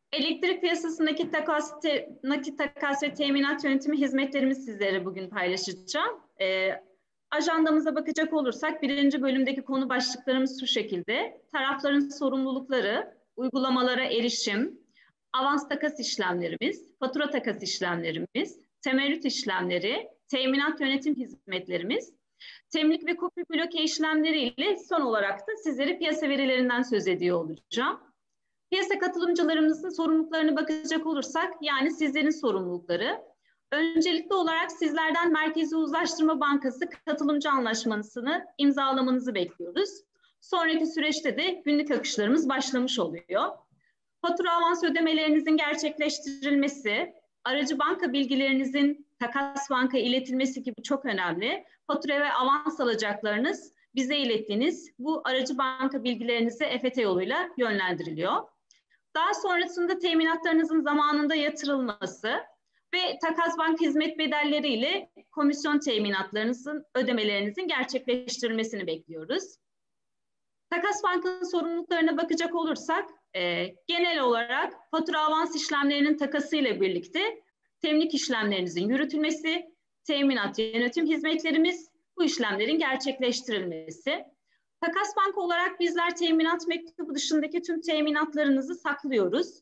Elektrik piyasasındaki nakit takas ve teminat yönetimi hizmetlerimizi sizlere bugün paylaşacağım. Ajandamıza bakacak olursak birinci bölümdeki konu başlıklarımız şu şekilde. Tarafların sorumlulukları, uygulamalara erişim, avans takas işlemlerimiz, fatura takas işlemlerimiz, temerrüt işlemleri, teminat yönetim hizmetlerimiz, temlik ve kopya bloke işlemleri ile son olarak da sizlere piyasa verilerinden söz ediyor olacağım. Piyasa katılımcılarımızın sorumluluklarına bakacak olursak, yani sizlerin sorumlulukları, öncelikli olarak sizlerden Merkezi Uzlaştırma Bankası katılımcı anlaşmasını imzalamanızı bekliyoruz. Sonraki süreçte de günlük akışlarımız başlamış oluyor. Fatura avans ödemelerinizin gerçekleştirilmesi, aracı banka bilgilerinizin takas banka iletilmesi gibi çok önemli. Fatura ve avans alacaklarınız bize ilettiğiniz bu aracı banka bilgilerinize EFT yoluyla yönlendiriliyor. Daha sonrasında teminatlarınızın zamanında yatırılması ve takas bank hizmet bedelleri ile komisyon teminatlarınızın ödemelerinizin gerçekleştirilmesini bekliyoruz. Takas bankının sorumluluklarına bakacak olursak, genel olarak fatura avans işlemlerinin takası ile birlikte temlik işlemlerinizin yürütülmesi, teminat yönetim hizmetlerimiz, bu işlemlerin gerçekleştirilmesi. Takas banka olarak bizler teminat mektubu dışındaki tüm teminatlarınızı saklıyoruz.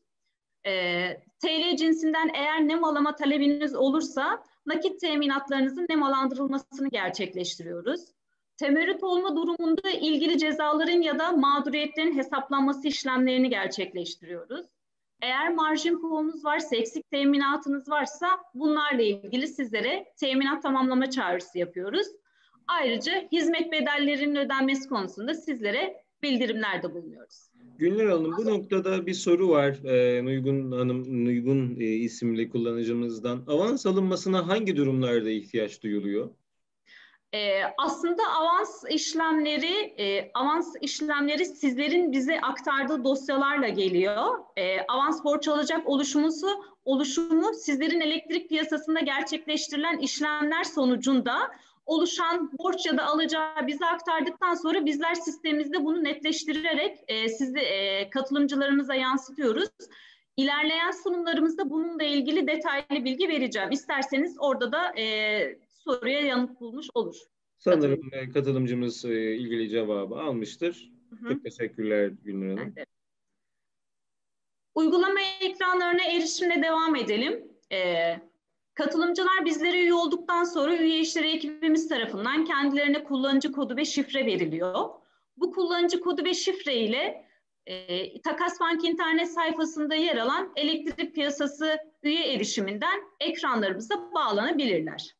TL cinsinden eğer nemalama talebiniz olursa nakit teminatlarınızın nemalandırılmasını gerçekleştiriyoruz. Temerrüt olma durumunda ilgili cezaların ya da mağduriyetlerin hesaplanması işlemlerini gerçekleştiriyoruz. Eğer marjin pool'unuz varsa, eksik teminatınız varsa bunlarla ilgili sizlere teminat tamamlama çağrısı yapıyoruz. Ayrıca hizmet bedellerinin ödenmesi konusunda sizlere bildirimlerde bulunuyoruz. Günler Hanım, bu noktada bir soru var. Nuygun Hanım, Nuygun isimli kullanıcımızdan. Avans alınmasına hangi durumlarda ihtiyaç duyuluyor? Aslında avans işlemleri sizlerin bize aktardığı dosyalarla geliyor. Avans borç alacak oluşumu sizlerin elektrik piyasasında gerçekleştirilen işlemler sonucunda oluşan borç ya da alacağı bize aktardıktan sonra bizler sistemimizde bunu netleştirerek katılımcılarımıza yansıtıyoruz. İlerleyen sunumlarımızda bununla ilgili detaylı bilgi vereceğim. İsterseniz orada da soruya yanıt bulmuş olur. Sanırım katılımcımız ilgili cevabı almıştır. Hı-hı. Çok teşekkürler Gülnur Hanım. Evet. Uygulama ekranlarına erişimle devam edelim. Katılımcılar bizlere üye olduktan sonra üye işleri ekibimiz tarafından kendilerine kullanıcı kodu ve şifre veriliyor. Bu kullanıcı kodu ve şifre ile Takas Bank internet sayfasında yer alan elektrik piyasası üye erişiminden ekranlarımıza bağlanabilirler.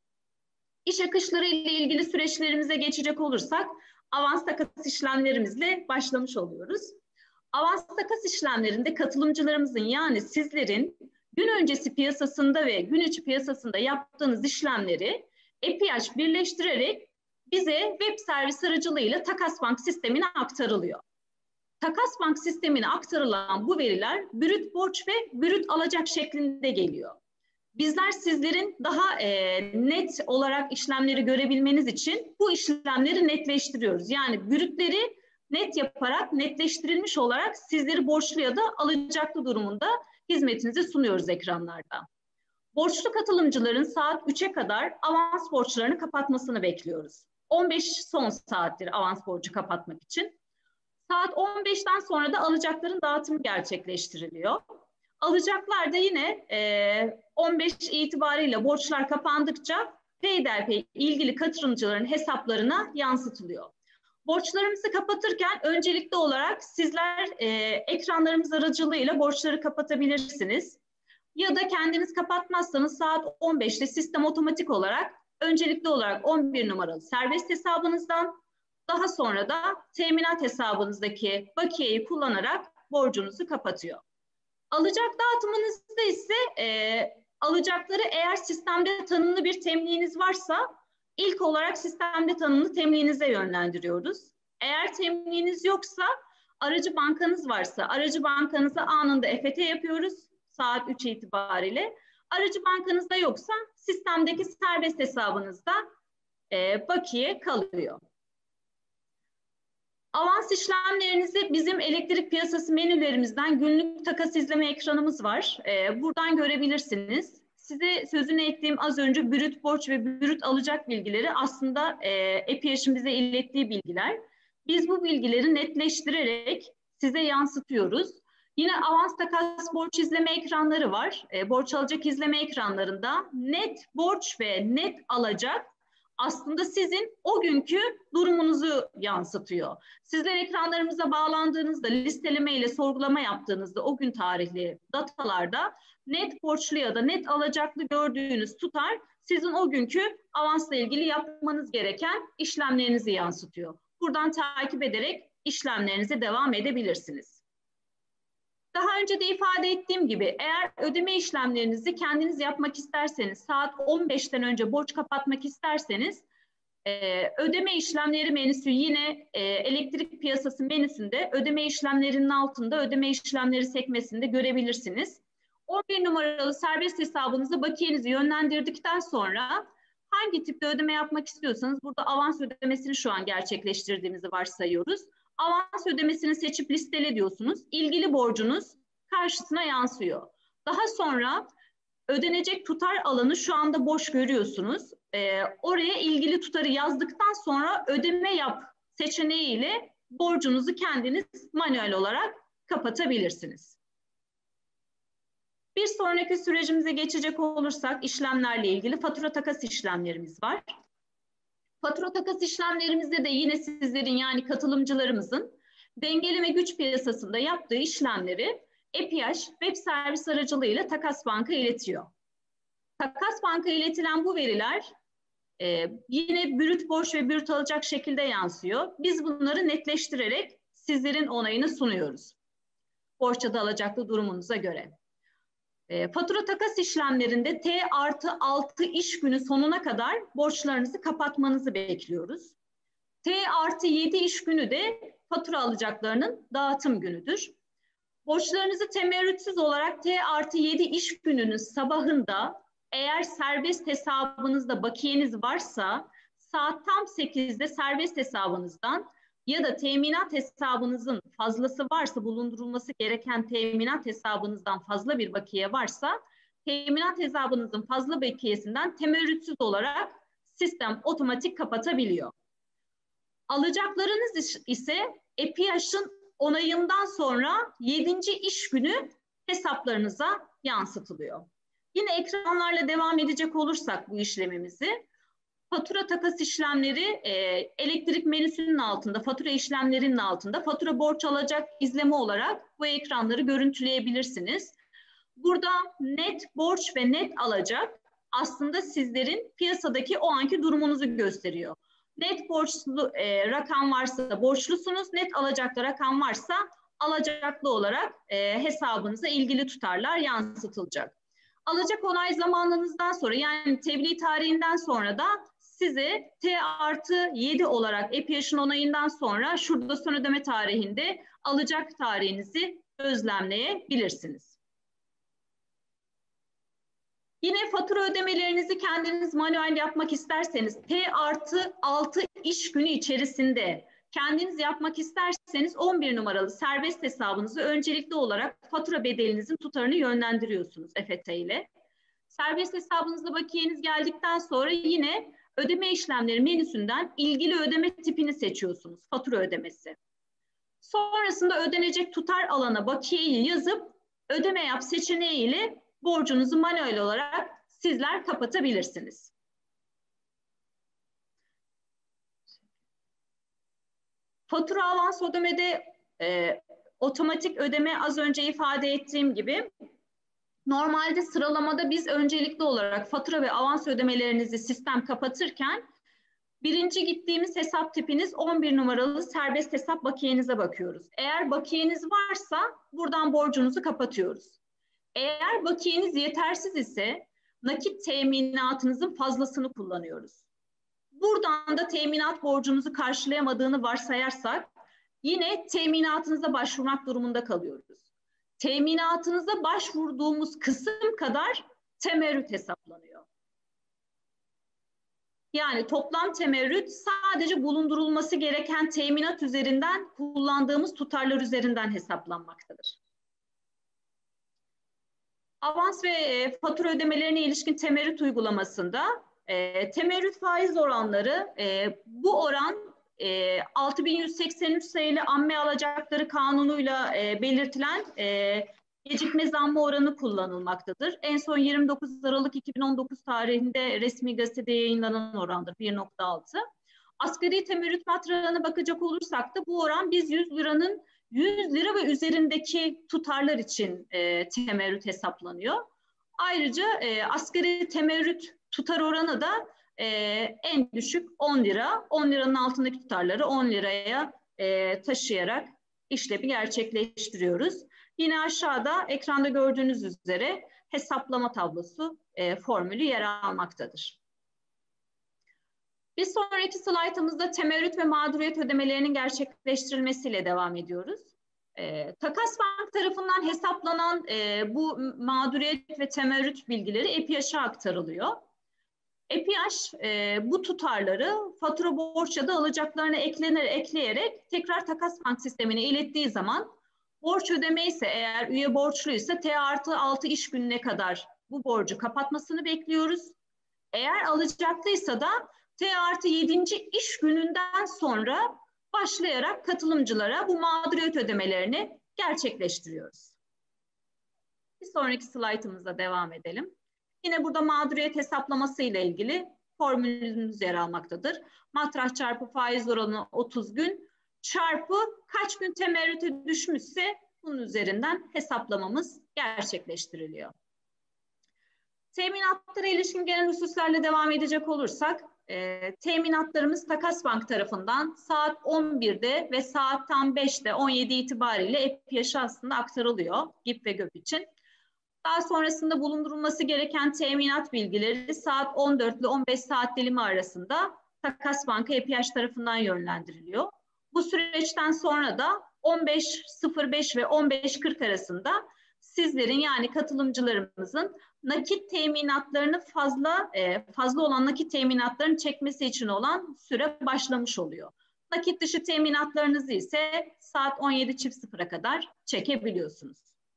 İş akışları ile ilgili süreçlerimize geçecek olursak avans takas işlemlerimizle başlamış oluyoruz. Avans takas işlemlerinde katılımcılarımızın, yani sizlerin gün öncesi piyasasında ve gün içi piyasasında yaptığınız işlemleri API birleştirerek bize web servis aracılığıyla Takas Bank sistemine aktarılıyor. Takas Bank sistemine aktarılan bu veriler brüt borç ve brüt alacak şeklinde geliyor. Bizler sizlerin daha net olarak işlemleri görebilmeniz için bu işlemleri netleştiriyoruz. Yani brütleri net yaparak, netleştirilmiş olarak sizleri borçlu ya da alacaklı durumunda hizmetinizi sunuyoruz ekranlarda. Borçlu katılımcıların saat 3'e kadar avans borçlarını kapatmasını bekliyoruz. 15 son saattir avans borcu kapatmak için. Saat 15'ten sonra da alacakların dağıtımı gerçekleştiriliyor. Alacaklar da yine 15 itibariyle borçlar kapandıkça peyderpey ilgili katılımcıların hesaplarına yansıtılıyor. Borçlarımızı kapatırken öncelikli olarak sizler ekranlarımız aracılığıyla borçları kapatabilirsiniz. Ya da kendiniz kapatmazsanız saat 15'te sistem otomatik olarak öncelikli olarak 11 numaralı serbest hesabınızdan, daha sonra da teminat hesabınızdaki bakiyeyi kullanarak borcunuzu kapatıyor. Alacak dağıtımınızda ise alacakları eğer sistemde tanımlı bir temliğiniz varsa ilk olarak sistemde tanımlı temliğinize yönlendiriyoruz. Eğer temliğiniz yoksa, aracı bankanız varsa aracı bankanıza anında EFT yapıyoruz saat 3 itibariyle. Aracı bankanızda yoksa sistemdeki serbest hesabınızda bakiye kalıyor. Avans işlemlerinizi bizim elektrik piyasası menülerimizden günlük takas izleme ekranımız var. Buradan görebilirsiniz. Size sözünü ettiğim az önce brüt borç ve brüt alacak bilgileri aslında EPİAŞ'ın bize ilettiği bilgiler. Biz bu bilgileri netleştirerek size yansıtıyoruz. Yine avans takas borç izleme ekranları var. Borç alacak izleme ekranlarında net borç ve net alacak aslında sizin o günkü durumunuzu yansıtıyor. Sizler ekranlarımıza bağlandığınızda, listeleme ile sorgulama yaptığınızda o gün tarihli datalarda net borçlu ya da net alacaklı gördüğünüz tutar sizin o günkü avansla ilgili yapmanız gereken işlemlerinizi yansıtıyor. Buradan takip ederek işlemlerinize devam edebilirsiniz. Daha önce de ifade ettiğim gibi eğer ödeme işlemlerinizi kendiniz yapmak isterseniz, saat 15'ten önce borç kapatmak isterseniz ödeme işlemleri menüsü yine elektrik piyasası menüsünde ödeme işlemlerinin altında ödeme işlemleri sekmesinde görebilirsiniz. 11 numaralı serbest hesabınıza bakiyenizi yönlendirdikten sonra hangi tipte ödeme yapmak istiyorsanız burada avans ödemesini şu an gerçekleştirdiğimizi varsayıyoruz. Avans ödemesini seçip listele diyorsunuz. İlgili borcunuz karşısına yansıyor. Daha sonra ödenecek tutar alanı şu anda boş görüyorsunuz. Oraya ilgili tutarı yazdıktan sonra ödeme yap seçeneğiyle borcunuzu kendiniz manuel olarak kapatabilirsiniz. Bir sonraki sürecimize geçecek olursak işlemlerle ilgili fatura takas işlemlerimiz var. Fatura takas işlemlerimizde de yine sizlerin yani katılımcılarımızın dengeleme güç piyasasında yaptığı işlemleri EPİAŞ web servis aracılığıyla Takas Bank'a iletiyor. Takas Bank'a iletilen bu veriler yine brüt borç ve brüt alacak şekilde yansıyor. Biz bunları netleştirerek sizlerin onayını sunuyoruz. Borç ya da alacaklı durumunuza göre. Fatura takas işlemlerinde T+6 iş günü sonuna kadar borçlarınızı kapatmanızı bekliyoruz. T+7 iş günü de fatura alacaklarının dağıtım günüdür. Borçlarınızı temerrütsüz olarak T+7 iş gününün sabahında eğer serbest hesabınızda bakiyeniz varsa saat tam 8'de serbest hesabınızdan ya da teminat hesabınızın fazlası varsa bulundurulması gereken teminat hesabınızdan fazla bir bakiye varsa teminat hesabınızın fazla bakiyesinden temerrütsüz olarak sistem otomatik kapatabiliyor. Alacaklarınız ise EPİAŞ'ın onayından sonra 7. iş günü hesaplarınıza yansıtılıyor. Yine ekranlarla devam edecek olursak bu işlemimizi, fatura takas işlemleri elektrik menüsünün altında, fatura işlemlerinin altında fatura borç alacak izleme olarak bu ekranları görüntüleyebilirsiniz. Burada net borç ve net alacak aslında sizlerin piyasadaki o anki durumunuzu gösteriyor. Net borçlu rakam varsa borçlusunuz, net alacaklı rakam varsa alacaklı olarak hesabınıza ilgili tutarlar yansıtılacak. Alacak onay zamanınızdan sonra yani tebliğ tarihinden sonra da size T+7 olarak EPİAŞ'ın onayından sonra şurada son ödeme tarihinde alacak tarihinizi gözlemleyebilirsiniz. Yine fatura ödemelerinizi kendiniz manuel yapmak isterseniz T+6 iş günü içerisinde kendiniz yapmak isterseniz 11 numaralı serbest hesabınızı öncelikli olarak fatura bedelinizin tutarını yönlendiriyorsunuz EFT ile. Serbest hesabınızda bakiyeniz geldikten sonra yine ödeme işlemleri menüsünden ilgili ödeme tipini seçiyorsunuz, fatura ödemesi. Sonrasında ödenecek tutar alana bakiyeyi yazıp ödeme yap seçeneği ile borcunuzu manuel olarak sizler kapatabilirsiniz. Fatura avans ödemede otomatik ödeme az önce ifade ettiğim gibi normalde sıralamada biz öncelikli olarak fatura ve avans ödemelerinizi sistem kapatırken birinci gittiğimiz hesap tipiniz 11 numaralı serbest hesap bakiyenize bakıyoruz. Eğer bakiyeniz varsa buradan borcunuzu kapatıyoruz. Eğer bakiyeniz yetersiz ise nakit teminatınızın fazlasını kullanıyoruz. Buradan da teminat borcunuzu karşılayamadığını varsayarsak yine teminatınıza başvurmak durumunda kalıyoruz. Teminatınıza başvurduğumuz kısım kadar temerrüt hesaplanıyor. Yani toplam temerrüt sadece bulundurulması gereken teminat üzerinden kullandığımız tutarlar üzerinden hesaplanmaktadır. Avans ve fatura ödemelerine ilişkin temerrüt uygulamasında temerrüt faiz oranları bu oran 6183 sayılı Amme Alacakları Kanunu'yla belirtilen gecikme zammı oranı kullanılmaktadır. En son 29 Aralık 2019 tarihinde resmi gazetede yayınlanan orandır 1.6. Asgari temerrüt matrağına bakacak olursak da bu oran biz 100 lira ve üzerindeki tutarlar için temerrüt hesaplanıyor. Ayrıca asgari temerrüt tutar oranı da en düşük 10 lira. 10 liranın altındaki tutarları 10 liraya taşıyarak işlemi gerçekleştiriyoruz. Yine aşağıda ekranda gördüğünüz üzere hesaplama tablosu formülü yer almaktadır. Bir sonraki slaytımızda temerrüt ve mağduriyet ödemelerinin gerçekleştirilmesiyle devam ediyoruz. Takas Bank tarafından hesaplanan bu mağduriyet ve temerrüt bilgileri EPİAŞ'a aktarılıyor. EPİAŞ bu tutarları fatura borç ya da alacaklarına ekleyerek tekrar Takas Bank sistemine ilettiği zaman borç ödeme ise eğer üye borçluysa T+6 iş gününe kadar bu borcu kapatmasını bekliyoruz. Eğer alacaklıysa da T+7. iş gününden sonra başlayarak katılımcılara bu mağduriyet ödemelerini gerçekleştiriyoruz. Bir sonraki slaytımıza devam edelim. Yine burada mağduriyet hesaplaması ile ilgili formülümüz yer almaktadır. Matrah çarpı faiz oranı 30 gün çarpı kaç gün temerrüte düşmüşse bunun üzerinden hesaplamamız gerçekleştiriliyor. Teminatlara ilişkin genel hususlarla devam edecek olursak, teminatlarımız Takas Bank tarafından saat 11'de ve saat tam 5'te 17 itibariyle EPİAŞ'a aslında aktarılıyor GİP ve GÖP için. Daha sonrasında bulundurulması gereken teminat bilgileri saat 14 ile 15 saat dilimi arasında Takas Bank'a EPİAŞ tarafından yönlendiriliyor. Bu süreçten sonra da 15.05 ve 15.40 arasında sizlerin yani katılımcılarımızın nakit teminatlarını fazla olan nakit teminatlarını çekmesi için olan süre başlamış oluyor. Nakit dışı teminatlarınızı ise saat 17.00'a kadar çekebiliyorsunuz.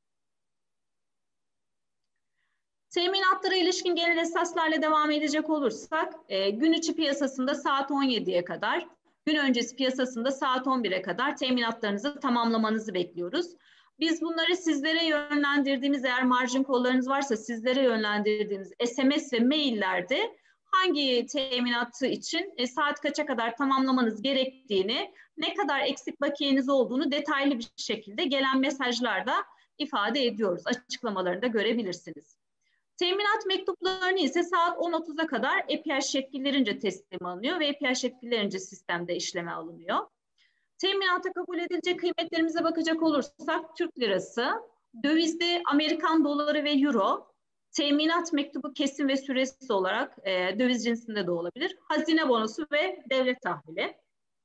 Teminatlara ilişkin genel esaslarla devam edecek olursak, gün içi piyasasında saat 17'ye kadar, gün öncesi piyasasında saat 11'e kadar teminatlarınızı tamamlamanızı bekliyoruz. Biz bunları sizlere yönlendirdiğimiz, eğer marjin kollarınız varsa sizlere yönlendirdiğimiz SMS ve maillerde hangi teminatı için saat kaça kadar tamamlamanız gerektiğini, ne kadar eksik bakiyeniz olduğunu detaylı bir şekilde gelen mesajlarda ifade ediyoruz. Açıklamalarını da görebilirsiniz. Teminat mektuplarını ise saat 10.30'a kadar EPİAŞ yetkililerince teslim alınıyor ve EPİAŞ yetkililerince sistemde işleme alınıyor. Teminata kabul edilecek kıymetlerimize bakacak olursak Türk lirası, dövizde Amerikan doları ve euro, teminat mektubu kesim ve süresiz olarak döviz cinsinde de olabilir, hazine bonosu ve devlet tahvili.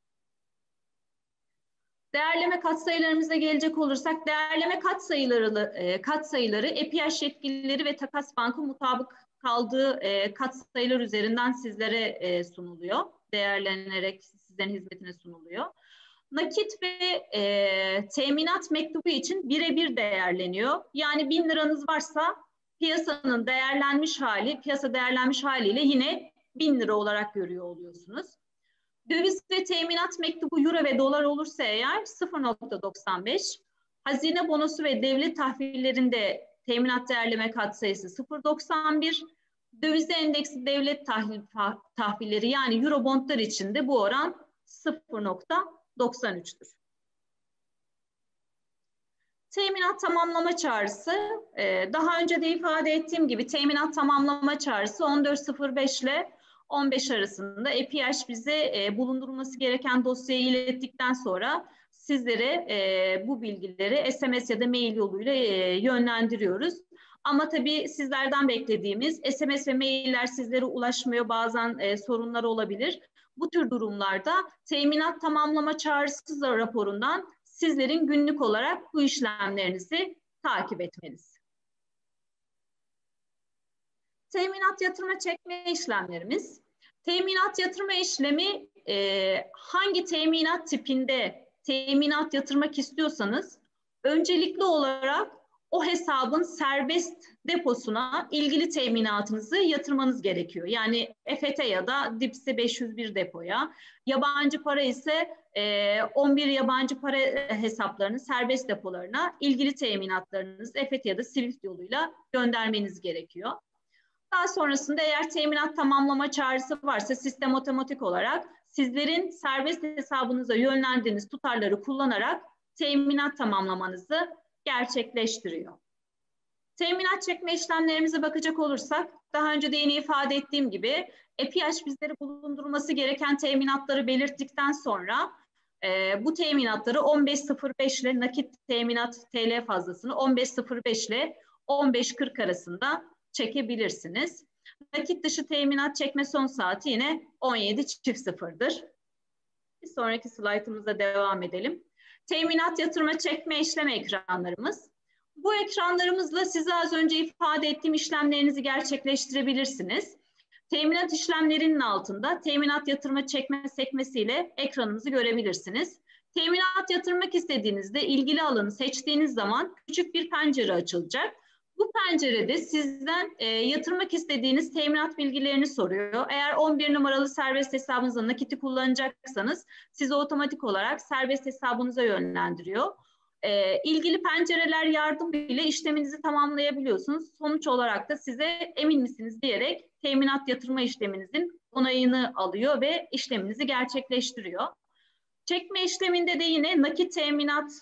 Değerleme katsayılarımıza gelecek olursak, değerleme katsayıları EPİAŞ yetkilileri ve Takas Bank'ın mutabık kaldığı katsayılar üzerinden sizlere sunuluyor. Değerlenerek sizlerin hizmetine sunuluyor. Nakit ve teminat mektubu için birebir değerleniyor. Yani 1000 liranız varsa piyasanın değerlenmiş hali, piyasa değerlenmiş haliyle yine 1000 lira olarak görüyor oluyorsunuz. Döviz ve teminat mektubu euro ve dolar olursa eğer 0.95, hazine bonosu ve devlet tahvillerinde teminat değerleme katsayısı 0.91, döviz endeksi devlet tahvilleri yani eurobondlar için de bu oran 0.93'tür. Teminat tamamlama çağrısı, daha önce de ifade ettiğim gibi teminat tamamlama çağrısı 14.05 ile 15 arasında EPİAŞ bize bulundurulması gereken dosyayı ilettikten sonra sizlere bu bilgileri SMS ya da mail yoluyla yönlendiriyoruz. Ama tabii sizlerden beklediğimiz SMS ve mailler sizlere ulaşmıyor, bazen sorunlar olabilir. Bu tür durumlarda teminat tamamlama çağrısı raporundan sizlerin günlük olarak bu işlemlerinizi takip etmeniz. Teminat yatırma çekme işlemlerimiz. Teminat yatırma işlemi hangi teminat tipinde teminat yatırmak istiyorsanız öncelikli olarak o hesabın serbest deposuna ilgili teminatınızı yatırmanız gerekiyor. Yani EFT ya da DIPS'e 501 depoya, yabancı para ise 11 yabancı para hesaplarının serbest depolarına ilgili teminatlarınızı EFT ya da Swift yoluyla göndermeniz gerekiyor. Daha sonrasında eğer teminat tamamlama çağrısı varsa sistem otomatik olarak sizlerin serbest hesabınıza yönlendirdiğiniz tutarları kullanarak teminat tamamlamanızı gerçekleştiriyor. Teminat çekme işlemlerimize bakacak olursak, daha önce de yine ifade ettiğim gibi EPİAŞ bizlere bulundurulması gereken teminatları belirttikten sonra bu teminatları 15.05 ile nakit teminat TL fazlasını 15.05 ile 15.40 arasında çekebilirsiniz. Nakit dışı teminat çekme son saati yine 17.00'dır. Bir sonraki slaytımıza devam edelim. Teminat yatırma çekme işleme ekranlarımız. Bu ekranlarımızla size az önce ifade ettiğim işlemlerinizi gerçekleştirebilirsiniz. Teminat işlemlerinin altında teminat yatırma çekme sekmesiyle ekranımızı görebilirsiniz. Teminat yatırmak istediğinizde ilgili alanı seçtiğiniz zaman küçük bir pencere açılacak. Bu pencerede sizden yatırmak istediğiniz teminat bilgilerini soruyor. Eğer 11 numaralı serbest hesabınızda nakiti kullanacaksanız sizi otomatik olarak serbest hesabınıza yönlendiriyor. İlgili pencereler yardımıyla işleminizi tamamlayabiliyorsunuz. Sonuç olarak da size emin misiniz diyerek teminat yatırma işleminizin onayını alıyor ve işleminizi gerçekleştiriyor. Çekme işleminde de yine nakit teminat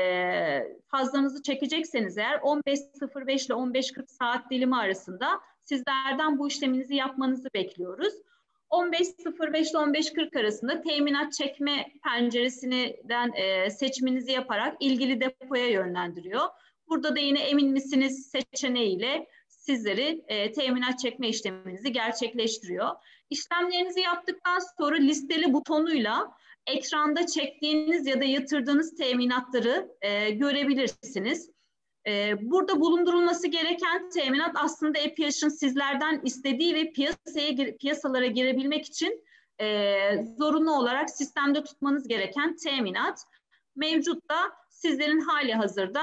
fazlanızı çekecekseniz eğer 15.05 ile 15.40 saat dilimi arasında sizlerden bu işleminizi yapmanızı bekliyoruz. 15.05 ile 15.40 arasında teminat çekme penceresinden seçiminizi yaparak ilgili depoya yönlendiriyor. Burada da yine emin misiniz seçeneğiyle sizleri teminat çekme işleminizi gerçekleştiriyor. İşlemlerinizi yaptıktan sonra listeli butonuyla ekranda çektiğiniz ya da yatırdığınız teminatları görebilirsiniz. Burada bulundurulması gereken teminat aslında EPİAŞ'ın sizlerden istediği ve piyasalara girebilmek için zorunlu olarak sistemde tutmanız gereken teminat. Mevcut da sizlerin hali hazırda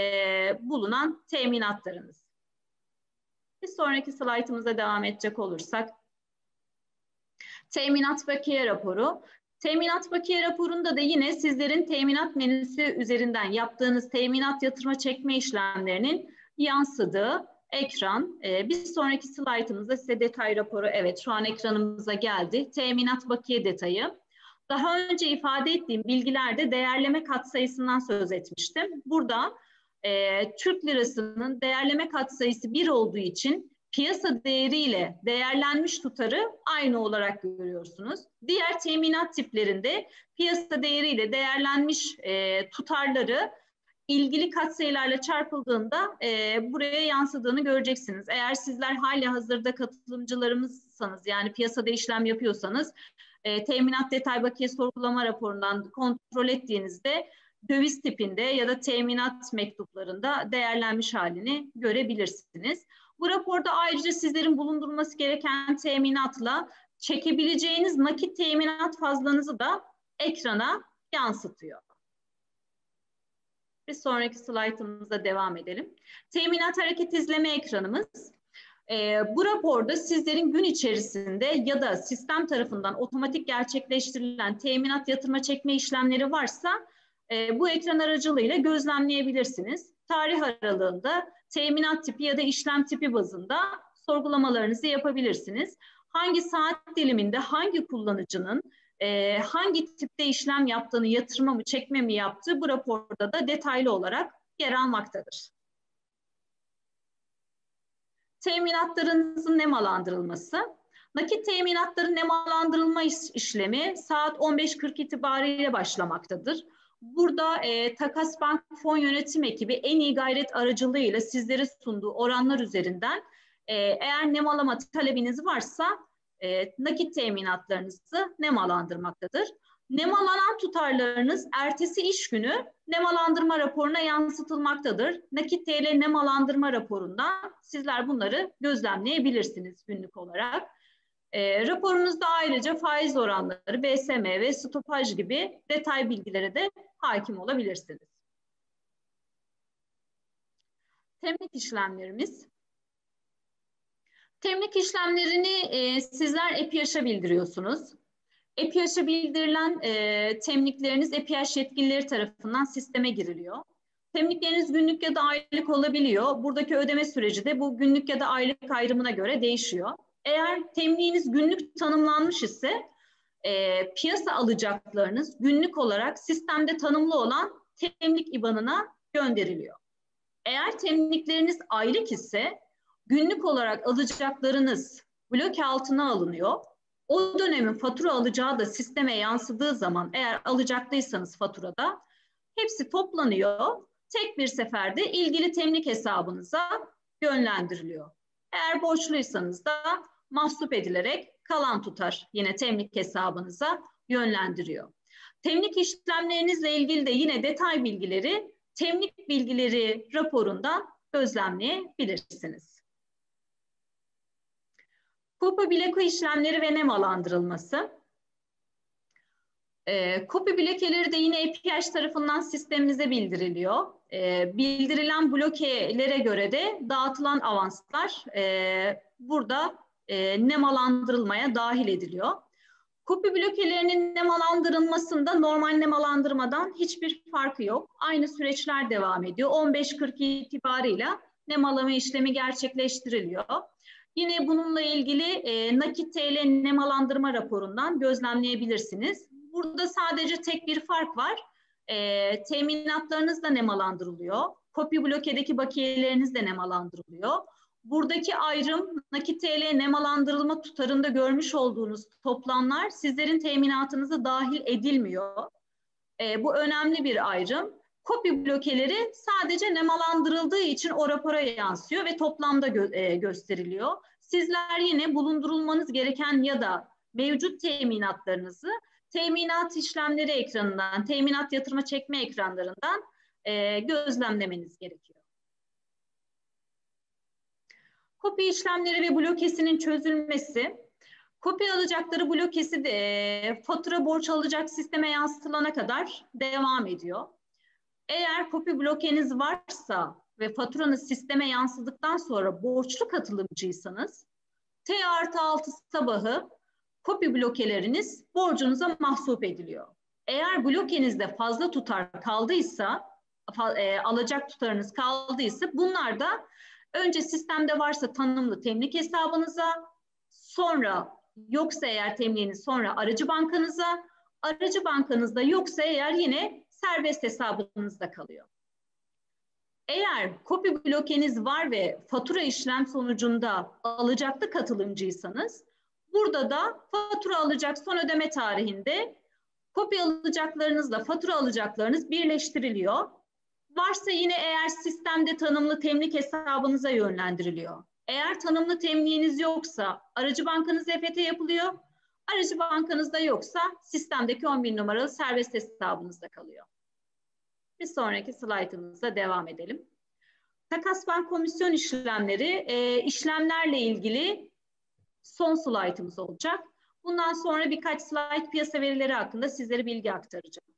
bulunan teminatlarınız. Bir sonraki slaytımıza devam edecek olursak, teminat bakiye raporu. Teminat bakiye raporunda da yine sizlerin teminat menüsü üzerinden yaptığınız teminat yatırma çekme işlemlerinin yansıdığı ekran. Bir sonraki slaytımızda size detay raporu, evet şu an ekranımıza geldi. Teminat bakiye detayı. Daha önce ifade ettiğim bilgilerde değerleme katsayısından söz etmiştim. Burada Türk lirasının değerleme katsayısı 1 olduğu için piyasa değeriyle değerlenmiş tutarı aynı olarak görüyorsunuz. Diğer teminat tiplerinde piyasa değeriyle değerlenmiş tutarları ilgili katsayılarla çarpıldığında buraya yansıdığını göreceksiniz. Eğer sizler hali hazırda katılımcılarımızsanız, yani piyasada işlem yapıyorsanız teminat detay bakiye sorgulama raporundan kontrol ettiğinizde döviz tipinde ya da teminat mektuplarında değerlenmiş halini görebilirsiniz. Bu raporda ayrıca sizlerin bulundurması gereken teminatla çekebileceğiniz nakit teminat fazlanızı da ekrana yansıtıyor. Bir sonraki slaytımıza devam edelim. Teminat hareket izleme ekranımız. Bu raporda sizlerin gün içerisinde ya da sistem tarafından otomatik gerçekleştirilen teminat yatırma çekme işlemleri varsa bu ekran aracılığıyla gözlemleyebilirsiniz. Tarih aralığında teminat tipi ya da işlem tipi bazında sorgulamalarınızı yapabilirsiniz. Hangi saat diliminde hangi kullanıcının hangi tipte işlem yaptığını, yatırma mı çekme mi yaptığı bu raporda da detaylı olarak yer almaktadır. Teminatlarınızın nemalandırılması. Nakit teminatların nemalandırılma işlemi saat 15.40 itibariyle başlamaktadır. Burada Takas Bank Fon Yönetim Ekibi en iyi gayret aracılığıyla sizlere sunduğu oranlar üzerinden eğer nemalama talebiniz varsa nakit teminatlarınızı nemalandırmaktadır. Nemalanan tutarlarınız ertesi iş günü nemalandırma raporuna yansıtılmaktadır. Nakit TL nemalandırma raporundan sizler bunları gözlemleyebilirsiniz günlük olarak. Raporunuzda ayrıca faiz oranları, BSM ve stopaj gibi detay bilgilere de hakim olabilirsiniz. Temlik işlemlerimiz. Temlik işlemlerini sizler EPİAŞ'a bildiriyorsunuz. EPİAŞ'a bildirilen temlikleriniz EPİAŞ yetkilileri tarafından sisteme giriliyor. Temlikleriniz günlük ya da aylık olabiliyor. Buradaki ödeme süreci de bu günlük ya da aylık ayrımına göre değişiyor. Eğer temliğiniz günlük tanımlanmış ise piyasa alacaklarınız günlük olarak sistemde tanımlı olan temlik IBAN'ına gönderiliyor. Eğer temlikleriniz aylık ise günlük olarak alacaklarınız blok altına alınıyor. O dönemin fatura alacağı da sisteme yansıdığı zaman eğer alacaklıysanız faturada hepsi toplanıyor. Tek bir seferde ilgili temlik hesabınıza yönlendiriliyor. Eğer borçluysanız da mahsup edilerek kalan tutar yine temlik hesabınıza yönlendiriyor. Temlik işlemlerinizle ilgili de yine detay bilgileri temlik bilgileri raporundan gözlemleyebilirsiniz. Kopi bileko işlemleri ve nemalandırılması. Kopi blokeleri de yine EPİAŞ tarafından sistemimize bildiriliyor. Bildirilen blokelere göre de dağıtılan avanslar burada nemalandırılmaya dahil ediliyor. Kopi blokelerinin nemalandırılmasında normal nemalandırmadan hiçbir farkı yok. Aynı süreçler devam ediyor. 15.42 itibarıyla nemalama işlemi gerçekleştiriliyor. Yine bununla ilgili nakit TL nemalandırma raporundan gözlemleyebilirsiniz. Burada sadece tek bir fark var. Teminatlarınız da nemalandırılıyor. Kopi blokedeki bakiyeleriniz de nemalandırılıyor. Buradaki ayrım nakit TL nemalandırılma tutarında görmüş olduğunuz toplamlar sizlerin teminatınıza dahil edilmiyor. Bu önemli bir ayrım. Kopi blokeleri sadece nemalandırıldığı için o rapora yansıyor ve toplamda gösteriliyor. Sizler yine bulundurulmanız gereken ya da mevcut teminatlarınızı teminat işlemleri ekranından, teminat yatırma çekme ekranlarından gözlemlemeniz gerekiyor. Kopi işlemleri ve blokesinin çözülmesi. Kopi alacakları blokesi de fatura borç alacak sisteme yansıtılana kadar devam ediyor. Eğer kopi blokeniz varsa ve faturanız sisteme yansıdıktan sonra borçlu katılımcıysanız T+6 sabahı kopi blokeleriniz borcunuza mahsup ediliyor. Eğer blokenizde fazla tutar kaldıysa, alacak tutarınız kaldıysa bunlar da önce sistemde varsa tanımlı temlik hesabınıza, sonra yoksa eğer temliğiniz sonra aracı bankanıza, aracı bankanızda yoksa eğer yine serbest hesabınızda kalıyor. Eğer kopi blokeniz var ve fatura işlem sonucunda alacaklı katılımcıysanız burada da fatura alacak son ödeme tarihinde kopi alacaklarınızla fatura alacaklarınız birleştiriliyor. Varsa yine eğer sistemde tanımlı temlik hesabınıza yönlendiriliyor. Eğer tanımlı temliğiniz yoksa aracı bankanız EFT yapılıyor. Aracı bankanızda yoksa sistemdeki 10.000 numaralı serbest hesabınızda kalıyor. Bir sonraki slaytımızda devam edelim. Takas bank komisyon işlemleri, işlemlerle ilgili son slaytımız olacak. Bundan sonra birkaç slayt piyasa verileri hakkında sizlere bilgi aktaracağım.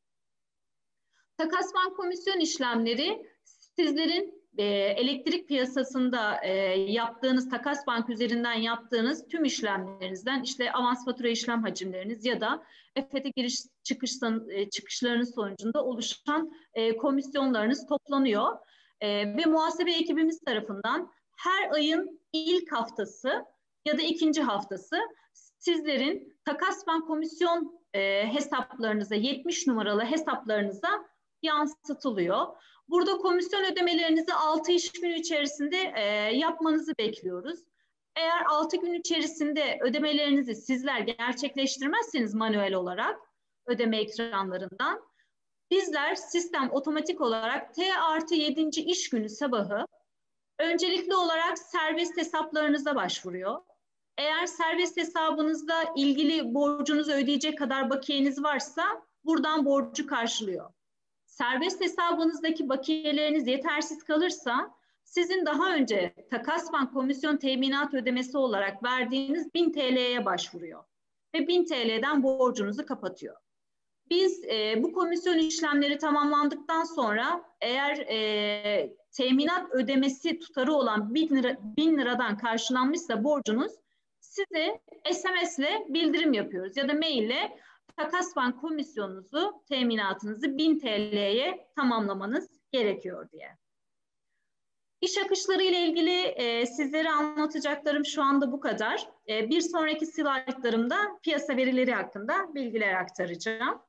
Takas bank komisyon işlemleri sizlerin elektrik piyasasında yaptığınız, takas bank üzerinden yaptığınız tüm işlemlerinizden, işte avans fatura işlem hacimleriniz ya da EFT giriş çıkışlarınız sonucunda oluşan komisyonlarınız toplanıyor. Ve muhasebe ekibimiz tarafından her ayın ilk haftası ya da ikinci haftası sizlerin takas bank komisyon hesaplarınıza, 70 numaralı hesaplarınıza yansıtılıyor. Burada komisyon ödemelerinizi 6 iş günü içerisinde yapmanızı bekliyoruz. Eğer 6 gün içerisinde ödemelerinizi sizler gerçekleştirmezseniz manuel olarak ödeme ekranlarından, bizler sistem otomatik olarak T+7. iş günü sabahı öncelikli olarak serbest hesaplarınıza başvuruyor. Eğer serbest hesabınızda ilgili borcunuzu ödeyecek kadar bakiyeniz varsa buradan borcu karşılıyor. Serbest hesabınızdaki bakiyeleriniz yetersiz kalırsa sizin daha önce Takasbank komisyon teminat ödemesi olarak verdiğiniz 1000 TL'ye başvuruyor ve 1000 TL'den borcunuzu kapatıyor. Biz bu komisyon işlemleri tamamlandıktan sonra eğer teminat ödemesi tutarı olan 1000 liradan karşılanmışsa borcunuz, size SMS ile bildirim yapıyoruz ya da mail ile Takasbank komisyonunuzu, teminatınızı 1000 TL'ye tamamlamanız gerekiyor diye. İş akışları ile ilgili sizlere anlatacaklarım şu anda bu kadar. Bir sonraki slaytlarımda piyasa verileri hakkında bilgiler aktaracağım.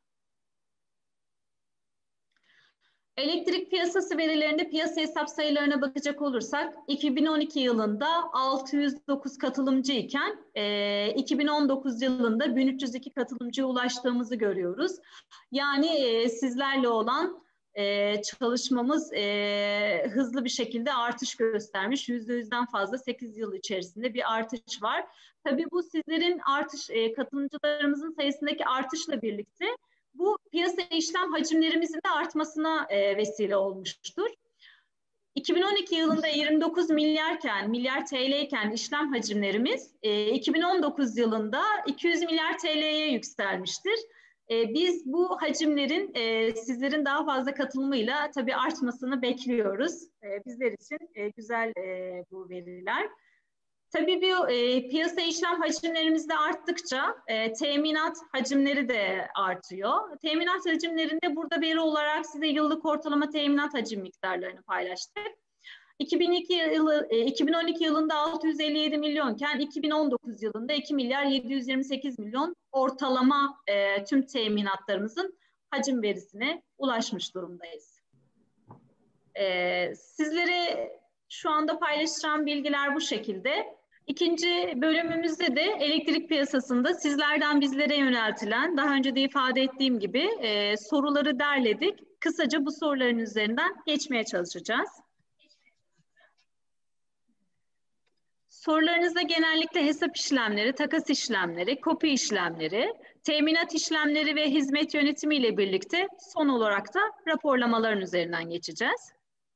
Elektrik piyasası verilerinde piyasa hesap sayılarına bakacak olursak 2012 yılında 609 katılımcı iken 2019 yılında 1302 katılımcıya ulaştığımızı görüyoruz. Yani sizlerle olan çalışmamız hızlı bir şekilde artış göstermiş. %100'den fazla 8 yıl içerisinde bir artış var. Tabii bu sizlerin katılımcılarımızın sayısındaki artışla birlikte bu piyasa işlem hacimlerimizin de artmasına vesile olmuştur. 2012 yılında 29 milyar TL iken işlem hacimlerimiz 2019 yılında 200 milyar TL'ye yükselmiştir. Biz bu hacimlerin sizlerin daha fazla katılımıyla tabii artmasını bekliyoruz. Bizler için güzel bu veriler. Tabii piyasa işlem hacimlerimiz de arttıkça teminat hacimleri de artıyor. Teminat hacimlerinde burada veri olarak size yıllık ortalama teminat hacim miktarlarını paylaştık. 2012 yılında 657 milyonken 2019 yılında 2 milyar 728 milyon ortalama tüm teminatlarımızın hacim verisine ulaşmış durumdayız. Sizlere şu anda paylaşacağım bilgiler bu şekilde. İkinci bölümümüzde de elektrik piyasasında sizlerden bizlere yöneltilen, daha önce de ifade ettiğim gibi soruları derledik. Kısaca bu soruların üzerinden geçmeye çalışacağız. Sorularınızda genellikle hesap işlemleri, takas işlemleri, kopi işlemleri, teminat işlemleri ve hizmet yönetimi ile birlikte son olarak da raporlamaların üzerinden geçeceğiz.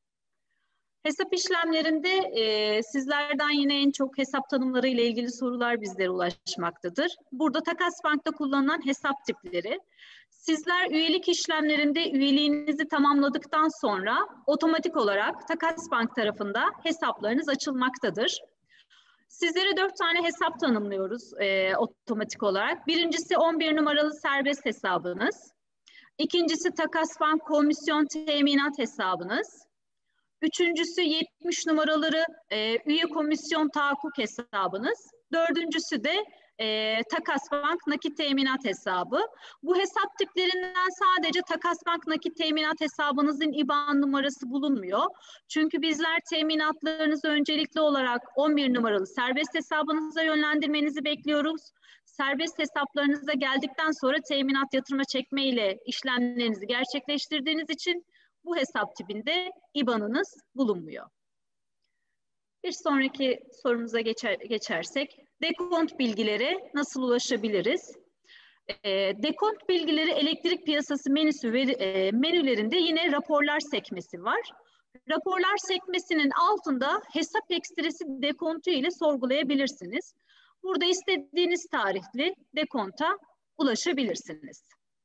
Hesap işlemlerinde sizlerden yine en çok hesap tanımları ile ilgili sorular bizlere ulaşmaktadır. Burada Takasbank'ta kullanılan hesap tipleri. Sizler üyelik işlemlerinde üyeliğinizi tamamladıktan sonra otomatik olarak Takasbank tarafında hesaplarınız açılmaktadır. Sizlere 4 tane hesap tanımlıyoruz otomatik olarak. Birincisi 11 numaralı serbest hesabınız. İkincisi Takasbank komisyon teminat hesabınız. Üçüncüsü 70 numaraları üye komisyon tahakkuk hesabınız. Dördüncüsü de Takasbank nakit teminat hesabı. Bu hesap tiplerinden sadece Takasbank nakit teminat hesabınızın IBAN numarası bulunmuyor. Çünkü bizler teminatlarınızı öncelikli olarak 11 numaralı serbest hesabınıza yönlendirmenizi bekliyoruz. Serbest hesaplarınıza geldikten sonra teminat yatırma çekme ile işlemlerinizi gerçekleştirdiğiniz için bu hesap tipinde IBAN'ınız bulunmuyor. Bir sonraki sorumuza geçersek, dekont bilgileri nasıl ulaşabiliriz? Dekont bilgileri elektrik piyasası menülerinde yine raporlar sekmesi var. Raporlar sekmesinin altında hesap ekstresi dekontu ile sorgulayabilirsiniz. Burada istediğiniz tarihli dekonta ulaşabilirsiniz.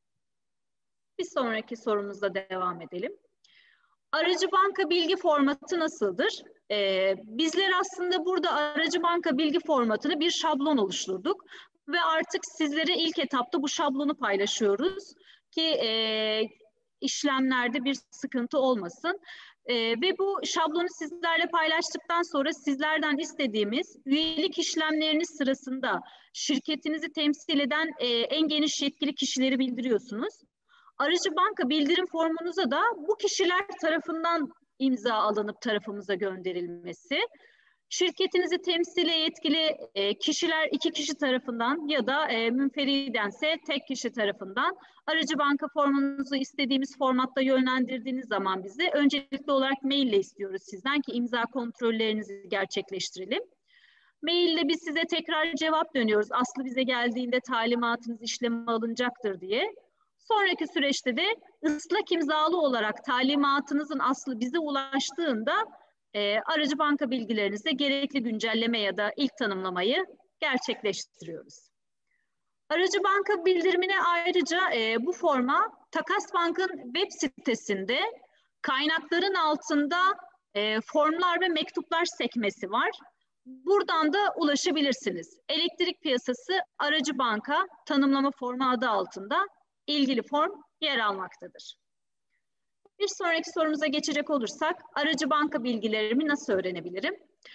Bir sonraki sorumuzla devam edelim. Aracı banka bilgi formatı nasıldır? Bizler aslında burada aracı banka bilgi formatını bir şablon oluşturduk ve artık sizlere ilk etapta bu şablonu paylaşıyoruz ki işlemlerde bir sıkıntı olmasın. Ve bu şablonu sizlerle paylaştıktan sonra sizlerden istediğimiz üyelik işlemleriniz sırasında şirketinizi temsil eden en geniş yetkili kişileri bildiriyorsunuz. Aracı banka bildirim formunuza da bu kişiler tarafından imza alınıp tarafımıza gönderilmesi, şirketinizi temsile yetkili kişiler 2 kişi tarafından ya da münferidense tek kişi tarafından aracı banka formunuzu istediğimiz formatta yönlendirdiğiniz zaman bize öncelikli olarak maille istiyoruz sizden ki imza kontrollerinizi gerçekleştirelim. Maille biz size tekrar cevap dönüyoruz. Aslı bize geldiğinde talimatınız işleme alınacaktır diye. Sonraki süreçte de ıslak imzalı olarak talimatınızın aslı bize ulaştığında aracı banka bilgilerinizde gerekli güncelleme ya da ilk tanımlamayı gerçekleştiriyoruz. Aracı banka bildirimine ayrıca bu forma Takas Bank'ın web sitesinde kaynakların altında formlar ve mektuplar sekmesi var. Buradan da ulaşabilirsiniz. Elektrik piyasası aracı banka tanımlama formu adı altında ilgili form yer almaktadır. Bir sonraki sorumuza geçecek olursak aracı banka bilgilerimi nasıl öğrenebilirim?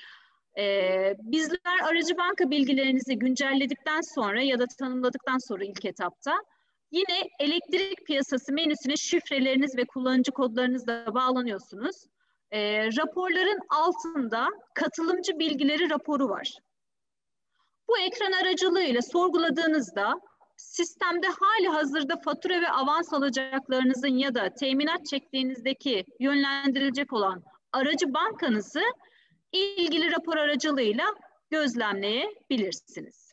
Bizler aracı banka bilgilerinizi güncelledikten sonra ya da tanımladıktan sonra ilk etapta yine elektrik piyasası menüsüne şifreleriniz ve kullanıcı kodlarınızla bağlanıyorsunuz. Raporların altında katılımcı bilgileri raporu var. Bu ekran aracılığıyla sorguladığınızda sistemde hali hazırda fatura ve avans alacaklarınızın ya da teminat çektiğinizdeki yönlendirilecek olan aracı bankanızı ilgili rapor aracılığıyla gözlemleyebilirsiniz.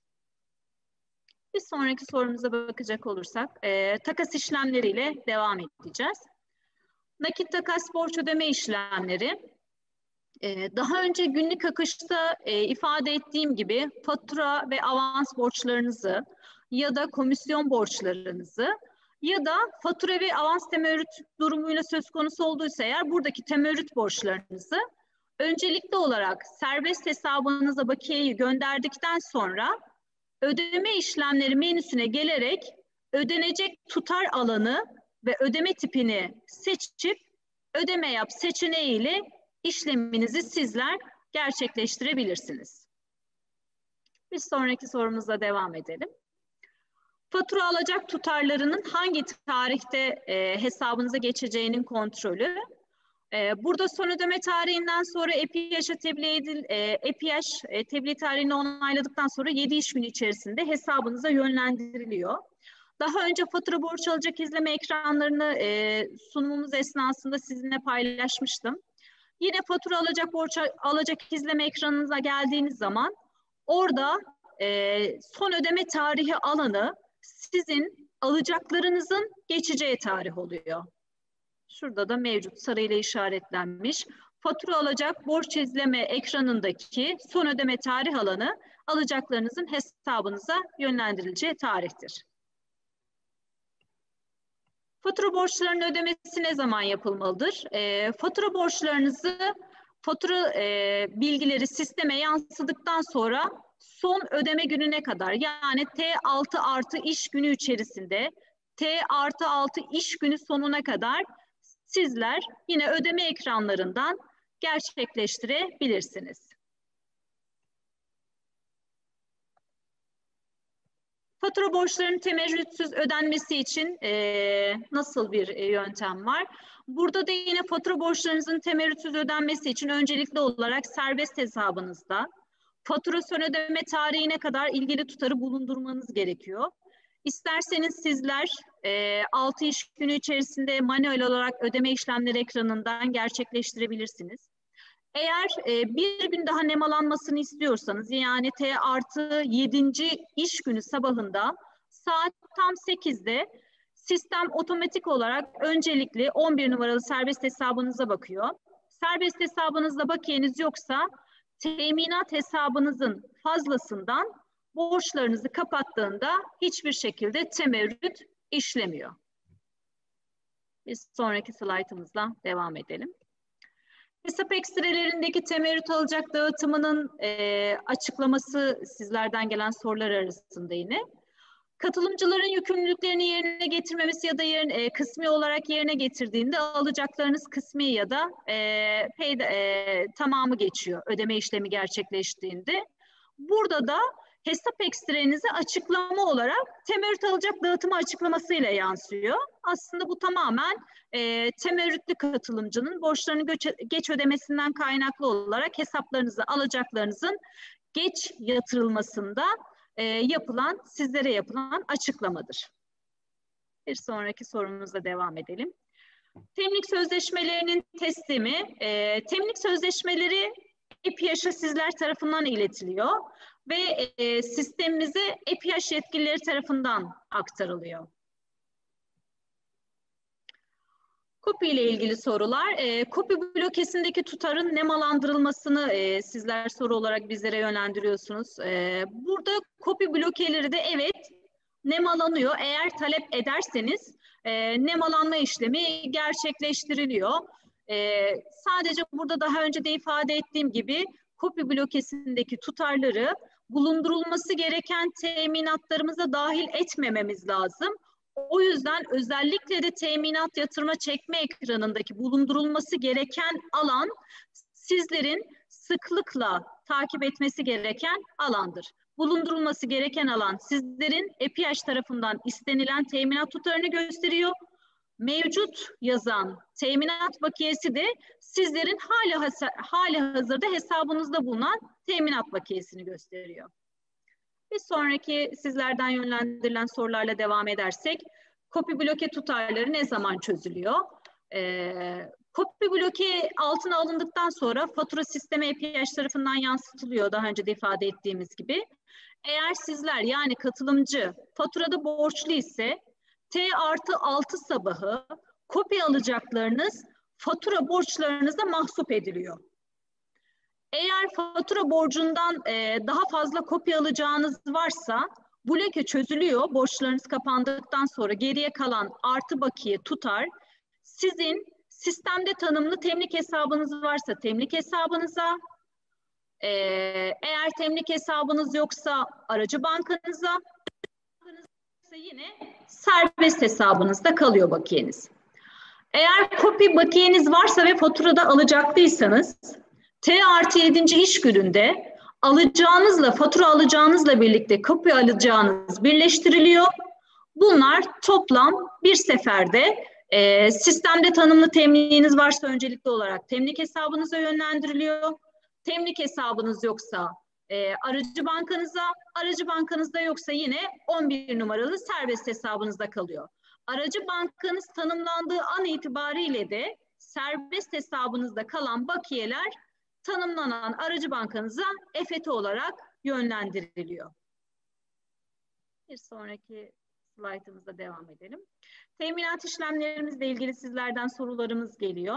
Bir sonraki sorumuza bakacak olursak takas işlemleriyle devam edeceğiz. Nakit takas borç ödeme işlemleri. Daha önce günlük akışta ifade ettiğim gibi fatura ve avans borçlarınızı ya da komisyon borçlarınızı ya da fatura ve avans temerrüt durumuyla söz konusu olduysa eğer buradaki temerrüt borçlarınızı öncelikli olarak serbest hesabınıza bakiyeyi gönderdikten sonra ödeme işlemleri menüsüne gelerek ödenecek tutar alanı ve ödeme tipini seçip ödeme yap seçeneğiyle işleminizi sizler gerçekleştirebilirsiniz. Bir sonraki sorumuza devam edelim. Fatura alacak tutarlarının hangi tarihte hesabınıza geçeceğinin kontrolü. Burada son ödeme tarihinden sonra EPİAŞ'a tebliğ tarihini onayladıktan sonra 7 iş günü içerisinde hesabınıza yönlendiriliyor. Daha önce fatura borç alacak izleme ekranlarını sunumumuz esnasında sizinle paylaşmıştım. Yine fatura alacak borç alacak izleme ekranınıza geldiğiniz zaman orada son ödeme tarihi alanı sizin alacaklarınızın geçeceği tarih oluyor. Şurada da mevcut sarıyla işaretlenmiş. Fatura alacak borç izleme ekranındaki son ödeme tarih alanı alacaklarınızın hesabınıza yönlendirileceği tarihtir. Fatura borçlarının ödemesi ne zaman yapılmalıdır? Fatura borçlarınızı, fatura bilgileri sisteme yansıdıktan sonra son ödeme gününe kadar yani T6 artı iş günü içerisinde T+6 iş günü sonuna kadar sizler yine ödeme ekranlarından gerçekleştirebilirsiniz. Fatura borçlarının temerrütsüz ödenmesi için nasıl bir yöntem var? Burada da yine fatura borçlarınızın temerrütsüz ödenmesi için öncelikli olarak serbest hesabınızda fatura son ödeme tarihine kadar ilgili tutarı bulundurmanız gerekiyor. İsterseniz sizler 6 iş günü içerisinde manuel olarak ödeme işlemleri ekranından gerçekleştirebilirsiniz. Eğer bir gün daha nemalanmasını istiyorsanız yani T+7. iş günü sabahında saat tam 8'de sistem otomatik olarak öncelikli 11 numaralı serbest hesabınıza bakıyor. Serbest hesabınızda bakiyeniz yoksa teminat hesabınızın fazlasından borçlarınızı kapattığında hiçbir şekilde temerrüt işlemiyor. Bir sonraki slaytımızla devam edelim. Hesap ekstrelerindeki temerrüt alacak dağıtımının açıklaması sizlerden gelen sorular arasında yine. Katılımcıların yükümlülüklerini yerine getirmemesi ya da kısmi olarak yerine getirdiğinde alacaklarınız kısmi ya da tamamı geçiyor ödeme işlemi gerçekleştiğinde. Burada da hesap ekstrenizi açıklama olarak temerrüt alacak dağıtımı açıklamasıyla yansıyor. Aslında bu tamamen temerrütlü katılımcının borçlarını geç ödemesinden kaynaklı olarak hesaplarınızı alacaklarınızın geç yatırılmasında sizlere yapılan açıklamadır. Bir sonraki sorumuzla devam edelim. Temlik sözleşmelerinin teslimi, temlik sözleşmeleri EPİAŞ'a sizler tarafından iletiliyor ve sistemimize EPİAŞ yetkilileri tarafından aktarılıyor. KOPİ ile ilgili sorular. KOPİ blokesindeki tutarın nemalandırılmasını sizler soru olarak bizlere yönlendiriyorsunuz. Burada KOPİ blokeleri de evet nemalanıyor. Eğer talep ederseniz nemalanma işlemi gerçekleştiriliyor. Sadece burada daha önce de ifade ettiğim gibi KOPİ blokesindeki tutarları bulundurulması gereken teminatlarımıza dahil etmememiz lazım. O yüzden özellikle de teminat yatırma çekme ekranındaki bulundurulması gereken alan sizlerin sıklıkla takip etmesi gereken alandır. Bulundurulması gereken alan sizlerin EPİAŞ tarafından istenilen teminat tutarını gösteriyor. Mevcut yazan teminat bakiyesi de sizlerin hali hazırda hesabınızda bulunan teminat bakiyesini gösteriyor. Bir sonraki sizlerden yönlendirilen sorularla devam edersek, KOPİ bloke tutarları ne zaman çözülüyor? KOPİ bloke altına alındıktan sonra fatura sistemi EPİAŞ tarafından yansıtılıyor, daha önce de ifade ettiğimiz gibi. Eğer sizler yani katılımcı faturada borçlu ise T+6 sabahı KOPİ alacaklarınız fatura borçlarınıza mahsup ediliyor. Eğer fatura borcundan daha fazla KOPİ alacağınız varsa bloke çözülüyor. Borçlarınız kapandıktan sonra geriye kalan artı bakiye tutar sizin sistemde tanımlı temlik hesabınız varsa temlik hesabınıza, eğer temlik hesabınız yoksa aracı bankanıza, yine serbest hesabınızda kalıyor bakiyeniz. Eğer KOPİ bakiyeniz varsa ve faturada alacaklıysanız T+7. iş gününde alacağınızla fatura alacağınızla birlikte KOPİ alacağınız birleştiriliyor. Bunlar toplam bir seferde sistemde tanımlı temliğiniz varsa öncelikli olarak temlik hesabınıza yönlendiriliyor. Temlik hesabınız yoksa aracı bankanıza, aracı bankanızda yoksa yine 11 numaralı serbest hesabınızda kalıyor. Aracı bankanız tanımlandığı an itibariyle de serbest hesabınızda kalan bakiyeler tanımlanan aracı bankanıza EFT olarak yönlendiriliyor. Bir sonraki slaytımızda devam edelim. Teminat işlemlerimizle ilgili sizlerden sorularımız geliyor.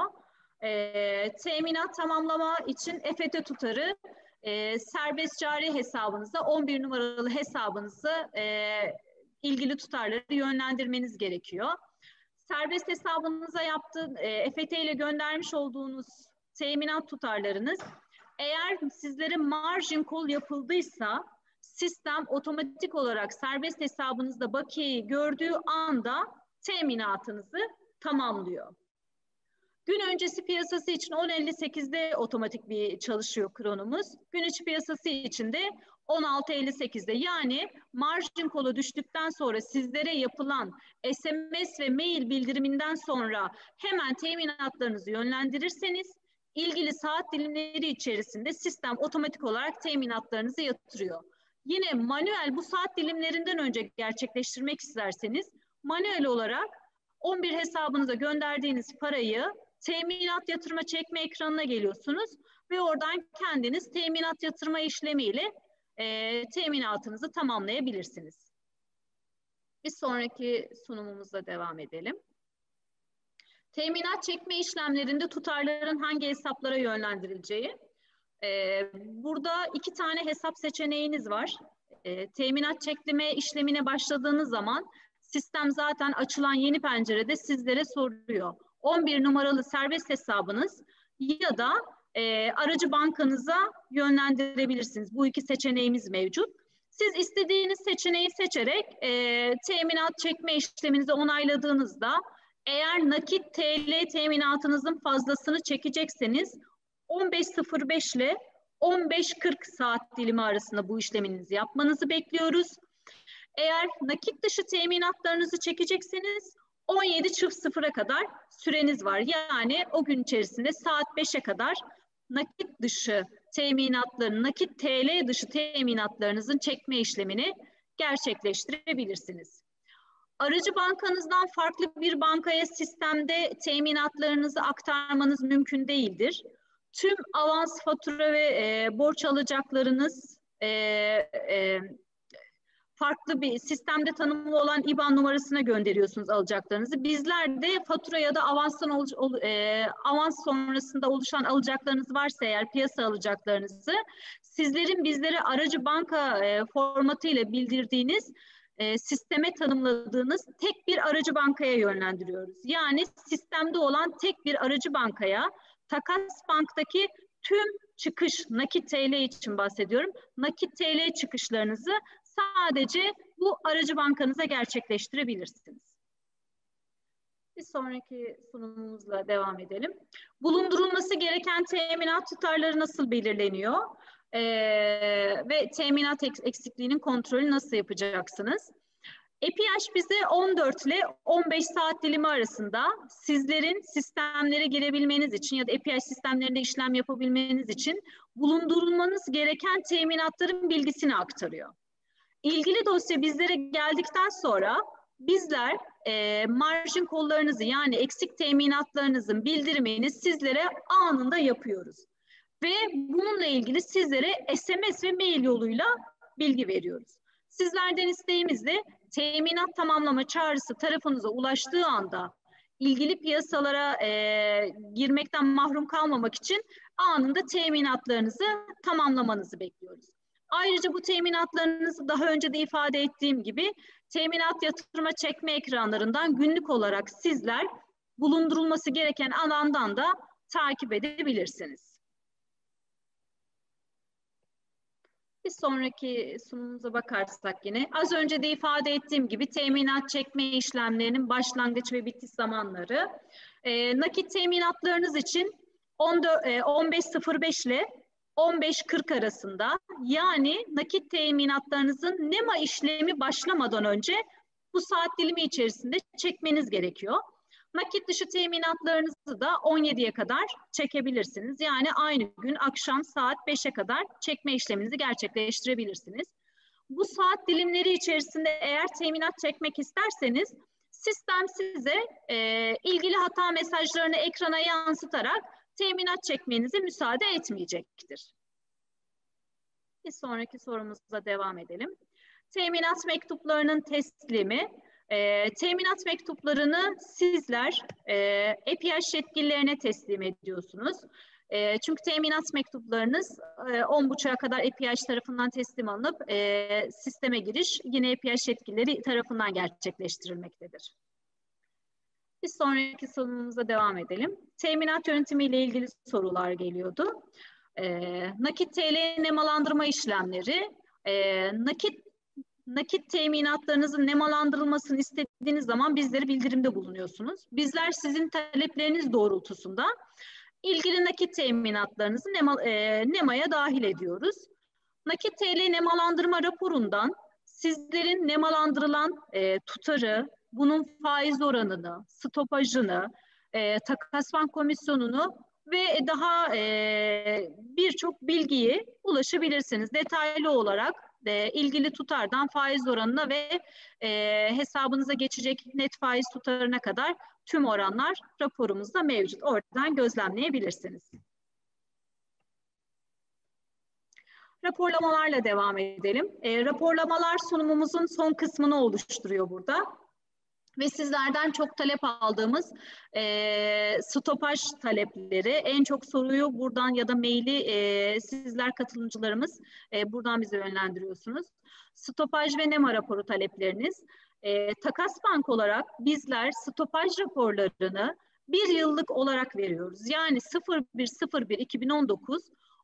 Teminat tamamlama için EFT tutarı serbest cari hesabınıza 11 numaralı hesabınıza ilgili tutarları yönlendirmeniz gerekiyor. Serbest hesabınıza EFT ile göndermiş olduğunuz teminat tutarlarınız eğer sizlere margin call yapıldıysa sistem otomatik olarak serbest hesabınızda bakiyeyi gördüğü anda teminatınızı tamamlıyor. Gün öncesi piyasası için 10.58'de otomatik bir çalışıyor kronomuz. Gün içi piyasası için de 16.58'de, yani margin call'a düştükten sonra sizlere yapılan SMS ve mail bildiriminden sonra hemen teminatlarınızı yönlendirirseniz ilgili saat dilimleri içerisinde sistem otomatik olarak teminatlarınızı yatırıyor. Yine manuel bu saat dilimlerinden önce gerçekleştirmek isterseniz manuel olarak 11 hesabınıza gönderdiğiniz parayı teminat yatırma çekme ekranına geliyorsunuz ve oradan kendiniz teminat yatırma işlemiyle teminatınızı tamamlayabilirsiniz. Bir sonraki sunumumuzla devam edelim. Teminat çekme işlemlerinde tutarların hangi hesaplara yönlendirileceği. Burada 2 tane hesap seçeneğiniz var. Teminat çekme işlemine başladığınız zaman sistem zaten açılan yeni pencerede sizlere soruyor. 11 numaralı serbest hesabınız ya da aracı bankanıza yönlendirebilirsiniz. Bu 2 seçeneğimiz mevcut. Siz istediğiniz seçeneği seçerek teminat çekme işleminizi onayladığınızda eğer nakit TL teminatınızın fazlasını çekecekseniz 15.05 ile 15.40 saat dilimi arasında bu işleminizi yapmanızı bekliyoruz. Eğer nakit dışı teminatlarınızı çekecekseniz 17.00'a kadar süreniz var. Yani o gün içerisinde saat 5'e kadar nakit dışı teminatların, nakit TL dışı teminatlarınızın çekme işlemini gerçekleştirebilirsiniz. Aracı bankanızdan farklı bir bankaya sistemde teminatlarınızı aktarmanız mümkün değildir. Tüm avans, fatura ve borç alacaklarınız farklı bir sistemde tanımlı olan IBAN numarasına gönderiyorsunuz alacaklarınızı. Bizler de fatura ya da avans sonrasında oluşan alacaklarınız varsa eğer piyasa alacaklarınızı sizlerin bizlere aracı banka formatı ile bildirdiğiniz sisteme tanımladığınız tek bir aracı bankaya yönlendiriyoruz. Yani sistemde olan tek bir aracı bankaya Takas Bank'taki tüm çıkış, nakit TL için bahsediyorum, nakit TL çıkışlarınızı sadece bu aracı bankanıza gerçekleştirebilirsiniz. Bir sonraki sunumumuzla devam edelim. Bulundurulması gereken teminat tutarları nasıl belirleniyor? Ve teminat eksikliğinin kontrolü nasıl yapacaksınız? EPH bize 14 ile 15 saat dilimi arasında sizlerin sistemlere girebilmeniz için ya da EPH sistemlerinde işlem yapabilmeniz için bulundurulmanız gereken teminatların bilgisini aktarıyor. İlgili dosya bizlere geldikten sonra bizler marjin kollarınızı yani eksik teminatlarınızın bildirimini sizlere anında yapıyoruz. Ve bununla ilgili sizlere SMS ve mail yoluyla bilgi veriyoruz. Sizlerden isteğimiz de teminat tamamlama çağrısı tarafınıza ulaştığı anda ilgili piyasalara girmekten mahrum kalmamak için anında teminatlarınızı tamamlamanızı bekliyoruz. Ayrıca bu teminatlarınızı daha önce de ifade ettiğim gibi teminat yatırıma çekme ekranlarından günlük olarak sizler bulundurulması gereken alandan da takip edebilirsiniz. Bir sonraki sunumumuza bakarsak yine az önce de ifade ettiğim gibi teminat çekme işlemlerinin başlangıç ve bitiş zamanları. Nakit teminatlarınız için 15.05 ile 15.40 arasında yani nakit teminatlarınızın NEMA işlemi başlamadan önce bu saat dilimi içerisinde çekmeniz gerekiyor. Nakit dışı teminatlarınızı da 17'ye kadar çekebilirsiniz. Yani aynı gün akşam saat 5'e kadar çekme işleminizi gerçekleştirebilirsiniz. Bu saat dilimleri içerisinde eğer teminat çekmek isterseniz sistem size ilgili hata mesajlarını ekrana yansıtarak teminat çekmenize müsaade etmeyecektir. Bir sonraki sorumuzla devam edelim. Teminat mektuplarının teslimi. Teminat mektuplarını sizler EPH yetkililerine teslim ediyorsunuz. Çünkü teminat mektuplarınız 10.30'a kadar EPH tarafından teslim alınıp sisteme giriş yine EPH yetkilileri tarafından gerçekleştirilmektedir. Bir sonraki sorumuza devam edelim. Teminat yönetimiyle ilgili sorular geliyordu. Nakit TL nemalandırma işlemleri, nakit teminatlarınızın nemalandırılmasını istediğiniz zaman bizlere bildirimde bulunuyorsunuz. Bizler sizin talepleriniz doğrultusunda ilgili nakit teminatlarınızı NEMA'ya dahil ediyoruz. Nakit TL nemalandırma raporundan sizlerin nemalandırılan tutarı, bunun faiz oranını, stopajını, takas bank komisyonunu ve daha birçok bilgiye ulaşabilirsiniz. Detaylı olarak ilgili tutardan faiz oranına ve hesabınıza geçecek net faiz tutarına kadar tüm oranlar raporumuzda mevcut. Oradan gözlemleyebilirsiniz. Raporlamalarla devam edelim. Raporlamalar sunumumuzun son kısmını oluşturuyor burada. Ve sizlerden çok talep aldığımız stopaj talepleri, en çok soruyu buradan ya da maili sizler katılımcılarımız buradan bize yönlendiriyorsunuz. Stopaj ve NEMA raporu talepleriniz. Takas Bank olarak bizler stopaj raporlarını 1 yıllık olarak veriyoruz. Yani 01.01.2019,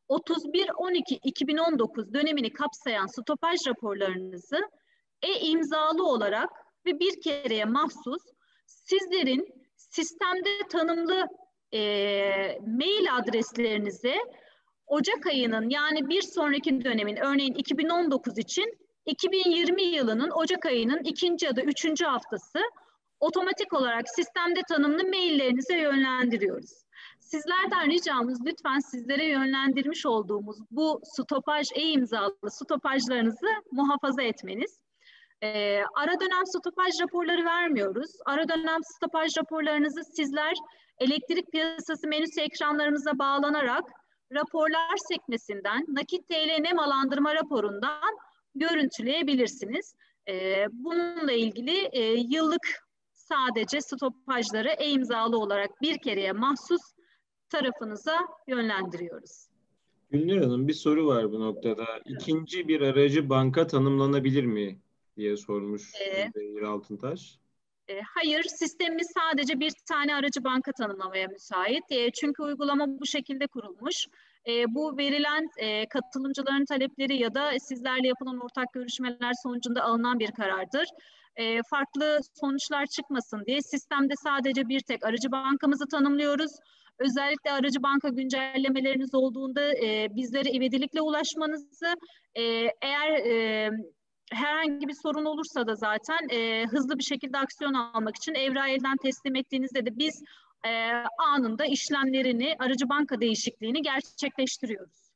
31.12.2019 dönemini kapsayan stopaj raporlarınızı imzalı olarak ve bir kereye mahsus sizlerin sistemde tanımlı mail adreslerinize Ocak ayının yani bir sonraki dönemin örneğin 2019 için 2020 yılının Ocak ayının 2. ya da 3. haftası otomatik olarak sistemde tanımlı maillerinize yönlendiriyoruz. Sizlerden ricamız lütfen sizlere yönlendirmiş olduğumuz bu stopaj imzalı stopajlarınızı muhafaza etmeniz. Ara dönem stopaj raporları vermiyoruz. Ara dönem stopaj raporlarınızı sizler elektrik piyasası menüsü ekranlarımıza bağlanarak raporlar sekmesinden nakit TL nemalandırma raporundan görüntüleyebilirsiniz. Bununla ilgili yıllık sadece stopajları e-imzalı olarak bir kereye mahsus tarafınıza yönlendiriyoruz. Gülnur Hanım, bir soru var bu noktada. İkinci bir aracı banka tanımlanabilir mi diye sormuş Ee, Zehir Altıntaş. Hayır, sistemimiz sadece bir tane aracı banka tanımlamaya müsait. Çünkü uygulama bu şekilde kurulmuş. Bu verilen katılımcıların talepleri ya da sizlerle yapılan ortak görüşmeler sonucunda alınan bir karardır. Farklı sonuçlar çıkmasın diye sistemde sadece bir tek aracı bankamızı tanımlıyoruz. Özellikle aracı banka güncellemeleriniz olduğunda bizlere ivedilikle ulaşmanızı, eğer herhangi bir sorun olursa da zaten hızlı bir şekilde aksiyon almak için evrağı elden teslim ettiğinizde de biz anında işlemlerini, aracı banka değişikliğini gerçekleştiriyoruz.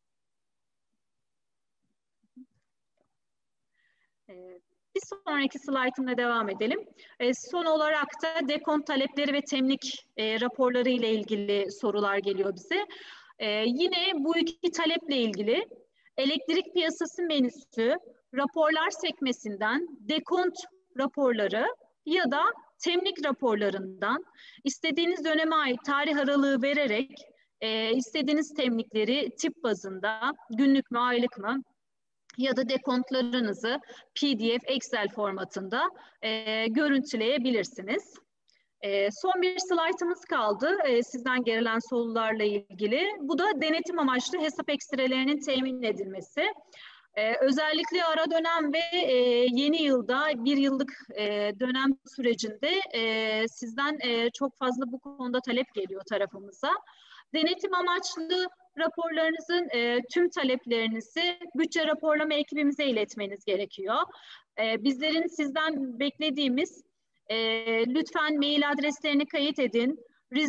Bir sonraki slaytımla devam edelim. Son olarak da dekont talepleri ve temlik raporları ile ilgili sorular geliyor bize. Yine bu iki taleple ilgili elektrik piyasası menüsü, raporlar sekmesinden dekont raporları ya da temlik raporlarından istediğiniz döneme ait tarih aralığı vererek istediğiniz temlikleri tip bazında günlük mü, aylık mı ya da dekontlarınızı PDF, Excel formatında görüntüleyebilirsiniz. Son bir slaytımız kaldı sizden gelen sorularla ilgili. Bu da denetim amaçlı hesap ekstrelerinin temin edilmesi. Özellikle ara dönem ve yeni yılda bir yıllık dönem sürecinde sizden çok fazla bu konuda talep geliyor tarafımıza. Denetim amaçlı raporlarınızın tüm taleplerinizi bütçe raporlama ekibimize iletmeniz gerekiyor. Bizlerin sizden beklediğimiz lütfen mail adreslerini kayıt edin.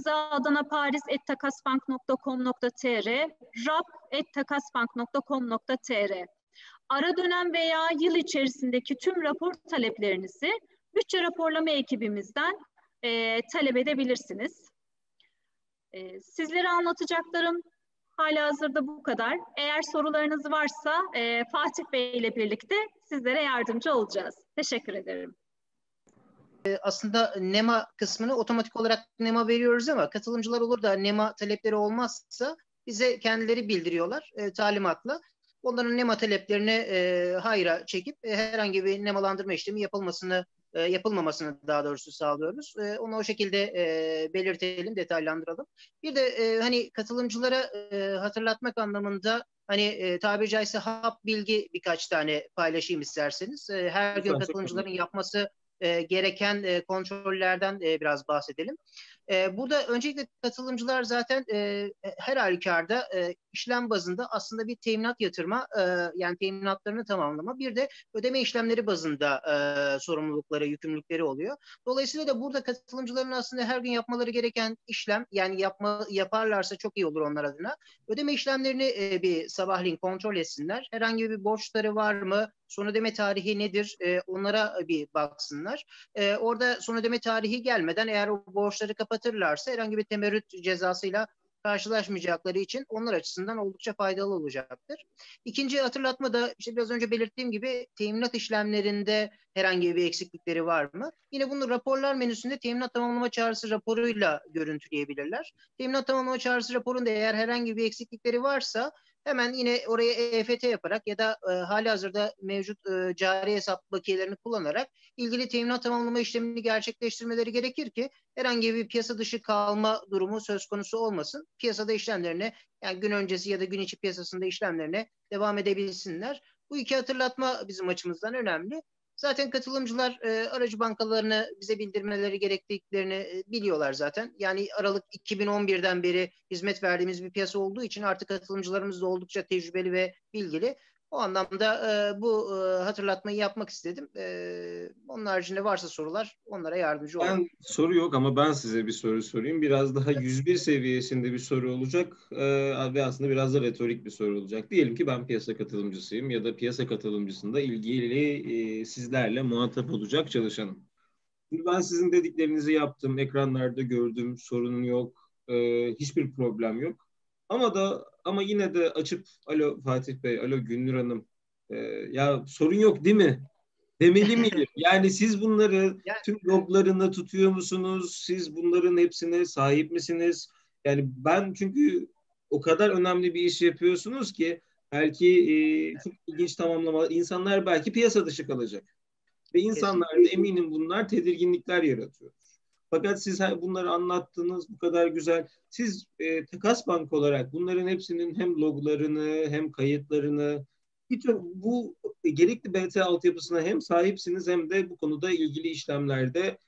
rizaadanaparis@takasbank.com.tr, rap@takasbank.com.tr. Ara dönem veya yıl içerisindeki tüm rapor taleplerinizi bütçe raporlama ekibimizden talep edebilirsiniz. Sizlere anlatacaklarım halihazırda bu kadar. Eğer sorularınız varsa Fatih Bey ile birlikte sizlere yardımcı olacağız. Teşekkür ederim. Aslında NEMA kısmını otomatik olarak NEMA veriyoruz ama katılımcılar olur da NEMA talepleri olmazsa bize kendileri bildiriyorlar talimatla. Onların NEMA taleplerini hayra çekip herhangi bir NEMAlandırma işlemi yapılmamasını daha doğrusu sağlıyoruz. Onu o şekilde belirtelim, detaylandıralım. Bir de hani katılımcılara hatırlatmak anlamında hani tabiri caizse hap bilgi birkaç tane paylaşayım isterseniz. Her gün katılımcıların yapması gereken kontrollerden biraz bahsedelim. Burada öncelikle katılımcılar zaten her halükarda işlem bazında aslında bir teminat yatırma, yani teminatlarını tamamlama, bir de ödeme işlemleri bazında sorumlulukları, yükümlülükleri oluyor. Dolayısıyla da burada katılımcıların aslında her gün yapmaları gereken işlem, yani yaparlarsa çok iyi olur onlar adına. Ödeme işlemlerini bir sabahleyin kontrol etsinler. Herhangi bir borçları var mı? Son ödeme tarihi nedir? Onlara bir baksınlar. Orada son ödeme tarihi gelmeden eğer o borçları kapatırlarsa herhangi bir temerrüt cezasıyla karşılaşmayacakları için onlar açısından oldukça faydalı olacaktır. İkinci hatırlatma da işte biraz önce belirttiğim gibi teminat işlemlerinde herhangi bir eksiklikleri var mı? Yine bunu raporlar menüsünde teminat tamamlama çağrısı raporuyla görüntüleyebilirler. Teminat tamamlama çağrısı raporunda eğer herhangi bir eksiklikleri varsa hemen yine oraya EFT yaparak ya da halihazırda mevcut cari hesap bakiyelerini kullanarak ilgili teminat tamamlama işlemini gerçekleştirmeleri gerekir ki herhangi bir piyasa dışı kalma durumu söz konusu olmasın. Piyasada işlemlerine, yani gün öncesi ya da gün içi piyasasında işlemlerine devam edebilsinler. Bu iki hatırlatma bizim açımızdan önemli. Zaten katılımcılar aracı bankalarını bize bildirmeleri gerektiklerini biliyorlar zaten. Yani Aralık 2011'den beri hizmet verdiğimiz bir piyasa olduğu için artık katılımcılarımız da oldukça tecrübeli ve bilgili. O anlamda bu hatırlatmayı yapmak istedim. Onun haricinde varsa sorular, onlara yardımcı olalım. Soru yok ama ben size bir soru sorayım. Biraz daha 101 seviyesinde bir soru olacak ve aslında biraz da retorik bir soru olacak. Diyelim ki ben piyasa katılımcısıyım ya da piyasa katılımcısında ilgili sizlerle muhatap olacak çalışanım. Şimdi ben sizin dediklerinizi yaptım, ekranlarda gördüm, sorun yok, hiçbir problem yok. Ama yine de açıp alo Fatih Bey, alo Günnur Hanım, Ya sorun yok değil mi? Demeli miyim? Yani siz bunları Yani, tüm loglarında tutuyor musunuz? Siz bunların hepsine sahip misiniz? Yani ben çünkü o kadar önemli bir iş yapıyorsunuz ki belki çok ilginç tamamlama, insanlar belki piyasa dışı kalacak. Ve kesinlikle. insanlarda eminim bunlar tedirginlikler yaratıyor. Fakat siz bunları anlattınız bu kadar güzel. Siz Takas Bank olarak bunların hepsinin hem loglarını hem kayıtlarını bütün bu gerekli BT altyapısına hem sahipsiniz hem de bu konuda ilgili işlemlerde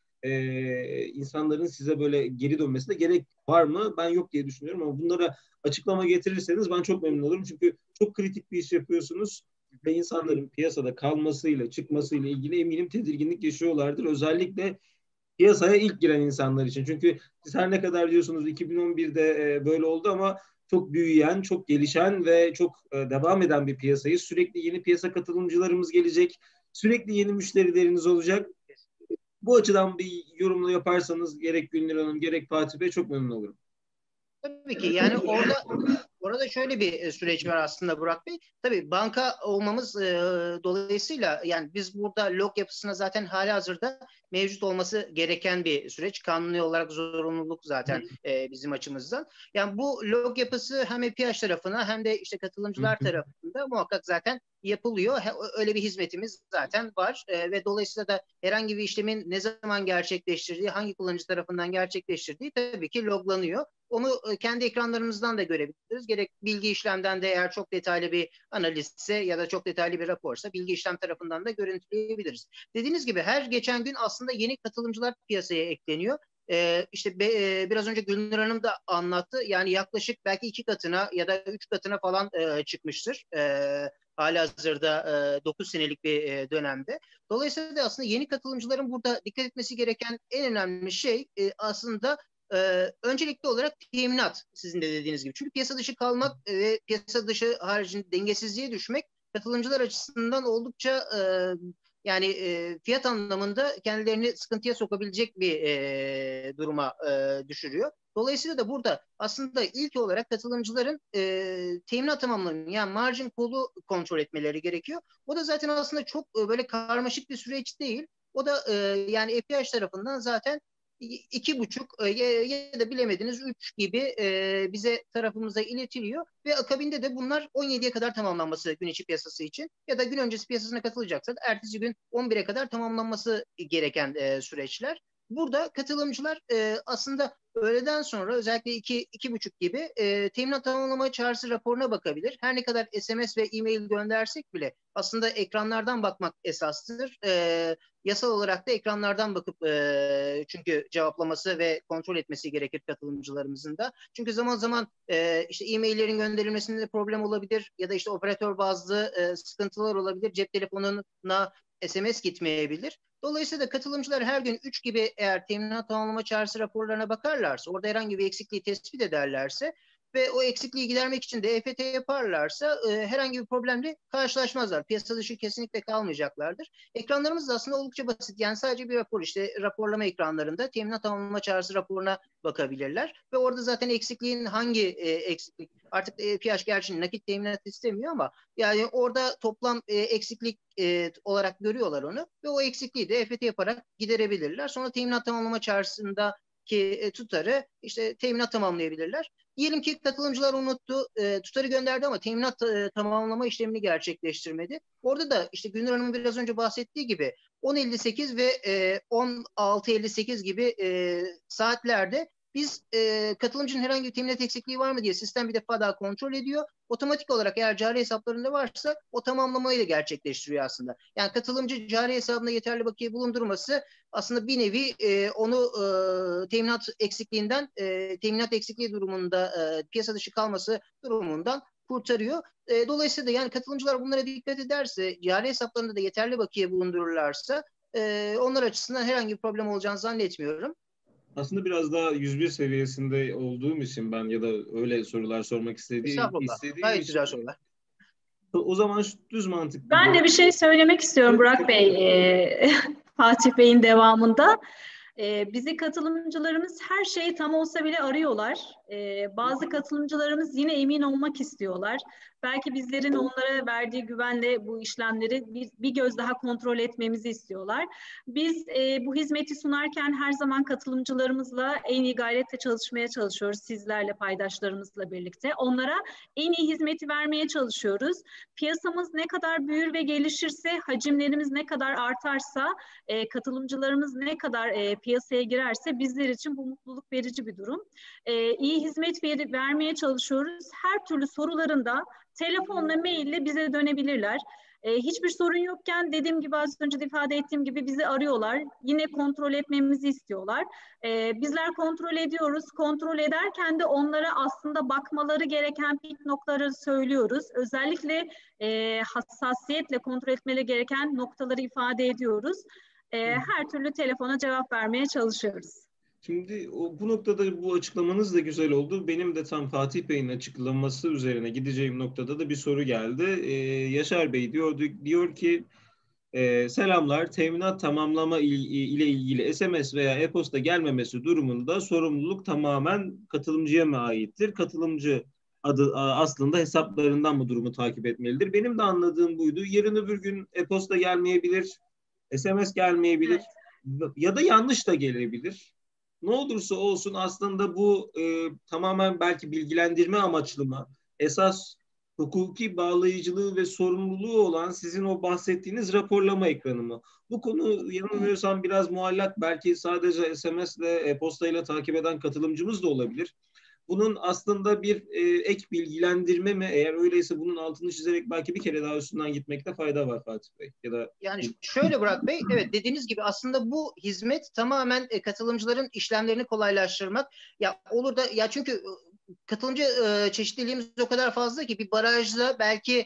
insanların size böyle geri dönmesine gerek var mı? Ben yok diye düşünüyorum ama bunlara açıklama getirirseniz ben çok memnun olurum. Çünkü çok kritik bir iş yapıyorsunuz ve insanların piyasada kalmasıyla çıkmasıyla ilgili eminim tedirginlik yaşıyorlardır. Özellikle piyasaya ilk giren insanlar için. Çünkü siz her ne kadar diyorsunuz 2011'de böyle oldu ama çok büyüyen, çok gelişen ve çok devam eden bir piyasayız. Sürekli yeni piyasa katılımcılarımız gelecek. Sürekli yeni müşterileriniz olacak. Bu açıdan bir yorumla yaparsanız gerek Gülnur Hanım gerek Fatih Bey çok memnun olurum. Tabii ki yani orada şöyle bir süreç var aslında Burak Bey. Tabii banka olmamız dolayısıyla yani biz burada log yapısına zaten halihazırda mevcut olması gereken bir süreç. Kanuni olarak zorunluluk zaten bizim açımızdan. Yani bu log yapısı hem API tarafına hem de işte katılımcılar tarafında muhakkak zaten yapılıyor. Öyle bir hizmetimiz zaten var ve dolayısıyla da herhangi bir işlemin ne zaman gerçekleştirdiği, hangi kullanıcı tarafından gerçekleştirdiği tabii ki loglanıyor. Onu kendi ekranlarımızdan da görebiliriz. Gerek bilgi işlemden de eğer çok detaylı bir analizse ya da çok detaylı bir raporsa bilgi işlem tarafından da görüntüleyebiliriz. Dediğiniz gibi her geçen gün aslında yeni katılımcılar piyasaya ekleniyor. İşte biraz önce Gülnur Hanım da anlattı. Yani yaklaşık belki 2 katına ya da 3 katına falan çıkmıştır. Halihazırda 9 senelik bir dönemde. Dolayısıyla da aslında yeni katılımcıların burada dikkat etmesi gereken en önemli şey aslında öncelikli olarak teminat sizin de dediğiniz gibi. Çünkü piyasa dışı kalmak ve piyasa dışı haricinde dengesizliğe düşmek katılımcılar açısından oldukça yani fiyat anlamında kendilerini sıkıntıya sokabilecek bir duruma düşürüyor. Dolayısıyla da burada aslında ilk olarak katılımcıların teminat tamamlarını yani margin call'u kontrol etmeleri gerekiyor. O da zaten aslında çok böyle karmaşık bir süreç değil. O da yani API tarafından zaten 2,5 ya da bilemediniz 3 gibi bize tarafımıza iletiliyor ve akabinde de bunlar 17'ye kadar tamamlanması gün içi piyasası için ya da gün öncesi piyasasına katılacaksa da ertesi gün 11'e kadar tamamlanması gereken süreçler. Burada katılımcılar aslında öğleden sonra özellikle 2,5 gibi teminat tamamlama çağrısı raporuna bakabilir. Her ne kadar SMS ve e-mail göndersek bile aslında ekranlardan bakmak esastır. Yasal olarak da ekranlardan bakıp çünkü cevaplaması ve kontrol etmesi gerekir katılımcılarımızın da. Çünkü zaman zaman işte e-maillerin gönderilmesinde problem olabilir ya da işte operatör bazlı sıkıntılar olabilir. Cep telefonuna SMS gitmeyebilir. Dolayısıyla da katılımcılar her gün 3 gibi eğer teminat tamamlama çağrısı raporlarına bakarlarsa, orada herhangi bir eksikliği tespit ederlerse ve o eksikliği gidermek için de EFT yaparlarsa herhangi bir problemle karşılaşmazlar. Piyasa dışı kesinlikle kalmayacaklardır. Ekranlarımız da aslında oldukça basit. Yani sadece bir rapor işte raporlama ekranlarında teminat tamamlama çağrısı raporuna bakabilirler. Ve orada zaten eksikliğin hangi eksiklik artık PH gerçi nakit teminat istemiyor ama yani orada toplam eksiklik olarak görüyorlar onu ve o eksikliği de EFT yaparak giderebilirler. Sonra teminat tamamlama çağrısındaki tutarı işte teminat tamamlayabilirler. Diyelim ki katılımcılar unuttu, tutarı gönderdi ama teminat tamamlama işlemini gerçekleştirmedi. Orada da işte Gülnur Hanım'ın biraz önce bahsettiği gibi 10.58 ve 16.58 gibi saatlerde biz katılımcının herhangi bir teminat eksikliği var mı diye sistem bir defa daha kontrol ediyor. Otomatik olarak eğer cari hesaplarında varsa o tamamlamayı da gerçekleştiriyor aslında. Yani katılımcı cari hesabında yeterli bakiye bulundurması aslında bir nevi onu teminat eksikliğinden, teminat eksikliği durumunda piyasa dışı kalması durumundan kurtarıyor. Dolayısıyla da yani katılımcılar bunlara dikkat ederse, cari hesaplarında da yeterli bakiye bulundururlarsa onlar açısından herhangi bir problem olacağını zannetmiyorum. Aslında biraz daha 101 seviyesinde olduğum için ben ya da öyle sorular sormak istediğim Estağfurullah. Gayet için güzel sorular. o zaman şu düz mantık Ben de bir şey söylemek istiyorum Burak Bey, Fatih Bey'in devamında. Bizi katılımcılarımız her şey tam olsa bile arıyorlar. Bazı katılımcılarımız yine emin olmak istiyorlar. Belki bizlerin onlara verdiği güvenle bu işlemleri bir göz daha kontrol etmemizi istiyorlar. Biz bu hizmeti sunarken her zaman katılımcılarımızla en iyi gayretle çalışmaya çalışıyoruz. Sizlerle, paydaşlarımızla birlikte. Onlara en iyi hizmeti vermeye çalışıyoruz. Piyasamız ne kadar büyür ve gelişirse, hacimlerimiz ne kadar artarsa, katılımcılarımız ne kadar piyasaya girerse bizler için bu mutluluk verici bir durum. İyi hizmet vermeye çalışıyoruz. Her türlü sorularında telefonla, maille bize dönebilirler. Hiçbir sorun yokken dediğim gibi, az önce de ifade ettiğim gibi bizi arıyorlar. Yine kontrol etmemizi istiyorlar. Bizler kontrol ediyoruz. Kontrol ederken de onlara aslında bakmaları gereken pik noktaları söylüyoruz. Özellikle hassasiyetle kontrol etmeleri gereken noktaları ifade ediyoruz. Her türlü telefona cevap vermeye çalışıyoruz. Şimdi bu noktada bu açıklamanız da güzel oldu. Benim de tam Fatih Bey'in açıklaması üzerine gideceğim noktada da bir soru geldi. Yaşar Bey diyor ki selamlar, teminat tamamlama ile ilgili SMS veya e-posta gelmemesi durumunda sorumluluk tamamen katılımcıya mı aittir? Katılımcı aslında hesaplarından mı durumu takip etmelidir? Benim de anladığım buydu. Yarın öbür gün e-posta gelmeyebilir, SMS gelmeyebilir, evet, ya da yanlış da gelebilir. Ne olursa olsun aslında bu tamamen belki bilgilendirme amaçlı mı? Esas hukuki bağlayıcılığı ve sorumluluğu olan sizin o bahsettiğiniz raporlama ekranı mı? Bu konu yanılmıyorsam biraz muallak, belki sadece SMS'le, e-postayla takip eden katılımcımız da olabilir. Bunun aslında bir ek bilgilendirme mi? Eğer öyleyse bunun altını çizerek belki bir kere daha üstünden gitmekte fayda var Fatih Bey. Ya da yani şöyle Burak Bey, evet, dediğiniz gibi aslında bu hizmet tamamen katılımcıların işlemlerini kolaylaştırmak. Ya olur da, ya çünkü katılımcı çeşitliliğimiz o kadar fazla ki bir barajla belki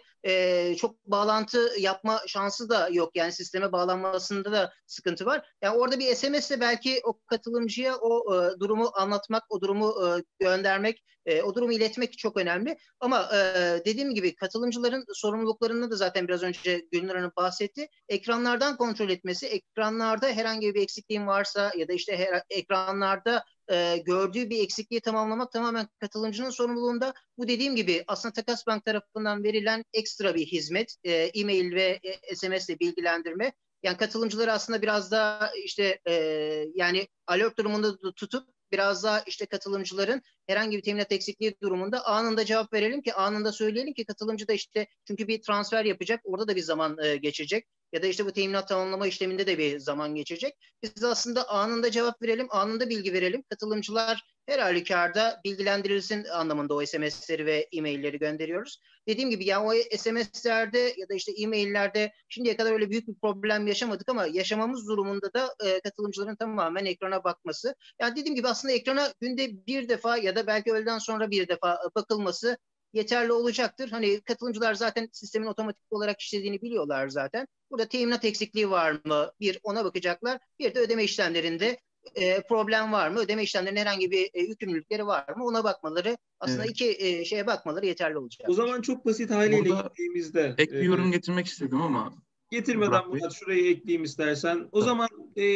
çok bağlantı yapma şansı da yok. Yani sisteme bağlanmasında da sıkıntı var. Yani orada bir SMS'le belki o katılımcıya o durumu anlatmak, o durumu göndermek, o durumu iletmek çok önemli. Ama dediğim gibi katılımcıların sorumluluklarını da zaten biraz önce Gülnur Hanım bahsetti. Ekranlardan kontrol etmesi, ekranlarda herhangi bir eksikliğin varsa ya da işte ekranlarda gördüğü bir eksikliği tamamlamak tamamen katılımcının sorumluluğunda. Bu dediğim gibi aslında Takasbank tarafından verilen ekstra bir hizmet. E-mail ve SMS ile bilgilendirme. Yani katılımcıları aslında biraz daha işte yani alert durumunda tutup biraz daha işte katılımcıların herhangi bir teminat eksikliği durumunda anında cevap verelim ki, anında söyleyelim ki katılımcı da işte, çünkü bir transfer yapacak, orada da bir zaman geçecek. Ya da işte bu teminat tamamlama işleminde de bir zaman geçecek. Biz aslında anında cevap verelim, anında bilgi verelim. Katılımcılar her halükarda bilgilendirilsin anlamında o SMS'leri ve e-mailleri gönderiyoruz. Dediğim gibi yani o SMS'lerde ya da işte e-maillerde şimdiye kadar öyle büyük bir problem yaşamadık ama yaşamamız durumunda da katılımcıların tamamen ekrana bakması. Yani dediğim gibi aslında ekrana günde bir defa ya da belki öğleden sonra bir defa bakılması yeterli olacaktır. Hani katılımcılar zaten sistemin otomatik olarak işlediğini biliyorlar zaten. Burada teminat eksikliği var mı? Bir, ona bakacaklar. Bir de ödeme işlemlerinde problem var mı? Ödeme işlemlerinin herhangi bir yükümlülükleri var mı? Ona bakmaları, aslında iki şeye bakmaları yeterli olacak. O zaman çok basit haliyle gittiğimizde ek bir yorum getirmek istedim ama getirmeden Murat şurayı ekleyeyim istersen. O zaman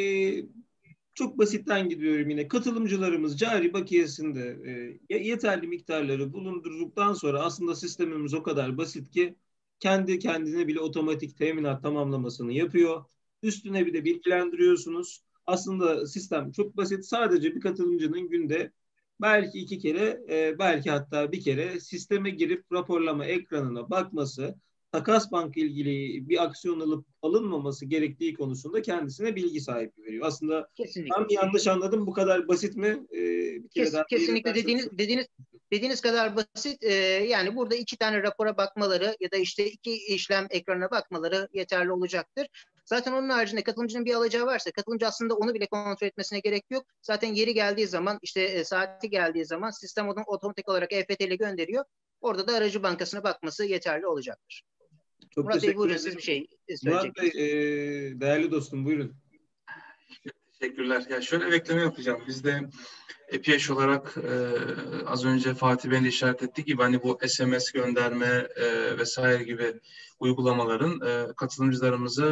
çok basitten gidiyorum yine. Katılımcılarımız cari bakiyesinde yeterli miktarları bulundurduktan sonra aslında sistemimiz o kadar basit ki kendi kendine bile otomatik teminat tamamlamasını yapıyor. Üstüne bir de bilgilendiriyorsunuz. Aslında sistem çok basit. Sadece bir katılımcının günde belki 2 kere, belki hatta bir kere sisteme girip raporlama ekranına bakması, Takasbank ilgili bir aksiyon alıp alınmaması gerektiği konusunda kendisine bilgi sahibi veriyor. Aslında kesinlikle. Ben yanlış anladım. Bu kadar basit mi? Bir kere daha kesinlikle dediğiniz kadar basit. Yani burada 2 tane rapora bakmaları ya da işte 2 işlem ekranına bakmaları yeterli olacaktır. Zaten onun haricinde katılımcının bir alacağı varsa katılımcı aslında onu bile kontrol etmesine gerek yok. Zaten yeri geldiği zaman, işte saati geldiği zaman sistem onu otomatik olarak EFT ile gönderiyor. Orada da aracı bankasına bakması yeterli olacaktır. Çok Murat Bey buyurun, siz bir şey söyleyeceksiniz. Murat Bey, değerli dostum buyurun. Teşekkürler. Ya şöyle bir ekleme yapacağım. Biz de EPH olarak az önce Fatih Bey'in işaret ettiği gibi hani bu SMS gönderme vesaire gibi uygulamaların katılımcılarımızı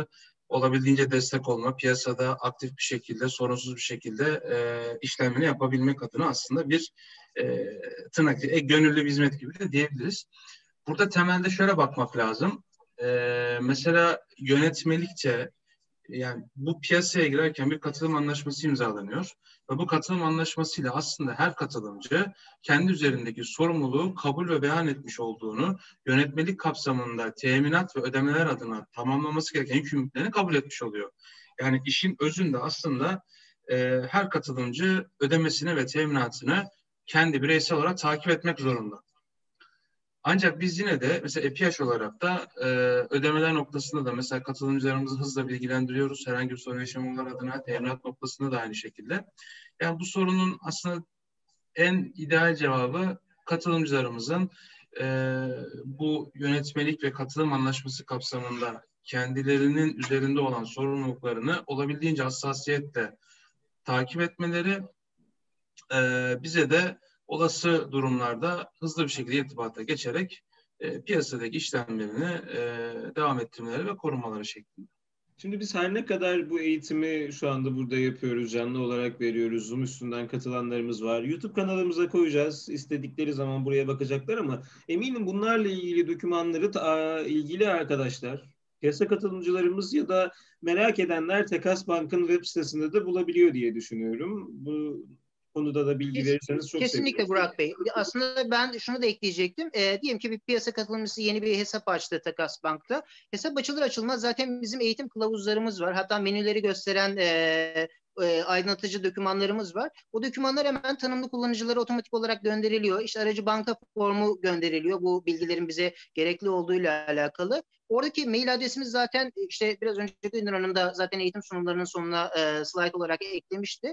olabildiğince destek olma, piyasada aktif bir şekilde, sorunsuz bir şekilde işlemini yapabilmek adına aslında bir tırnak gönüllü bir hizmet gibi de diyebiliriz. Burada temelde şöyle bakmak lazım. Mesela yönetmelikçe, yani bu piyasaya girerken bir katılım anlaşması imzalanıyor ve bu katılım anlaşmasıyla aslında her katılımcı kendi üzerindeki sorumluluğu kabul ve beyan etmiş olduğunu, yönetmelik kapsamında teminat ve ödemeler adına tamamlaması gereken yükümlülüklerini kabul etmiş oluyor. Yani işin özünde aslında her katılımcı ödemesini ve teminatını kendi bireysel olarak takip etmek zorunda. Ancak biz yine de mesela EPH olarak da ödemeler noktasında da mesela katılımcılarımızı hızla bilgilendiriyoruz. Herhangi bir sorun yaşamamalar adına teminat noktasında da aynı şekilde. Yani bu sorunun aslında en ideal cevabı katılımcılarımızın bu yönetmelik ve katılım anlaşması kapsamında kendilerinin üzerinde olan sorumluluklarını olabildiğince hassasiyetle takip etmeleri, bize de olası durumlarda hızlı bir şekilde irtibata geçerek piyasadaki işlemlerini devam ettirmeleri ve korumaları şeklinde. Şimdi biz her ne kadar bu eğitimi şu anda burada yapıyoruz, canlı olarak veriyoruz, Zoom üstünden katılanlarımız var. YouTube kanalımıza koyacağız. İstedikleri zaman buraya bakacaklar ama eminim bunlarla ilgili dokümanları ilgili arkadaşlar, piyasa katılımcılarımız ya da merak edenler Takas Bank'ın web sitesinde de bulabiliyor diye düşünüyorum. Bu konuda da bilgi verirseniz çok sevinirim. Kesinlikle Burak Bey. Aslında ben şunu da ekleyecektim. Diyelim ki bir piyasa katılımcısı yeni bir hesap açtı Takas Bank'ta. Hesap açılır açılmaz zaten bizim eğitim kılavuzlarımız var. Hatta menüleri gösteren aydınlatıcı dokümanlarımız var. O dokümanlar hemen tanımlı kullanıcılara otomatik olarak gönderiliyor. İşte aracı banka formu gönderiliyor. Bu bilgilerin bize gerekli olduğuyla alakalı. Oradaki mail adresimiz zaten işte biraz önce Gündür Hanım da zaten eğitim sunumlarının sonuna slide olarak eklemişti.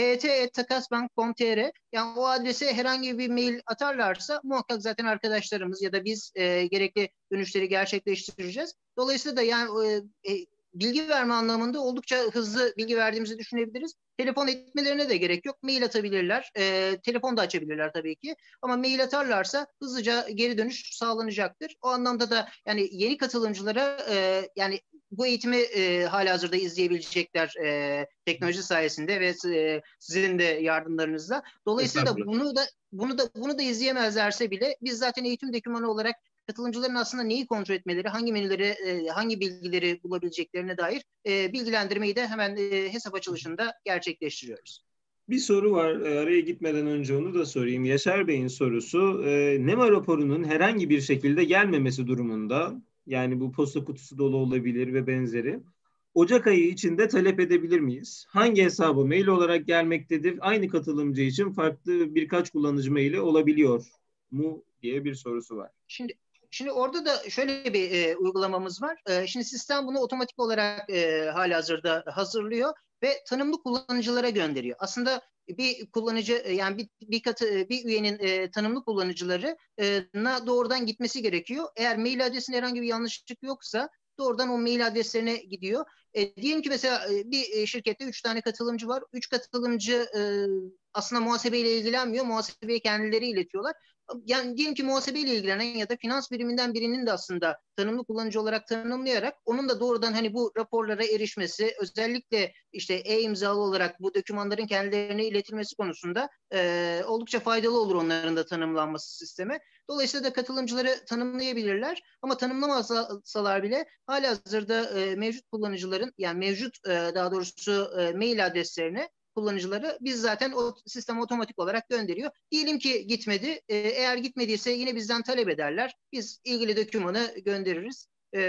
et@takasbank.com.tr, yani o adrese herhangi bir mail atarlarsa muhakkak zaten arkadaşlarımız ya da biz gerekli dönüşleri gerçekleştireceğiz. Dolayısıyla da yani bilgi verme anlamında oldukça hızlı bilgi verdiğimizi düşünebiliriz. Telefon etmelerine de gerek yok. Mail atabilirler. Telefon da açabilirler tabii ki. Ama mail atarlarsa hızlıca geri dönüş sağlanacaktır. O anlamda da yani yeni katılımcılara yani bu eğitimi halihazırda izleyebilecekler teknoloji sayesinde ve sizin de yardımlarınızla. Dolayısıyla bunu da izleyemezlerse bile biz zaten eğitim dokümanı olarak katılımcıların aslında neyi kontrol etmeleri, hangi menüleri, hangi bilgileri bulabileceklerine dair bilgilendirmeyi de hemen hesap açılışında gerçekleştiriyoruz. Bir soru var. Araya gitmeden önce onu da sorayım. Yaşar Bey'in sorusu, NEMA raporunun herhangi bir şekilde gelmemesi durumunda, yani bu posta kutusu dolu olabilir ve benzeri, Ocak ayı içinde talep edebilir miyiz? Hangi hesabı mail olarak gelmektedir? Aynı katılımcı için farklı birkaç kullanıcı maili olabiliyor mu diye bir sorusu var. Şimdi orada da şöyle bir uygulamamız var. Şimdi sistem bunu otomatik olarak halihazırda hazırlıyor ve tanımlı kullanıcılara gönderiyor. Aslında bir kullanıcı yani bir üyenin tanımlı kullanıcılarına doğrudan gitmesi gerekiyor. Eğer mail adresinde herhangi bir yanlışlık yoksa doğrudan o mail adreslerine gidiyor. Diyelim ki mesela bir şirkette 3 tane katılımcı var. 3 katılımcı aslında muhasebeyle ilgilenmiyor. Muhasebeye kendileri iletiyorlar. Yani diyelim ki muhasebeyle ilgilenen ya da finans biriminden birinin de aslında tanımlı kullanıcı olarak tanımlayarak onun da doğrudan hani bu raporlara erişmesi, özellikle işte e-imzalı olarak bu dokümanların kendilerine iletilmesi konusunda oldukça faydalı olur onların da tanımlanması sisteme. Dolayısıyla da katılımcıları tanımlayabilirler ama tanımlamasalar bile halihazırda mevcut kullanıcıların yani mevcut daha doğrusu mail adreslerine kullanıcıları biz zaten o sistem otomatik olarak gönderiyor. Diyelim ki gitmedi. Eğer gitmediyse yine bizden talep ederler. Biz ilgili dokümanı göndeririz.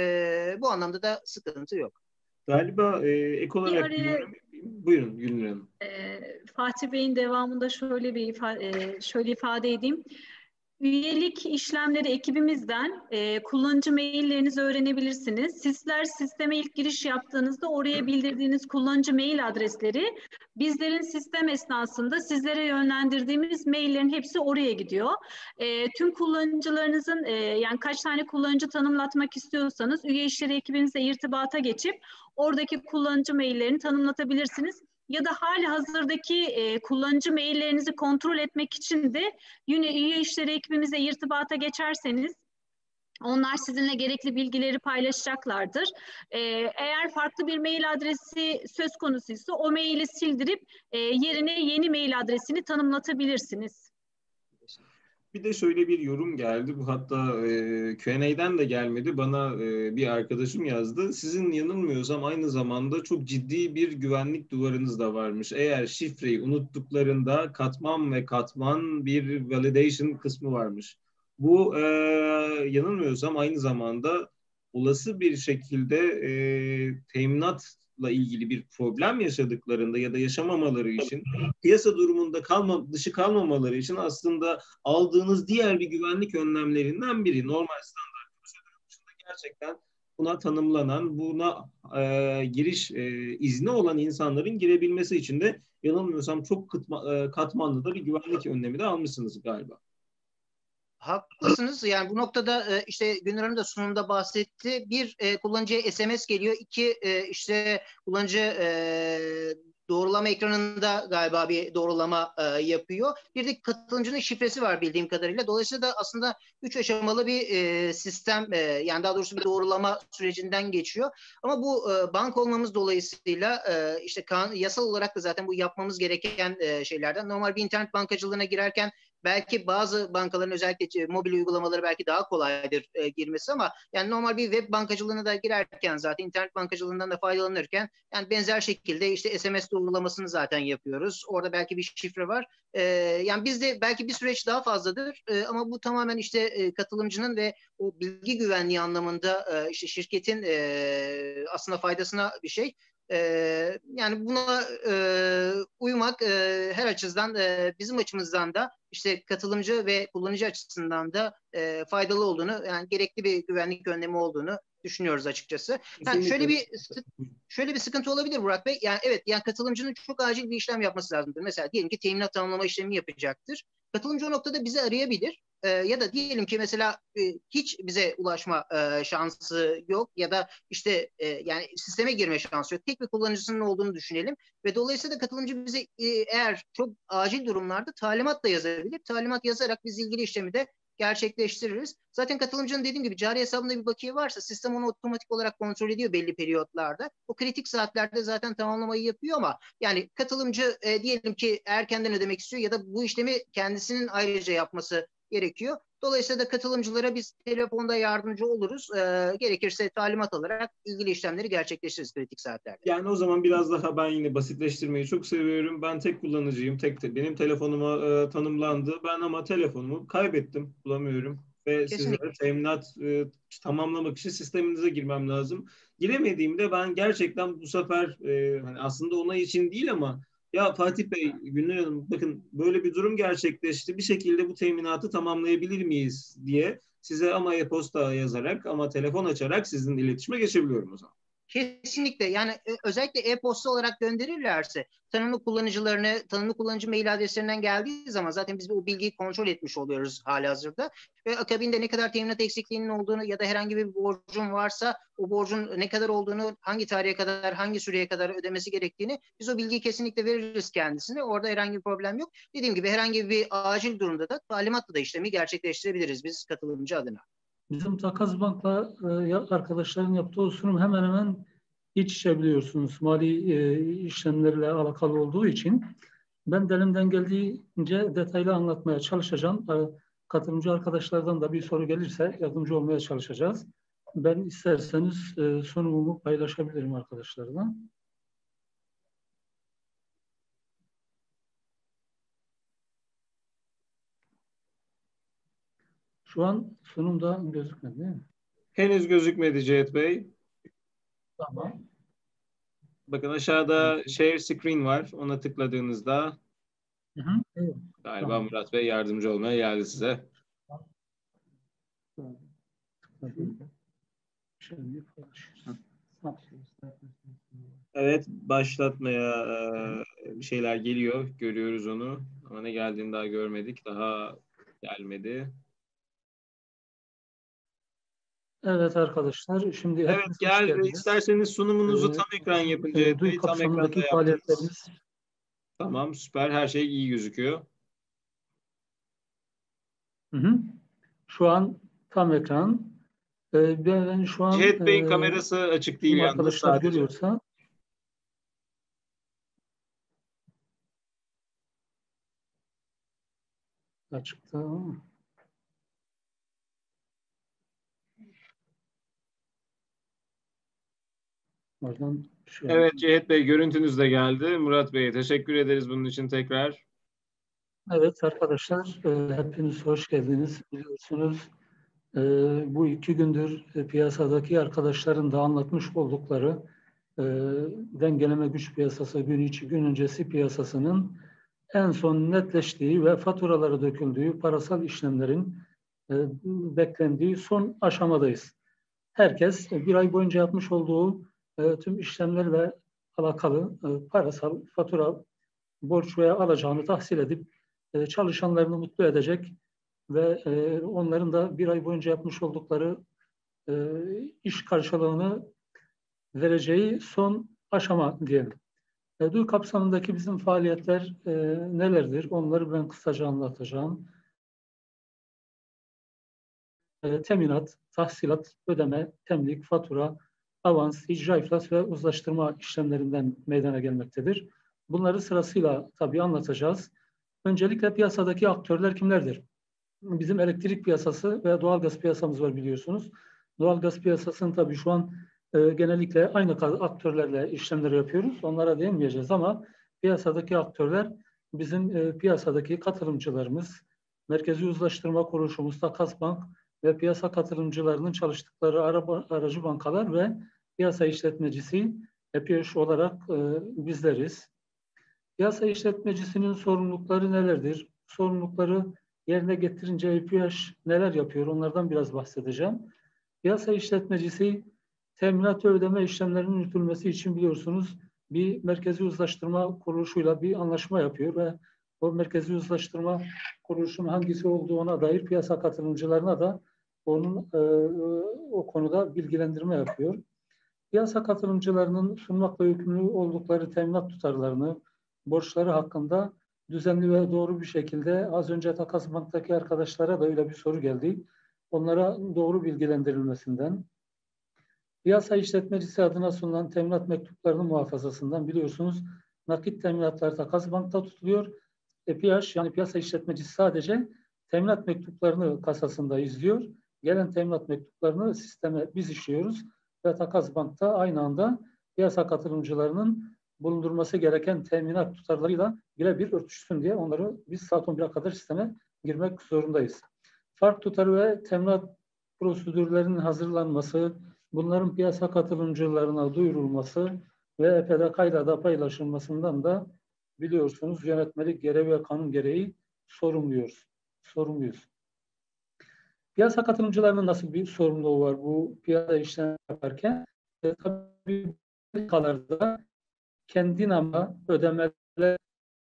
Bu anlamda da sıkıntı yok. Galiba ek olarak buyurun Gülnur Hanım. Fatih Bey'in devamında şöyle ifade edeyim. Üyelik işlemleri ekibimizden kullanıcı maillerinizi öğrenebilirsiniz. Sizler sisteme ilk giriş yaptığınızda oraya bildirdiğiniz kullanıcı mail adresleri bizlerin sistem esnasında sizlere yönlendirdiğimiz maillerin hepsi oraya gidiyor. Tüm kullanıcılarınızın yani kaç tane kullanıcı tanımlatmak istiyorsanız üye işleri ekibinizle irtibata geçip oradaki kullanıcı maillerini tanımlatabilirsiniz. Ya da hali hazırdaki kullanıcı maillerinizi kontrol etmek için de yine üye işleri ekibimize irtibata geçerseniz Onlar sizinle gerekli bilgileri paylaşacaklardır. Eğer farklı bir mail adresi söz konusuysa o maili sildirip yerine yeni mail adresini tanımlatabilirsiniz. Bir de şöyle bir yorum geldi. Bu hatta Q&A'den de gelmedi. Bana bir arkadaşım yazdı. Sizin yanılmıyorsam aynı zamanda çok ciddi bir güvenlik duvarınız da varmış. Eğer şifreyi unuttuklarında katman ve katman bir validation kısmı varmış. Bu yanılmıyorsam aynı zamanda olası bir şekilde teminatla ilgili bir problem yaşadıklarında ya da yaşamamaları için piyasa durumunda dışı kalmamaları için aslında aldığınız diğer bir güvenlik önlemlerinden biri. Normal standart prosedür dışında gerçekten buna tanımlanan, buna giriş izni olan insanların girebilmesi için de yanılmıyorsam çok katmanlı da bir güvenlik önlemi de almışsınız galiba. Haklısınız. Yani bu noktada işte Günür Hanım da sunumda bahsetti. Bir, kullanıcıya SMS geliyor. İki, işte kullanıcı doğrulama ekranında galiba bir doğrulama yapıyor. Bir de katılımcının şifresi var bildiğim kadarıyla. Dolayısıyla da aslında 3 aşamalı bir sistem, yani daha doğrusu bir doğrulama sürecinden geçiyor. Ama bu bank olmamız dolayısıyla işte yasal olarak da zaten bu yapmamız gereken şeylerden. Normal bir internet bankacılığına girerken belki bazı bankaların özellikle mobil uygulamaları belki daha kolaydır girmesi ama yani normal bir web bankacılığına da girerken zaten internet bankacılığından da faydalanırken yani benzer şekilde işte SMS uygulamasını zaten yapıyoruz. Orada belki bir şifre var. Yani bizde belki bir süreç daha fazladır ama bu tamamen işte katılımcının ve o bilgi güvenliği anlamında işte şirketin aslında faydasına bir şey. Yani buna uymak her açıdan bizim açımızdan da işte katılımcı ve kullanıcı açısından da faydalı olduğunu, yani gerekli bir güvenlik önlemi olduğunu düşünüyoruz açıkçası. Yani şöyle bir sıkıntı olabilir Burak Bey. Yani evet, yani katılımcının çok acil bir işlem yapması lazımdır. Mesela diyelim ki teminat tamamlama işlemi yapacaktır. Katılımcı o noktada bizi arayabilir. Ya da diyelim ki mesela hiç bize ulaşma şansı yok ya da işte yani sisteme girme şansı yok. Tek bir kullanıcısının olduğunu düşünelim ve dolayısıyla katılımcı bize eğer çok acil durumlarda talimat da yazabilir. Talimat yazarak biz ilgili işlemi de gerçekleştiririz. Zaten katılımcının dediğim gibi cari hesabında bir bakiye varsa sistem onu otomatik olarak kontrol ediyor belli periyotlarda. O kritik saatlerde zaten tamamlamayı yapıyor ama yani katılımcı diyelim ki erkenden ödemek istiyor ya da bu işlemi kendisinin ayrıca yapması gerekiyor. Dolayısıyla da katılımcılara biz telefonda yardımcı oluruz. Gerekirse talimat alarak ilgili işlemleri gerçekleştiririz kritik saatlerde. Yani o zaman biraz daha ben yine basitleştirmeyi çok seviyorum. Ben tek kullanıcıyım. Benim telefonuma tanımlandı. Ben ama telefonumu kaybettim. Bulamıyorum. Ve Kesinlikle. sizlere teminat tamamlamak için sisteminize girmem lazım. Giremediğimde ben gerçekten bu sefer hani aslında onay için değil ama ya Fatih Bey, Gülnur Hanım bakın böyle bir durum gerçekleşti. Bir şekilde bu teminatı tamamlayabilir miyiz diye size ama e-posta yazarak ama telefon açarak sizinle iletişime geçebiliyorum o zaman. Kesinlikle, yani özellikle e-posta olarak gönderirlerse tanımlı kullanıcı mail adreslerinden geldiği zaman zaten biz bu bilgiyi kontrol etmiş oluyoruz halihazırda ve akabinde ne kadar teminat eksikliğinin olduğunu ya da herhangi bir borcun varsa o borcun ne kadar olduğunu, hangi tarihe kadar, hangi süreye kadar ödemesi gerektiğini biz o bilgiyi kesinlikle veririz kendisine. Orada herhangi bir problem yok. Dediğim gibi herhangi bir acil durumda da talimatla da işlemi gerçekleştirebiliriz biz katılımcı adına. Bizim Takas Bank'la arkadaşların yaptığı o sunum hemen hemen iç içe biliyorsunuz. Mali işlemlerle alakalı olduğu için ben de elimden geldiğince detaylı anlatmaya çalışacağım. Katılımcı arkadaşlardan da bir soru gelirse yardımcı olmaya çalışacağız. Ben isterseniz sunumumu paylaşabilirim arkadaşlarla. Şu an sunumda gözükmedi değil mi? Henüz gözükmedi Cihat Bey. Tamam. Bakın aşağıda share screen var. Ona tıkladığınızda Evet. galiba Tamam. Murat Bey yardımcı olmaya geldi size. Evet, başlatmaya bir şeyler geliyor. Görüyoruz onu. Ama ne geldiğini daha görmedik. Daha gelmedi. Evet arkadaşlar, şimdi Evet, hepiniz hoş geldi. geldiniz. İsterseniz sunumunuzu tam ekran yapın Cihat DUI Bey. Tam kapsamındaki ekranda yaptınız. faaliyetlerimiz. Tamam, süper. Her şey iyi gözüküyor. Şu an tam ekran. Ben şu an Cihet Bey'in kamerası açık değil yalnız arkadaşlar sadece. görüyorsa açıkta. Oradan şu Evet Cihet Bey, görüntünüz de geldi. Murat Bey'e teşekkür ederiz bunun için tekrar. Evet arkadaşlar, hepiniz hoş geldiniz. Biliyorsunuz bu 2 gündür piyasadaki arkadaşların da anlatmış oldukları dengeleme güç piyasası, gün içi gün öncesi piyasasının en son netleştiği ve faturaları döküldüğü parasal işlemlerin beklendiği son aşamadayız. Herkes bir ay boyunca yapmış olduğu tüm işlemlerle alakalı parasal fatura, borç veya alacağını tahsil edip çalışanlarını mutlu edecek ve onların da bir ay boyunca yapmış oldukları iş karşılığını vereceği son aşama diyelim. DUY kapsamındaki bizim faaliyetler nelerdir? Onları ben kısaca anlatacağım. Teminat, tahsilat, ödeme, temlik, fatura, avans, icra iflas ve uzlaştırma işlemlerinden meydana gelmektedir. Bunları sırasıyla tabii anlatacağız. Öncelikle piyasadaki aktörler kimlerdir? Bizim elektrik piyasası ve doğalgaz piyasamız var biliyorsunuz. Doğalgaz piyasasının tabii şu an genellikle aynı aktörlerle işlemleri yapıyoruz. Onlara değinmeyeceğiz ama piyasadaki aktörler bizim piyasadaki katılımcılarımız, Merkezi Uzlaştırma Kuruluşumuz, Takas Bank ve piyasa katılımcılarının çalıştıkları aracı bankalar ve piyasa işletmecisi EPİAŞ olarak bizleriz. Piyasa işletmecisinin sorumlulukları nelerdir? Sorumlulukları yerine getirince EPİAŞ neler yapıyor? Onlardan biraz bahsedeceğim. Piyasa işletmecisi teminat ve ödeme işlemlerinin yürütülmesi için biliyorsunuz bir Merkezi Uzlaştırma Kuruluşu'yla bir anlaşma yapıyor ve o Merkezi Uzlaştırma Kuruluşu'nun hangisi olduğuna dair piyasa katılımcılarına da onun o konuda bilgilendirme yapıyor. Piyasa katılımcılarının sunmakla yükümlü oldukları teminat tutarlarını, borçları hakkında düzenli ve doğru bir şekilde az önce Takas Bank'taki arkadaşlara da öyle bir soru geldi. Onlara doğru bilgilendirilmesinden, piyasa işletmecisi adına sunulan teminat mektuplarının muhafazasından biliyorsunuz nakit teminatlar Takas Bank'ta tutuluyor. EPİAŞ yani piyasa işletmecisi sadece teminat mektuplarını kasasında izliyor. Gelen teminat mektuplarını sisteme biz işliyoruz ve Takas Bank'ta aynı anda piyasa katılımcılarının bulundurması gereken teminat tutarlarıyla birebir örtüşsün diye onları biz saat 11'e kadar sisteme girmek zorundayız. Fark tutarı ve teminat prosedürlerinin hazırlanması, bunların piyasa katılımcılarına duyurulması ve EPDK'yla da paylaşılmasından da biliyorsunuz yönetmelik görev ve kanun gereği sorumluyuz. Piyasa katılımcılarının nasıl bir sorumluluğu var bu piyasa işlem yaparken? Tabii bankalarda kendin ama ödemeler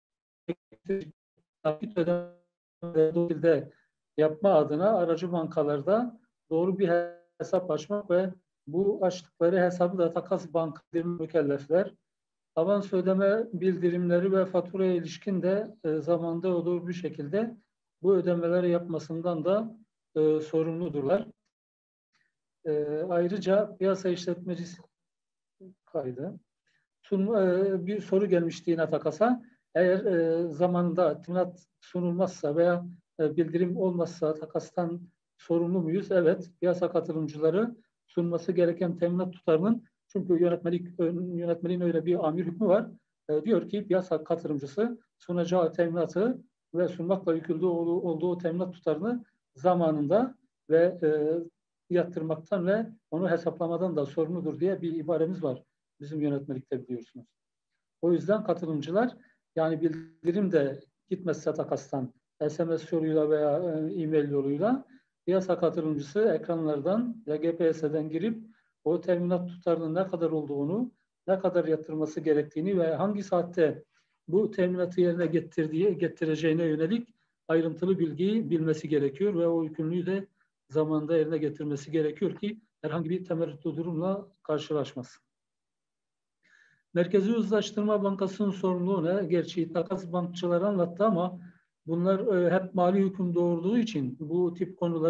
nakit ödemeleri yapma adına aracı bankalarda doğru bir hesap açmak ve bu açtıkları hesabı da Takas Bank'a mükellefler. Avans ödeme bildirimleri ve faturaya ilişkin de zamanda olduğu bir şekilde bu ödemeleri yapmasından da sorumludurlar. Ayrıca piyasa işletmecisi kaydı. Bir soru gelmişti yine Takas'a. Eğer zamanında teminat sunulmazsa veya bildirim olmazsa Takas'tan sorumlu muyuz? Evet. Piyasa katılımcıları sunması gereken teminat tutarının çünkü yönetmeliğin öyle bir amir hükmü var. Diyor ki piyasa katılımcısı sunacağı teminatı ve sunmakla yükümlü olduğu teminat tutarını zamanında ve yatırmaktan ve onu hesaplamadan da sorumludur diye bir ibaremiz var bizim yönetmelikte biliyorsunuz. O yüzden katılımcılar yani bildirim de gitmezse Takas'tan SMS yoluyla veya e-mail yoluyla piyasa katılımcısı ekranlardan ya GPS'den girip o teminat tutarının ne kadar olduğunu, ne kadar yatırması gerektiğini ve hangi saatte bu teminatı yerine getireceğine yönelik ayrıntılı bilgiyi bilmesi gerekiyor ve o yükümlülüğü de zamanında yerine getirmesi gerekiyor ki herhangi bir temerrütlü durumla karşılaşmasın. Merkezi Uzlaştırma Bankası'nın sorumluluğu ne? Gerçi takas bankçıları anlattı ama bunlar hep mali hüküm doğurduğu için bu tip konuları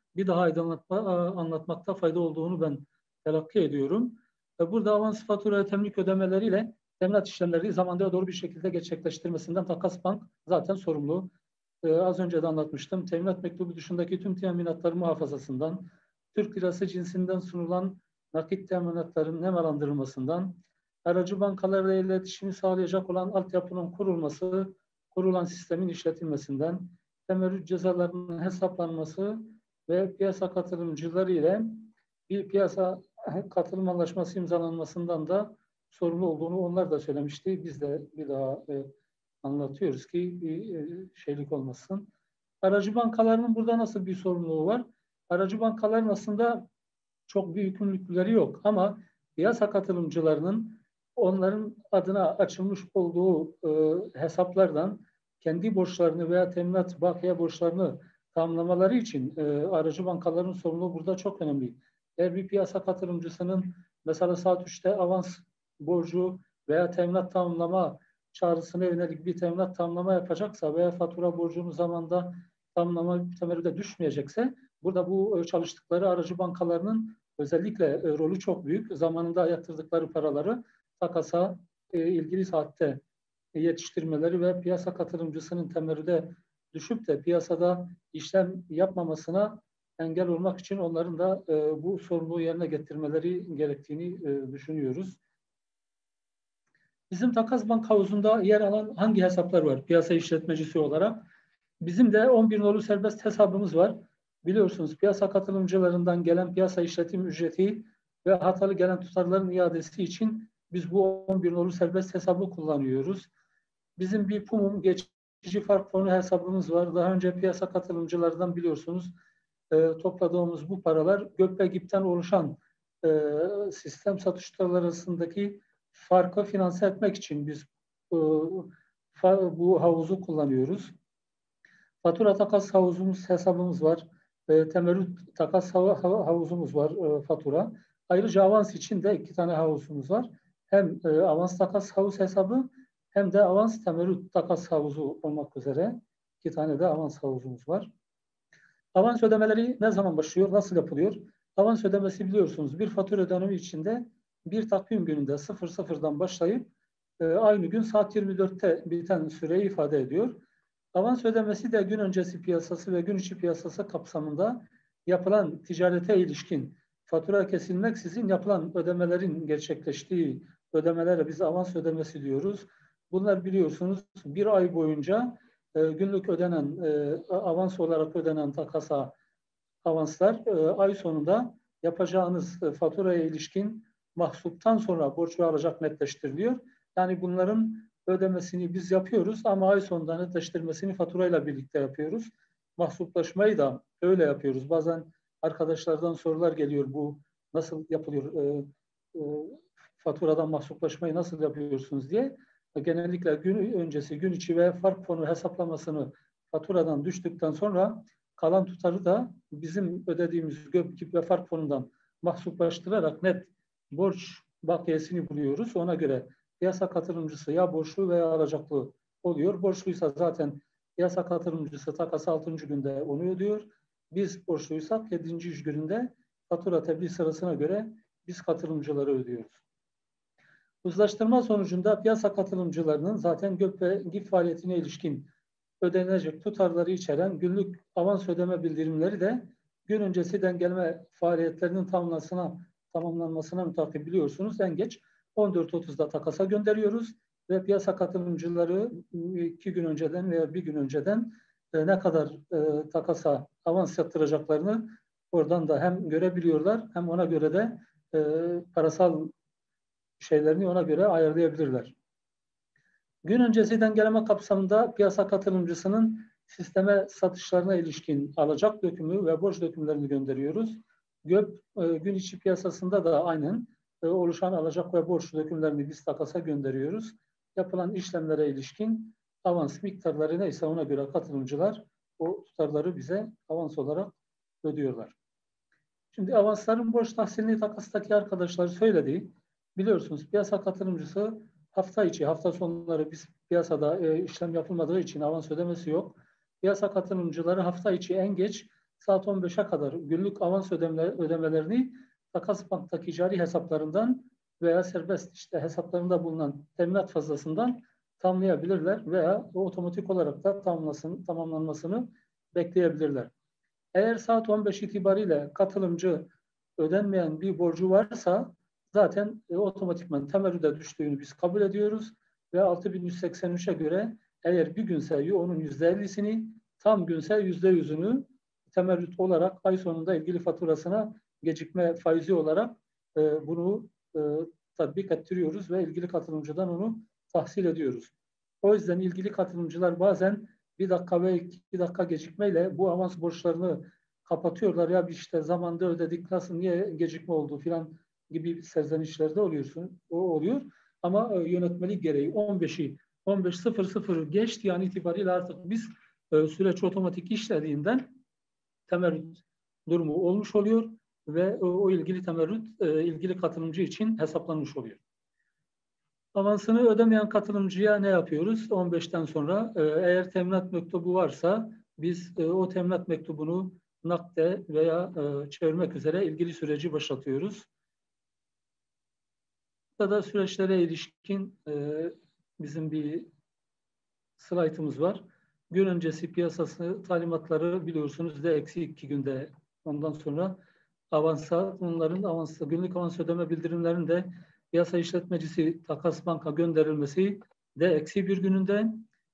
bir daha anlatmakta fayda olduğunu ben telakki ediyorum. Burada avans fatura temlik ödemeleriyle teminat işlemleri zamanda doğru bir şekilde gerçekleştirmesinden Takas Bank zaten sorumlu. Az önce de anlatmıştım. Teminat mektubu dışındaki tüm teminatların muhafazasından, Türk lirası cinsinden sunulan nakit teminatların nemalandırılmasından, aracı bankalarla iletişimi sağlayacak olan altyapının kurulması, kurulan sistemin işletilmesinden, temerrüt cezalarının hesaplanması ve piyasa katılımcıları ile bir piyasa katılım anlaşması imzalanmasından da sorumlu olduğunu onlar da söylemişti. Biz de bir daha anlatıyoruz ki bir şeylik olmasın. Aracı bankalarının burada nasıl bir sorumluluğu var? Aracı bankaların aslında çok büyük yükümlülükleri yok ama piyasa katılımcılarının onların adına açılmış olduğu hesaplardan kendi borçlarını veya teminat bakiye borçlarını tamamlamaları için aracı bankaların sorumluluğu burada çok önemli. Eğer bir piyasa katılımcısının mesela saat 3'te avans borcu veya teminat tamamlama çağrısına yönelik bir teminat tamamlama yapacaksa veya fatura borcunu zamanında tamamlama temerrüde düşmeyecekse burada bu çalıştıkları aracı bankalarının özellikle rolü çok büyük. Zamanında yatırdıkları paraları takasa ilgili saatte yetiştirmeleri ve piyasa katılımcısının temerrüde düşüp de piyasada işlem yapmamasına engel olmak için onların da bu sorumluluğu yerine getirmeleri gerektiğini düşünüyoruz. Bizim Takas Bank havuzunda yer alan hangi hesaplar var piyasa işletmecisi olarak? Bizim de 11 nolu serbest hesabımız var. Biliyorsunuz piyasa katılımcılarından gelen piyasa işletim ücreti ve hatalı gelen tutarların iadesi için biz bu 11 nolu serbest hesabı kullanıyoruz. Bizim bir PUMUM geçici fark fonu hesabımız var. Daha önce piyasa katılımcılardan biliyorsunuz topladığımız bu paralar GÖP ve GİP'ten oluşan sistem satış tutarları arasındaki farkı finanse etmek için biz bu havuzu kullanıyoruz. Fatura takas havuzumuz, hesabımız var. Temerrüt takas havuzumuz var, fatura. Ayrıca avans için de 2 tane havuzumuz var. Hem avans takas havuz hesabı hem de avans temerrüt takas havuzu olmak üzere 2 tane de avans havuzumuz var. Avans ödemeleri ne zaman başlıyor, nasıl yapılıyor? Avans ödemesi biliyorsunuz bir fatura dönemi içinde bir takvim gününde 00'dan başlayıp aynı gün saat 24'te biten süreyi ifade ediyor. Avans ödemesi de gün öncesi piyasası ve gün içi piyasası kapsamında yapılan ticarete ilişkin fatura kesilmeksizin yapılan ödemelerin gerçekleştiği ödemelere biz avans ödemesi diyoruz. Bunlar biliyorsunuz bir ay boyunca günlük ödenen, avans olarak ödenen takasa avanslar ay sonunda yapacağınız faturaya ilişkin mahsuptan sonra borç ve alacak netleştiriliyor. Yani bunların ödemesini biz yapıyoruz ama ay sonunda netleştirmesini faturayla birlikte yapıyoruz. Mahsuplaşmayı da öyle yapıyoruz. Bazen arkadaşlardan sorular geliyor, bu nasıl yapılıyor, faturadan mahsuplaşmayı nasıl yapıyorsunuz diye. Genellikle gün öncesi, gün içi ve fark fonu hesaplamasını faturadan düştükten sonra kalan tutarı da bizim ödediğimiz GÖP ve fark fonundan mahsuplaştırarak net borç bakiyesini buluyoruz. Ona göre piyasa katılımcısı ya borçlu veya alacaklı oluyor. Borçluysa zaten piyasa katılımcısı takası 6. günde onu ödüyor. Biz borçluysak 7. iş gününde fatura tebliğ sırasına göre biz katılımcıları ödüyoruz. Uzlaştırma sonucunda piyasa katılımcılarının zaten GÖP ve GİP faaliyetine ilişkin ödenecek tutarları içeren günlük avans ödeme bildirimleri de gün öncesi dengeleme faaliyetlerinin tamamlanmasına mütakip biliyorsunuz. En geç 14.30'da takasa gönderiyoruz ve piyasa katılımcıları 2 gün önceden veya 1 gün önceden ne kadar takasa avans yatıracaklarını oradan da hem görebiliyorlar hem ona göre de parasal şeylerini ona göre ayarlayabilirler. Gün öncesi dengeleme kapsamında piyasa katılımcısının sisteme satışlarına ilişkin alacak dökümü ve borç dökümlerini gönderiyoruz. GÖP gün içi piyasasında da aynen oluşan alacak ve borç dökümlerini biz takasa gönderiyoruz. Yapılan işlemlere ilişkin avans miktarları neyse ona göre katılımcılar o tutarları bize avans olarak ödüyorlar. Şimdi avansların borç tahsilini takastaki arkadaşlar söyledi. Biliyorsunuz piyasa katılımcısı hafta içi, hafta sonları biz piyasada işlem yapılmadığı için avans ödemesi yok. Piyasa katılımcıları hafta içi en geç saat 15'e kadar günlük avans ödemelerini Takas Bank'taki cari hesaplarından veya serbest işte hesaplarında bulunan teminat fazlasından tamamlayabilirler veya otomatik olarak da tamamlanmasını bekleyebilirler. Eğer saat 15 itibariyle katılımcı ödenmeyen bir borcu varsa zaten otomatikman temerrüde düştüğünü biz kabul ediyoruz ve 6.183'e göre eğer bir günse onun %50'sini, tam günse %100'ünü temerrüt olarak ay sonunda ilgili faturasına gecikme faizi olarak bunu tatbik ettiriyoruz ve ilgili katılımcıdan onu tahsil ediyoruz. O yüzden ilgili katılımcılar bazen 1 dakika ve 2 dakika gecikmeyle bu avans borçlarını kapatıyorlar. Ya işte zamanda ödedik, nasıl, niye gecikme oldu filan gibi serzenişlerde oluyor. Ama yönetmelik gereği 15.00 geçti yani itibariyle artık biz süreç otomatik işlediğinden temerrüt durumu olmuş oluyor ve o ilgili temerrüt ilgili katılımcı için hesaplanmış oluyor. Avansını ödemeyen katılımcıya ne yapıyoruz? 15'ten sonra eğer teminat mektubu varsa biz o teminat mektubunu nakde veya çevirmek üzere ilgili süreci başlatıyoruz. Burada da süreçlere ilişkin bizim bir slaytımız var. Gün öncesi piyasası talimatları biliyorsunuz de -2 günde. Ondan sonra onların günlük avans ödeme bildirimlerinin de piyasa işletmecisi Takas Bank'a gönderilmesi de -1 gününde.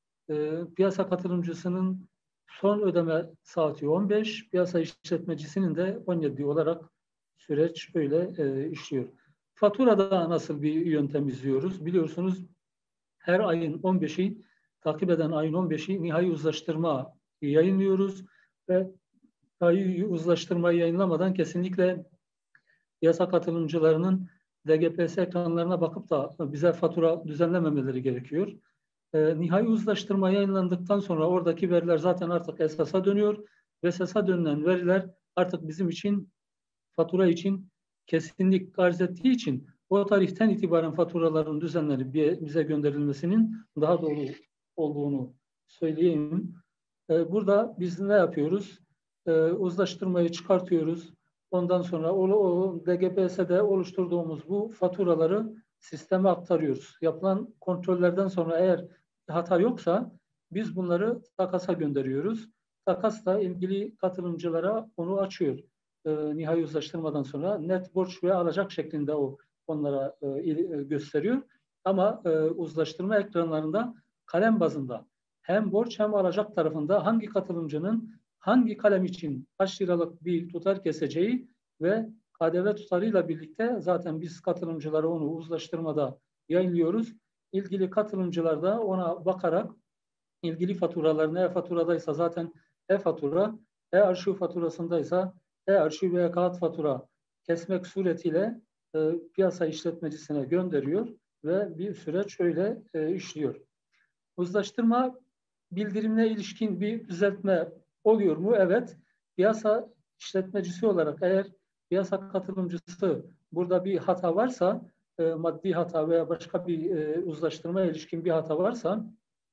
Piyasa katılımcısının son ödeme saati 15, piyasa işletmecisinin de 17 olarak süreç öyle işliyor. Faturada nasıl bir yöntem izliyoruz? Biliyorsunuz her ayın 15'i, takip eden ayın 15'i nihai uzlaştırma yayınlıyoruz ve nihai uzlaştırmayı yayınlamadan kesinlikle piyasa katılımcılarının DGPS ekranlarına bakıp da bize fatura düzenlememeleri gerekiyor. Nihai uzlaştırma yayınlandıktan sonra oradaki veriler zaten artık esasa dönüyor ve esasa dönülen veriler artık bizim için fatura için kesinlik arz ettiği için o tarihten itibaren faturaların düzenlenip bize gönderilmesinin daha doğru olduğunu söyleyeyim. Burada biz ne yapıyoruz? Uzlaştırmayı çıkartıyoruz. Ondan sonra o DGPS'de oluşturduğumuz bu faturaları sisteme aktarıyoruz. Yapılan kontrollerden sonra eğer hata yoksa biz bunları takasa gönderiyoruz. Takas da ilgili katılımcılara onu açıyor. Nihai uzlaştırmadan sonra net borç ve alacak şeklinde onlara gösteriyor. Ama uzlaştırma ekranlarında kalem bazında hem borç hem alacak tarafında hangi katılımcının hangi kalem için kaç liralık bir tutar keseceği ve KDV tutarıyla birlikte zaten biz katılımcılara onu uzlaştırmada yayınlıyoruz. İlgili katılımcılar da ona bakarak ilgili faturalarını e-faturadaysa zaten e-fatura, e-arşiv faturasındaysa e-arşiv veya kağıt fatura kesmek suretiyle piyasa işletmecisine gönderiyor ve bir süreç öyle işliyor. Uzlaştırma bildirimine ilişkin bir düzeltme oluyor mu? Evet. Piyasa işletmecisi olarak eğer piyasa katılımcısı burada bir hata varsa, maddi hata veya başka bir uzlaştırmaya ilişkin bir hata varsa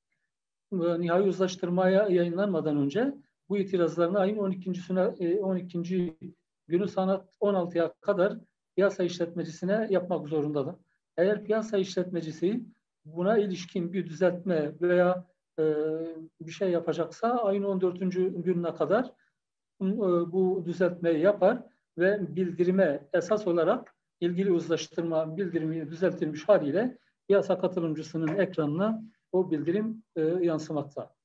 nihai uzlaştırmaya yayınlanmadan önce bu itirazlarını ayın 12. günü saat 16'ya kadar piyasa işletmecisine yapmak zorundadır. Eğer piyasa işletmecisi buna ilişkin bir düzeltme veya bir şey yapacaksa ayın 14. gününe kadar bu düzeltmeyi yapar ve bildirime esas olarak ilgili uzlaştırma bildirimi düzeltilmiş haliyle piyasa katılımcısının ekranına o bildirim yansımakta.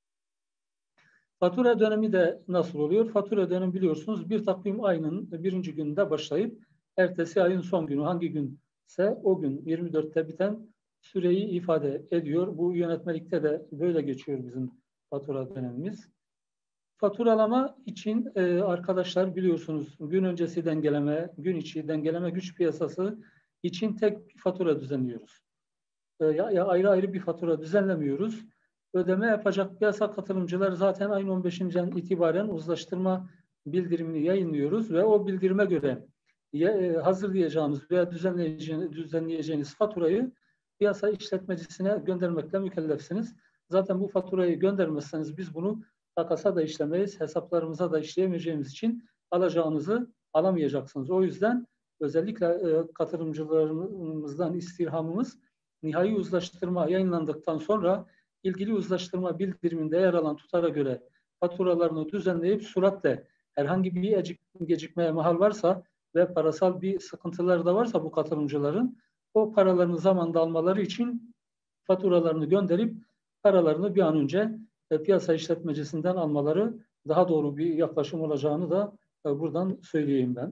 Fatura dönemi de nasıl oluyor? Fatura dönemi biliyorsunuz bir takvim ayının 1. gününde başlayıp ertesi ayın son günü hangi günse o gün 24'te biten süreyi ifade ediyor. Bu yönetmelikte de böyle geçiyor bizim fatura dönemimiz. Faturalama için arkadaşlar biliyorsunuz gün öncesi dengeleme, gün içi dengeleme güç piyasası için tek bir fatura düzenliyoruz. Ya ayrı ayrı bir fatura düzenlemiyoruz. Ödeme yapacak piyasa katılımcılar zaten ayın 15'inden itibaren uzlaştırma bildirimini yayınlıyoruz ve o bildirime göre hazırlayacağınız veya düzenleyeceğiniz faturayı piyasa işletmecisine göndermekle mükellefsiniz. Zaten bu faturayı göndermezseniz biz bunu takasa da işlemeyiz, hesaplarımıza da işleyemeyeceğimiz için alacağınızı alamayacaksınız. O yüzden özellikle katılımcılarımızdan istirhamımız nihai uzlaştırma yayınlandıktan sonra ilgili uzlaştırma bildiriminde yer alan tutara göre faturalarını düzenleyip süratle herhangi bir gecikmeye mahal varsa ve parasal bir sıkıntıları da varsa bu katılımcıların o paralarını zamanında almaları için faturalarını gönderip paralarını bir an önce piyasa işletmecisinden almaları daha doğru bir yaklaşım olacağını da buradan söyleyeyim ben.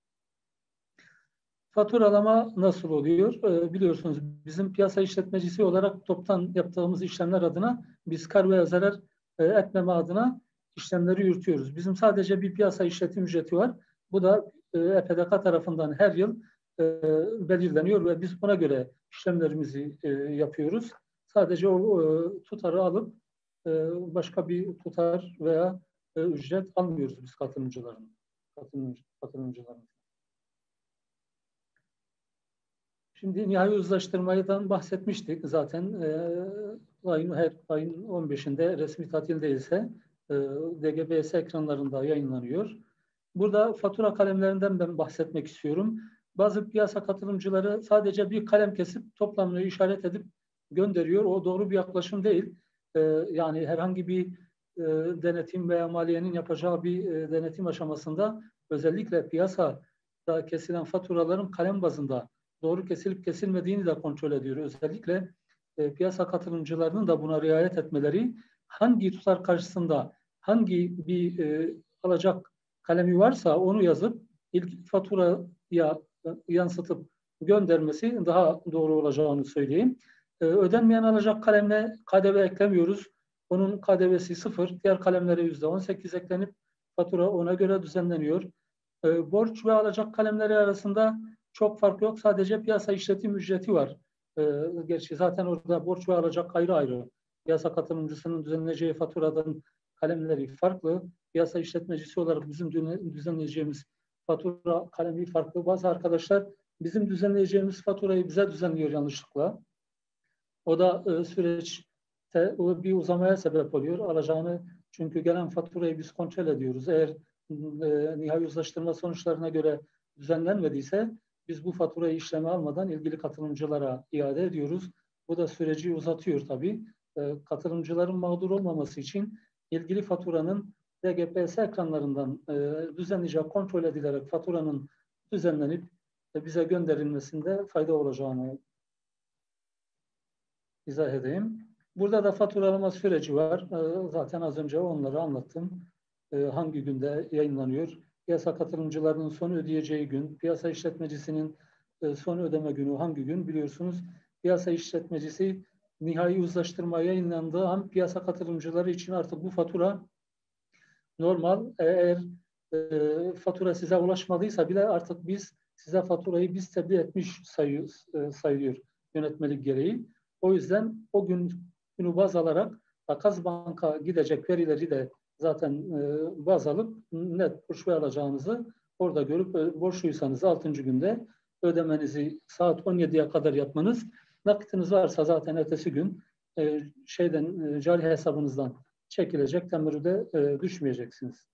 Faturalama nasıl oluyor? Biliyorsunuz bizim piyasa işletmecisi olarak toptan yaptığımız işlemler adına biz kar veya zarar etmeme adına işlemleri yürütüyoruz. Bizim sadece bir piyasa işletim ücreti var. Bu da EPDK tarafından her yıl belirleniyor ve biz buna göre işlemlerimizi yapıyoruz. Sadece o tutarı alıp başka bir tutar veya ücret almıyoruz biz katılımcıların. Şimdi nihai uzlaştırmadan bahsetmiştik. Zaten her ayın 15'inde resmi tatil değilse DGBS ekranlarında yayınlanıyor. Burada fatura kalemlerinden ben bahsetmek istiyorum. Bazı piyasa katılımcıları sadece bir kalem kesip toplamını işaret edip gönderiyor. O doğru bir yaklaşım değil. Yani herhangi bir denetim veya maliyenin yapacağı bir denetim aşamasında özellikle piyasada kesilen faturaların kalem bazında doğru kesilip kesilmediğini de kontrol ediyor. Özellikle piyasa katılımcılarının da buna riayet etmeleri, hangi tutar karşısında hangi bir alacak kalemi varsa onu yazıp ilk faturaya yansıtıp göndermesi daha doğru olacağını söyleyeyim. Ödenmeyen alacak kalemle KDV eklemiyoruz. Onun KDV'si 0. Diğer kalemlere %18 eklenip fatura ona göre düzenleniyor. Borç ve alacak kalemleri arasında çok fark yok. Sadece piyasa işletim ücreti var. Gerçi zaten orada borç ve alacak ayrı ayrı. Piyasa katılımcısının düzenleyeceği faturadan kalemleri farklı. Piyasa işletmecisi olarak bizim düzenleyeceğimiz fatura kalemi farklı. Bazı arkadaşlar bizim düzenleyeceğimiz faturayı bize düzenliyor yanlışlıkla. O da süreçte bir uzamaya sebep oluyor. Alacağını, çünkü gelen faturayı biz kontrol ediyoruz. Eğer nihai uzlaştırma sonuçlarına göre düzenlenmediyse biz bu faturayı işleme almadan ilgili katılımcılara iade ediyoruz. Bu da süreci uzatıyor tabii. Katılımcıların mağdur olmaması için ilgili faturanın DGPS ekranlarından düzenlice kontrol edilerek faturanın düzenlenip bize gönderilmesinde fayda olacağını izah edeyim. Burada da faturalama süreci var. Zaten az önce onları anlattım. Hangi günde yayınlanıyor? Piyasa katılımcılarının son ödeyeceği gün, piyasa işletmecisinin son ödeme günü hangi gün biliyorsunuz? Piyasa işletmecisi nihai uzlaştırma yayınlandığı an piyasa katılımcıları için artık bu fatura normal. Eğer fatura size ulaşmadıysa bile artık biz size faturayı tebliğ etmiş sayılıyor yönetmelik gereği. O yüzden o günü baz alarak Takas Bank'a gidecek verileri de zaten baz alıp net borç alacağınızı orada görüp borçluysanız 6. günde ödemenizi saat 17'ye kadar yapmanız, nakitiniz varsa zaten ertesi gün cari hesabınızdan çekilecek, temerrüde düşmeyeceksiniz.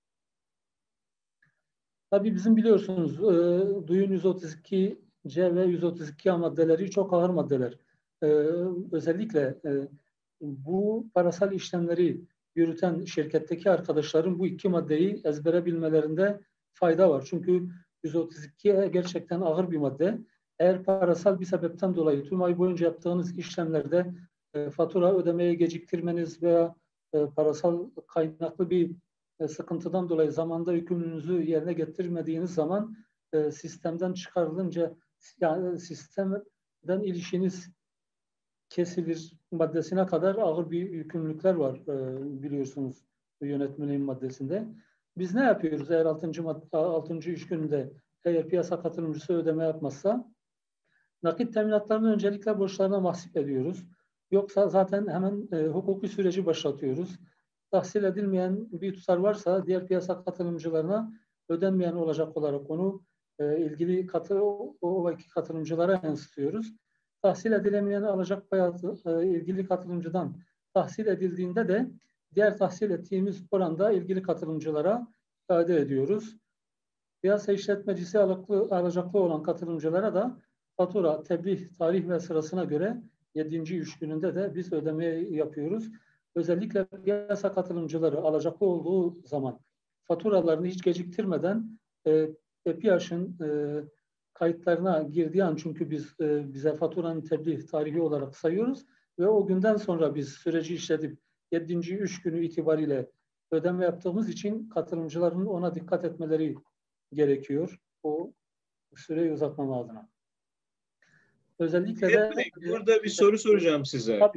Tabii bizim biliyorsunuz Duyun 132C ve 132A maddeleri çok ağır maddeler. Özellikle bu parasal işlemleri yürüten şirketteki arkadaşların bu iki maddeyi ezbere bilmelerinde fayda var. Çünkü 132 gerçekten ağır bir madde. Eğer parasal bir sebepten dolayı tüm ay boyunca yaptığınız işlemlerde fatura ödemeye geciktirmeniz veya parasal kaynaklı bir sıkıntıdan dolayı zamanda yükümlülüğünüzü yerine getirmediğiniz zaman sistemden çıkarılınca, yani sistemden ilişkiniz kesilir maddesine kadar ağır bir yükümlülükler var biliyorsunuz yönetmeliğin maddesinde. Biz ne yapıyoruz eğer 6. iş gününde eğer piyasa katılımcısı ödeme yapmazsa? Nakit teminatlarını öncelikle borçlarına mahsup ediyoruz. Yoksa zaten hemen hukuki süreci başlatıyoruz. Tahsil edilmeyen bir tutar varsa diğer piyasa katılımcılarına ödenmeyen olacak olarak onu ilgili o iki katılımcılara yansıtıyoruz. Tahsil edilemeyen alacak payı ilgili katılımcıdan tahsil edildiğinde de diğer tahsil ettiğimiz oranda ilgili katılımcılara iade ediyoruz. Piyasa işletmecisi alacaklı olan katılımcılara da fatura, tebliğ, tarih ve sırasına göre 7. iş gününde de biz ödemeyi yapıyoruz. Özellikle piyasa katılımcıları alacaklı olduğu zaman faturalarını hiç geciktirmeden EPİAŞ'ın kayıtlarına girdiği an, çünkü biz bize faturanın tebliğ tarihi olarak sayıyoruz ve o günden sonra biz süreci işletip 7. iş günü itibariyle ödeme yaptığımız için katılımcıların ona dikkat etmeleri gerekiyor. O süreyi uzatmama adına. Özellikle de burada bir soru soracağım size. Tabii.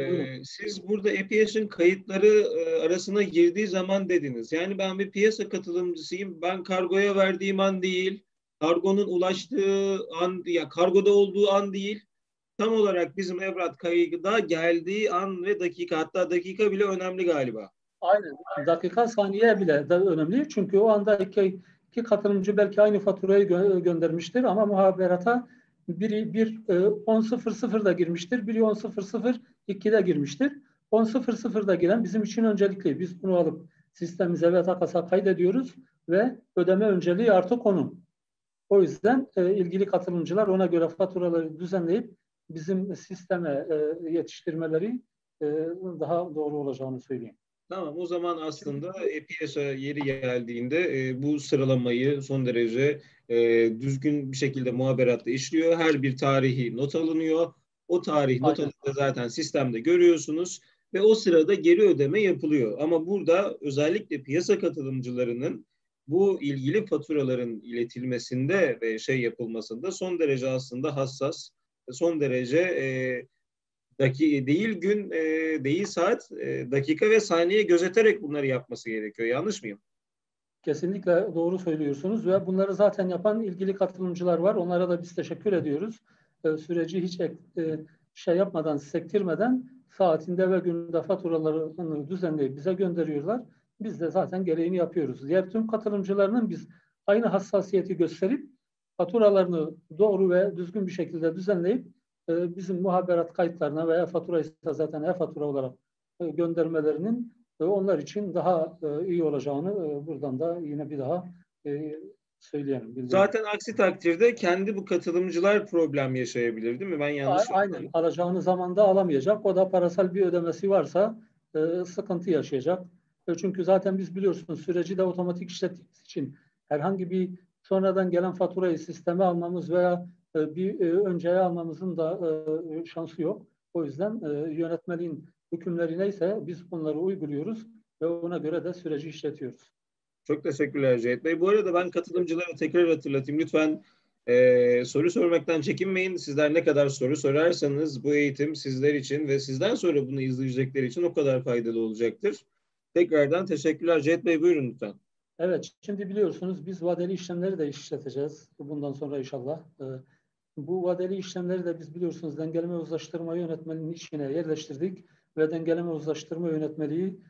Siz burada EPİAŞ'ın kayıtları arasına girdiği zaman dediniz. Yani ben bir piyasa katılımcısıyım. Ben kargoya verdiğim an değil, kargonun ulaştığı an, ya kargoda olduğu an değil, tam olarak bizim evrak kayıda geldiği an ve dakika, hatta dakika bile önemli galiba. Aynen. Dakika, saniye bile de önemli. Çünkü o anda iki katılımcı belki aynı faturayı göndermiştir ama muhaberata biri 10.00'da girmiştir, biri 10.002'de girmiştir. 10.00'da giren bizim için öncelikli. Biz bunu alıp sistemimize ve takasa kaydediyoruz ve ödeme önceliği artık onun. O yüzden ilgili katılımcılar ona göre faturaları düzenleyip bizim sisteme yetiştirmeleri daha doğru olacağını söyleyeyim. Tamam, o zaman aslında piyasa yeri geldiğinde bu sıralamayı son derece düzgün bir şekilde muhaberatta işliyor. Her bir tarihi not alınıyor. O tarih not alındı zaten sistemde görüyorsunuz ve o sırada geri ödeme yapılıyor. Ama burada özellikle piyasa katılımcılarının bu ilgili faturaların iletilmesinde ve yapılmasında son derece aslında hassas, son derece değil gün, değil saat, dakika ve saniye gözeterek bunları yapması gerekiyor. Yanlış mıyım? Kesinlikle doğru söylüyorsunuz ve bunları zaten yapan ilgili katılımcılar var. Onlara da biz teşekkür ediyoruz. Süreci hiç yapmadan, sektirmeden saatinde ve gününde faturalarını düzenleyip bize gönderiyorlar. Biz de zaten gereğini yapıyoruz. Diğer tüm katılımcılarının biz aynı hassasiyeti gösterip faturalarını doğru ve düzgün bir şekilde düzenleyip bizim muhaberat kayıtlarına veya fatura ise zaten e-fatura olarak göndermelerinin onlar için daha iyi olacağını buradan da yine bir daha söyleyelim. Bildirelim. Zaten aksi takdirde kendi bu katılımcılar problem yaşayabilir, değil mi? Ben yanlış Aynen. Alacağını zamanda alamayacak. O da parasal bir ödemesi varsa sıkıntı yaşayacak. Çünkü zaten biz biliyorsunuz süreci de otomatik işlettiğimiz için herhangi bir sonradan gelen faturayı sisteme almamız veya bir önceye almamızın da şansı yok. O yüzden yönetmeliğin hükümleri neyse biz bunları uyguluyoruz ve ona göre de süreci işletiyoruz. Çok teşekkürler Cahit Bey. Bu arada ben katılımcılara tekrar hatırlatayım. Lütfen soru sormaktan çekinmeyin. Sizler ne kadar soru sorarsanız bu eğitim sizler için ve sizden sonra bunu izleyecekler için o kadar faydalı olacaktır. Tekrardan teşekkürler. Cahit Bey buyurun lütfen. Evet, şimdi biliyorsunuz biz vadeli işlemleri de işleteceğiz bundan sonra inşallah. Bu vadeli işlemleri de biz biliyorsunuz dengeleme uzlaştırma yönetmeliğinin içine yerleştirdik ve dengeleme uzlaştırma yönetmeliği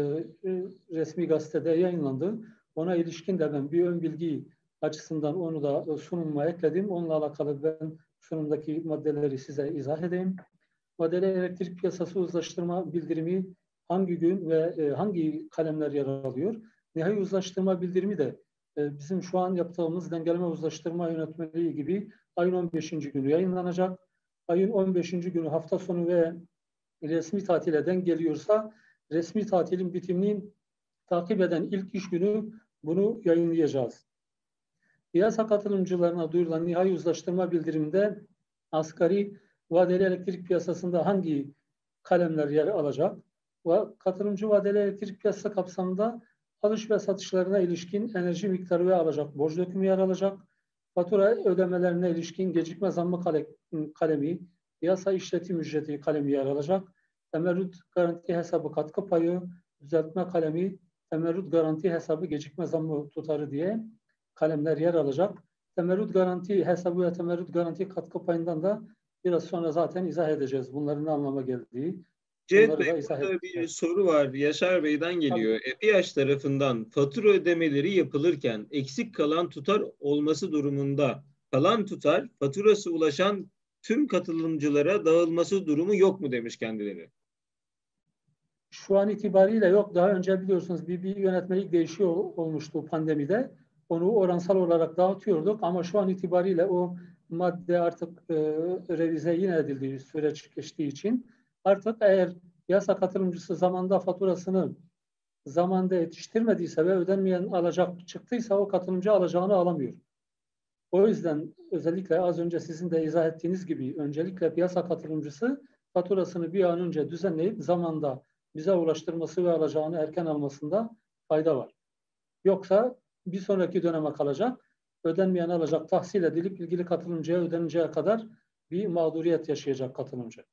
resmi gazetede yayınlandı. Ona ilişkin de ben bir ön bilgi açısından onu da sunumuma ekledim. Onunla alakalı ben sunumdaki maddeleri size izah edeyim. Vadeli elektrik piyasası uzlaştırma bildirimi hangi gün ve hangi kalemler yer alıyor? Nihai uzlaştırma bildirimi de bizim şu an yaptığımız dengeleme uzlaştırma yönetmeliği gibi ayın 15. günü yayınlanacak. Ayın 15. günü hafta sonu ve resmi tatile denk geliyorsa resmi tatilin bitimini takip eden ilk iş günü bunu yayınlayacağız. Piyasa katılımcılarına duyurulan nihai uzlaştırma bildiriminde asgari vadeli elektrik piyasasında hangi kalemler yer alacak ve katılımcı vadeli elektrik piyasası kapsamında alış ve satışlarına ilişkin enerji miktarı ve alacak borç dökümü yer alacak. Fatura ödemelerine ilişkin gecikme zammı kalemi, piyasa işletim ücreti kalemi yer alacak. Temerrüt garanti hesabı katkı payı, düzeltme kalemi, temerrüt garanti hesabı gecikme zammı tutarı diye kalemler yer alacak. Temerrüt garanti hesabı ve temerrüt garanti katkı payından da biraz sonra zaten izah edeceğiz. Bunların ne anlama geldiği. Cahit Bey, burada bir soru var. Yaşar Bey'den geliyor. EPİAŞ tarafından fatura ödemeleri yapılırken eksik kalan tutar olması durumunda kalan tutar faturası ulaşan tüm katılımcılara dağılması durumu yok mu demiş kendileri. Şu an itibariyle yok. Daha önce biliyorsunuz bir yönetmelik değişiyor olmuştu pandemide. Onu oransal olarak dağıtıyorduk ama şu an itibariyle o madde artık revize yine edildiği süreç geçtiği için artık eğer piyasa katılımcısı zamanda faturasını zamanda yetiştirmediyse ve ödenmeyen alacak çıktıysa o katılımcı alacağını alamıyor. O yüzden özellikle az önce sizin de izah ettiğiniz gibi öncelikle piyasa katılımcısı faturasını bir an önce düzenleyip zamanda bize ulaştırması ve alacağını erken almasında fayda var. Yoksa bir sonraki döneme kalacak, ödenmeyen alacak tahsil edilip ilgili katılımcıya ödeneceği kadar bir mağduriyet yaşayacak katılımcı.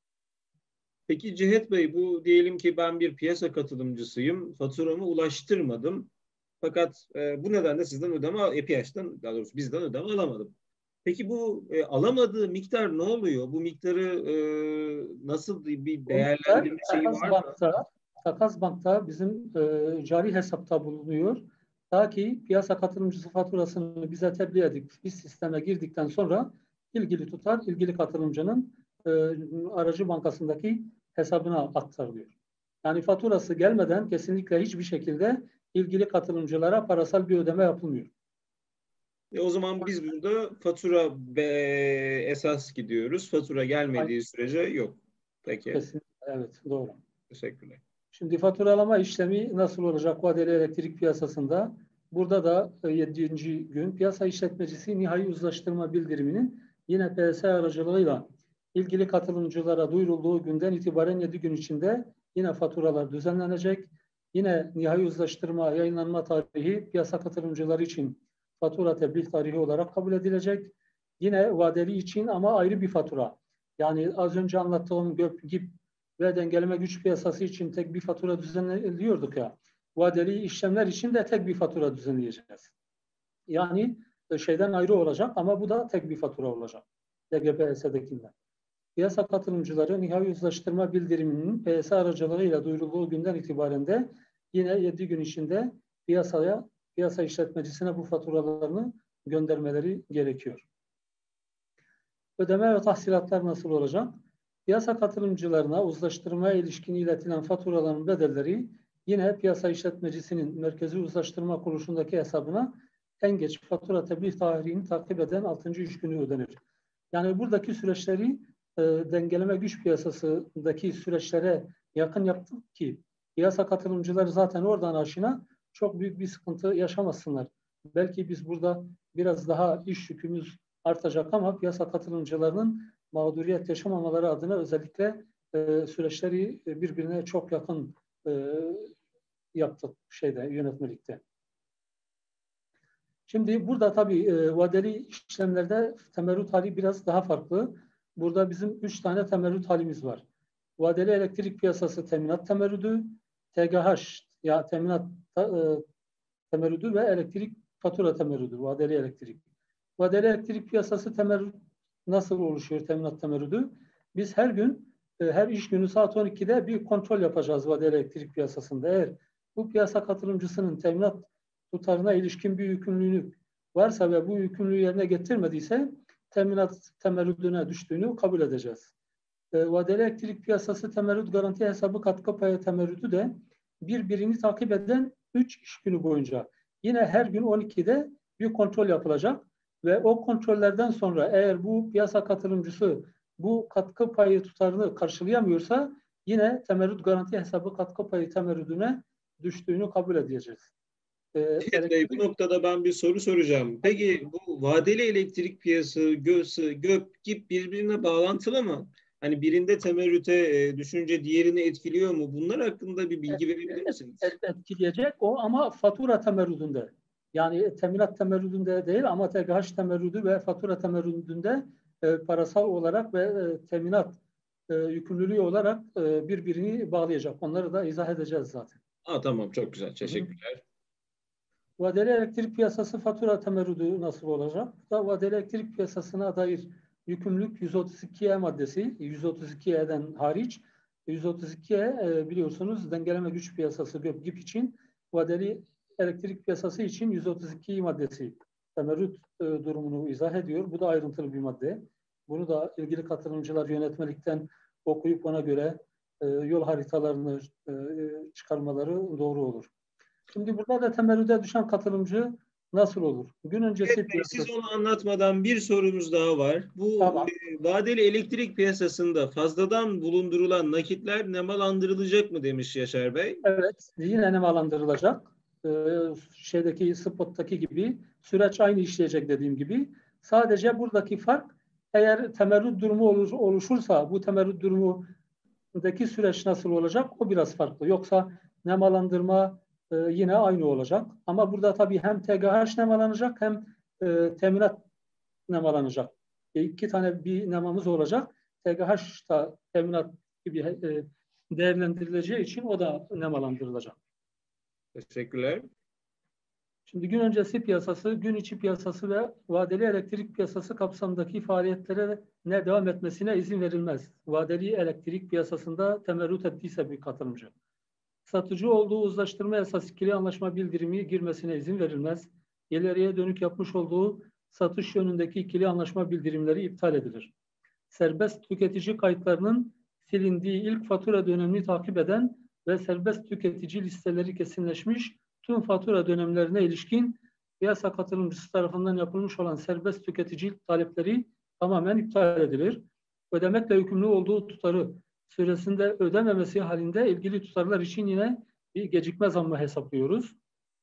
Peki Cihet Bey, bu diyelim ki ben bir piyasa katılımcısıyım, faturamı ulaştırmadım. Fakat bu nedenle sizden ödeme, EPH'ten, daha doğrusu bizden ödeme alamadım. Peki bu alamadığı miktar ne oluyor? Bu miktarı nasıl bir değerlendirme şeyi var mı? Takas Bank'ta bizim cari hesapta bulunuyor. Ta ki piyasa katılımcısı faturasını bize tebliğ edip biz sisteme girdikten sonra ilgili tutar ilgili katılımcının aracı bankasındaki hesabına aktarılıyor. Yani faturası gelmeden kesinlikle hiçbir şekilde ilgili katılımcılara parasal bir ödeme yapılmıyor. O zaman biz burada fatura esas gidiyoruz. Fatura gelmediği sürece yok. Peki. Kesinlikle, evet, doğru. Teşekkürler. Şimdi faturalama işlemi nasıl olacak vadeli elektrik piyasasında? Burada da 7. gün piyasa işletmecisi nihai uzlaştırma bildiriminin yine PS aracılığıyla ilgili katılımcılara duyurulduğu günden itibaren 7 gün içinde yine faturalar düzenlenecek. Yine nihai uzlaştırma yayınlanma tarihi piyasa katılımcıları için fatura tebliğ tarihi olarak kabul edilecek. Yine vadeli için ama ayrı bir fatura. Yani az önce anlattığım GÖP ve dengeleme güç piyasası için tek bir fatura düzenliyorduk ya. Vadeli işlemler için de tek bir fatura düzenleyeceğiz. Yani şeyden ayrı olacak ama bu da tek bir fatura olacak. DGPS'dekinden. Piyasa katılımcıları nihai uzlaştırma bildiriminin PS aracılığıyla duyurulduğu günden itibaren de yine 7 gün içinde piyasa işletmecisine bu faturalarını göndermeleri gerekiyor. Ödeme ve tahsilatlar nasıl olacak? Piyasa katılımcılarına uzlaştırmaya ilişkin iletilen faturaların bedelleri yine piyasa işletmecisinin merkezi uzlaştırma kuruluşundaki hesabına en geç fatura tebliğ tarihini takip eden 6. iş günü ödenir. Yani buradaki süreçleri dengeleme güç piyasasındaki süreçlere yakın yaptık ki piyasa katılımcıları zaten oradan aşina çok büyük bir sıkıntı yaşamasınlar. Belki biz burada biraz daha iş yükümüz artacak ama piyasa katılımcılarının mağduriyet yaşamamaları adına özellikle süreçleri birbirine çok yakın yaptık yönetmelikte. Şimdi burada tabii vadeli işlemlerde temerrüt hali biraz daha farklı. Burada bizim 3 tane temerrüt halimiz var. Vadeli elektrik piyasası teminat temerrüdü, TGH ya teminat temerrüdü ve elektrik fatura temerrüdü, vadeli elektrik. Vadeli elektrik piyasası temerrüt nasıl oluşuyor teminat temerrüdü? Biz her gün, her iş günü saat 12'de bir kontrol yapacağız vadeli elektrik piyasasında. Eğer bu piyasa katılımcısının teminat tutarına ilişkin bir yükümlülüğü varsa ve bu yükümlülüğü yerine getirmediyse teminat temerrüdüne düştüğünü kabul edeceğiz. Vadeli elektrik piyasası temerrüt garanti hesabı katkı payı temerrütü de birbirini takip eden 3 iş günü boyunca yine her gün 12'de bir kontrol yapılacak ve o kontrollerden sonra eğer bu piyasa katılımcısı bu katkı payı tutarını karşılayamıyorsa yine temerrüt garanti hesabı katkı payı temerrüdüne düştüğünü kabul edeceğiz. Bey, bu noktada ben bir soru soracağım. Peki bu vadeli elektrik piyasası, GÖP gibi birbirine bağlantılı mı? Hani birinde temerrüte düşünce diğerini etkiliyor mu? Bunlar hakkında bir bilgi verebilir misiniz? Etkileyecek o ama fatura temerrüdünde. Yani teminat temerrüdünde değil ama TGH temerrüdü ve fatura temerrüdünde parasal olarak ve teminat yükümlülüğü olarak birbirini bağlayacak. Onları da izah edeceğiz zaten. Tamam, çok güzel. Teşekkürler. Vadeli elektrik piyasası fatura temerrüdü nasıl olacak? Vadeli elektrik piyasasına dair yükümlülük 132E maddesi, 132E'den hariç 132E biliyorsunuz dengeleme güç piyasası GİP için vadeli elektrik piyasası için 132 maddesi temerrüt durumunu izah ediyor. Bu da ayrıntılı bir madde. Bunu da ilgili katılımcılar yönetmelikten okuyup ona göre yol haritalarını çıkarmaları doğru olur. Şimdi burada da temerrüde düşen katılımcı nasıl olur? Gün öncesi Evet, siz onu anlatmadan bir sorumuz daha var. Bu tamam. Vadeli elektrik piyasasında fazladan bulundurulan nakitler nemalandırılacak mı demiş Yaşar Bey? Evet, yine nemalandırılacak. Şeydeki spottaki gibi süreç aynı işleyecek dediğim gibi. Sadece buradaki fark, eğer temerrüt durumu oluşursa bu temerrüt durumundaki süreç nasıl olacak? O biraz farklı. Yoksa nemalandırma yine aynı olacak. Ama burada tabii hem TGH nemalanacak hem teminat nemalanacak. İki tane bir nemamız olacak. TGH da teminat gibi değerlendirileceği için o da nemalandırılacak. Teşekkürler. Şimdi gün öncesi piyasası, gün içi piyasası ve vadeli elektrik piyasası kapsamındaki faaliyetlere devam etmesine izin verilmez. Vadeli elektrik piyasasında temerrüt ettiyse bir katılımcı. Satıcı olduğu uzlaştırma esas ikili anlaşma bildirimi girmesine izin verilmez. İleriye dönük yapmış olduğu satış yönündeki ikili anlaşma bildirimleri iptal edilir. Serbest tüketici kayıtlarının silindiği ilk fatura dönemini takip eden ve serbest tüketici listeleri kesinleşmiş tüm fatura dönemlerine ilişkin piyasa katılımcısı tarafından yapılmış olan serbest tüketici talepleri tamamen iptal edilir. Ödemekle yükümlü olduğu tutarı süresinde ödememesi halinde ilgili tutarlar için yine bir gecikme zammı hesaplıyoruz.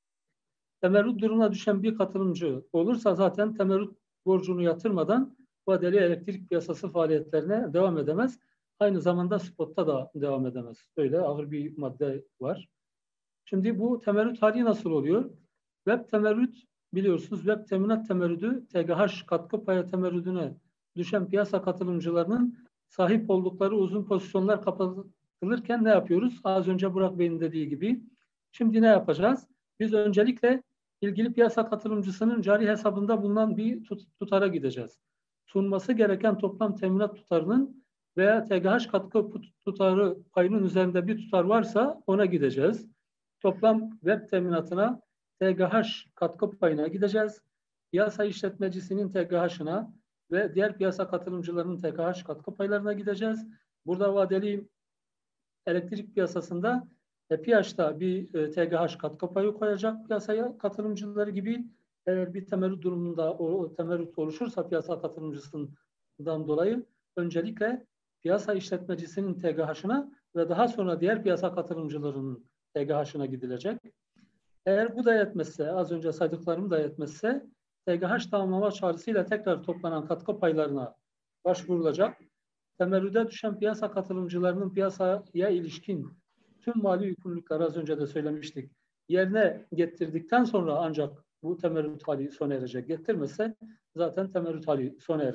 Temerrüt durumuna düşen bir katılımcı olursa zaten temerrüt borcunu yatırmadan vadeli elektrik piyasası faaliyetlerine devam edemez. Aynı zamanda spotta da devam edemez. Öyle ağır bir madde var. Şimdi bu temerrüt hali nasıl oluyor? Web temerrüt biliyorsunuz, web teminat temerrüdü TGH katkı paya temerrüdüne düşen piyasa katılımcılarının sahip oldukları uzun pozisyonlar kapatılırken ne yapıyoruz? Az önce Burak Bey'in dediği gibi. Şimdi ne yapacağız? Biz öncelikle ilgili piyasa katılımcısının cari hesabında bulunan bir tutara gideceğiz. Sunması gereken toplam teminat tutarının veya TGH katkı tutarı payının üzerinde bir tutar varsa ona gideceğiz. Toplam web teminatına TGH katkı payına gideceğiz. Piyasa işletmecisinin TGH'ına ve diğer piyasa katılımcılarının TGH katkı paylarına gideceğiz. Burada vadeli elektrik piyasasında PİAŞ'ta bir TGH katkı payı koyacak piyasaya katılımcıları gibi. Eğer bir temerrüt durumunda o temerrüt oluşursa piyasa katılımcısından dolayı öncelikle piyasa işletmecisinin TGH'ına ve daha sonra diğer piyasa katılımcılarının TGH'ına gidilecek. Eğer bu da yetmezse, az önce saydıklarım da yetmezse, TGH tamamlama çağrısıyla tekrar toplanan katkı paylarına başvurulacak. Temerrüde düşen piyasa katılımcılarının piyasaya ilişkin tüm mali yükümlülükleri az önce de söylemiştik. Yerine getirdikten sonra ancak bu temerrüt hali sona erecek. Getirmezse zaten temerrüt hali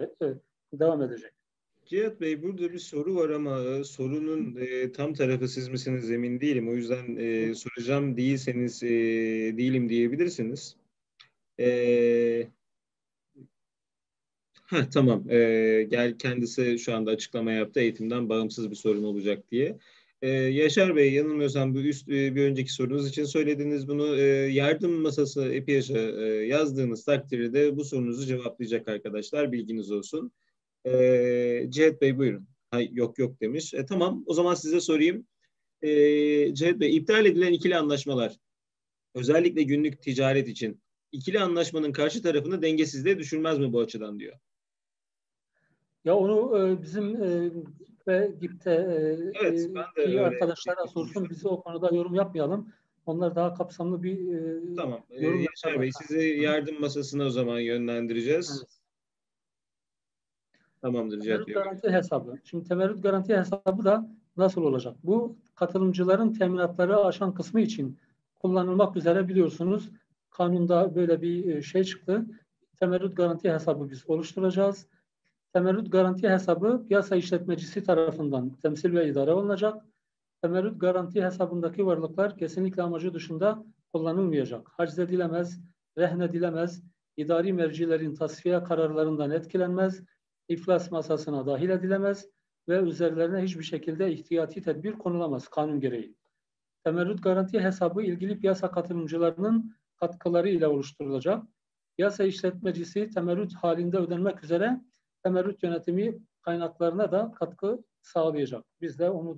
devam edecek. Cihat Bey, burada bir soru var ama sorunun tam tarafı siz misiniz emin değilim. O yüzden soracağım, değilseniz değilim diyebilirsiniz. Tamam. Gel, kendisi şu anda açıklama yaptı. Eğitimden bağımsız bir sorun olacak diye. Yaşar Bey, yanılmıyorsam bir önceki sorunuz için söylediniz bunu. Yardım masası EPİAŞ'a yazdığınız takdirde bu sorunuzu cevaplayacak arkadaşlar. Bilginiz olsun. Cihat Bey buyurun. Yok demiş. Tamam, o zaman size sorayım. Cihat Bey, iptal edilen ikili anlaşmalar, özellikle günlük ticaret için ikili anlaşmanın karşı tarafını dengesizliğe düşürmez mi bu açıdan diyor. Ya onu bizim ve GİP'te evet, ben de arkadaşlara sorsun. Biz o konuda yorum yapmayalım. Onlar daha kapsamlı bir tamam. yorum Yaşar Bey, sizi yardım masasına o zaman yönlendireceğiz. Evet. Tamamdır. Temerrüt garanti hesabı. Şimdi temerrüt garanti hesabı da nasıl olacak? Bu katılımcıların teminatları aşan kısmı için kullanılmak üzere biliyorsunuz kanunda böyle bir şey çıktı. Temerrüt garanti hesabı biz oluşturacağız. Temerrüt garanti hesabı piyasa işletmecisi tarafından temsil ve idare olunacak. Temerrüt garanti hesabındaki varlıklar kesinlikle amacı dışında kullanılmayacak. Haciz edilemez, rehn edilemez, idari mercilerin tasfiye kararlarından etkilenmez, iflas masasına dahil edilemez ve üzerlerine hiçbir şekilde ihtiyati tedbir konulamaz kanun gereği. Temerrüt garanti hesabı ilgili piyasa katılımcılarının katkıları ile oluşturulacak. Piyasa işletmecisi temerrüt halinde ödenmek üzere temerrüt yönetimi kaynaklarına da katkı sağlayacak. Biz de onu da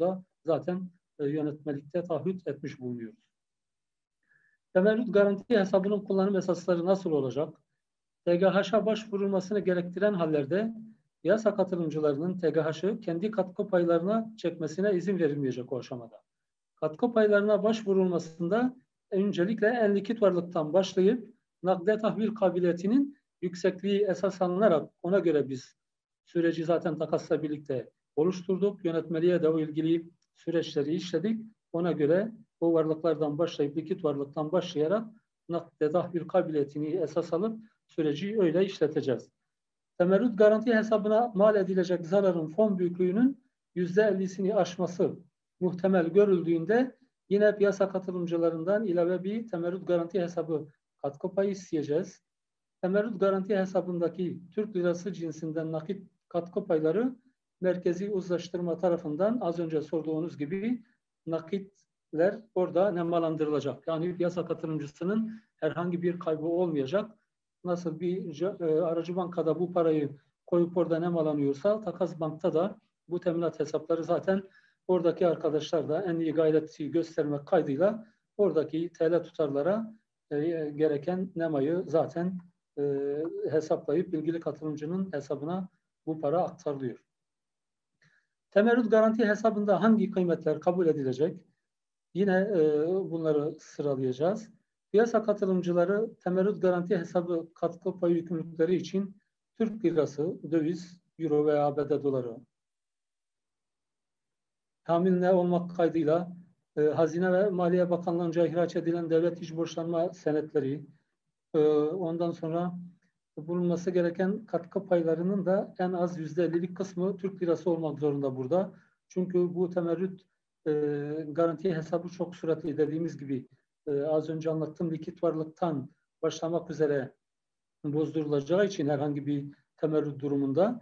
zaten yönetmelikte taahhüt etmiş bulunuyoruz. Temerrüt garanti hesabının kullanım esasları nasıl olacak? TGH'a başvurulmasını gerektiren hallerde piyasa katılımcılarının TGH'ı kendi katkı paylarına çekmesine izin verilmeyecek o aşamada. Katkı paylarına başvurulmasında öncelikle en likit varlıktan başlayıp nakde tahvil kabiliyetinin yüksekliği esas alınarak ona göre biz süreci zaten takasla birlikte oluşturduk. Yönetmeliğe de o ilgili süreçleri işledik. Ona göre o varlıklardan başlayıp likit varlıktan başlayarak nakde tahvil kabiliyetini esas alıp süreci öyle işleteceğiz. Temerrüt garanti hesabına mal edilecek zararın fon büyüklüğünün %50'sini aşması muhtemel görüldüğünde yine piyasa katılımcılarından ilave bir temerrüt garanti hesabı katkı payı isteyeceğiz. Temerrüt garanti hesabındaki Türk lirası cinsinden nakit katkı payları merkezi uzlaştırma tarafından az önce sorduğunuz gibi nakitler orada nemalandırılacak. Yani piyasa katılımcısının herhangi bir kaybı olmayacak. Nasıl bir aracı bankada bu parayı koyup orada nemalanıyorsa takas bankta da bu teminat hesapları zaten oradaki arkadaşlar da en iyi gayreti göstermek kaydıyla oradaki TL tutarlara gereken nemayı zaten hesaplayıp ilgili katılımcının hesabına bu para aktarılıyor. Temerrüt garanti hesabında hangi kıymetler kabul edilecek? Yine bunları sıralayacağız. Piyasa katılımcıları temerrüt garanti hesabı katkı payı yükümlülükleri için Türk lirası, döviz, euro veya ABD doları tahminle olmak kaydıyla Hazine ve Maliye Bakanlığı'nca ihraç edilen devlet iç borçlanma senetleri, ondan sonra bulunması gereken katkı paylarının da en az %50'lik kısmı Türk lirası olmak zorunda burada. Çünkü bu temerrüt garanti hesabı çok süratli dediğimiz gibi az önce anlattığım likit varlıktan başlamak üzere bozdurulacağı için herhangi bir temerrüt durumunda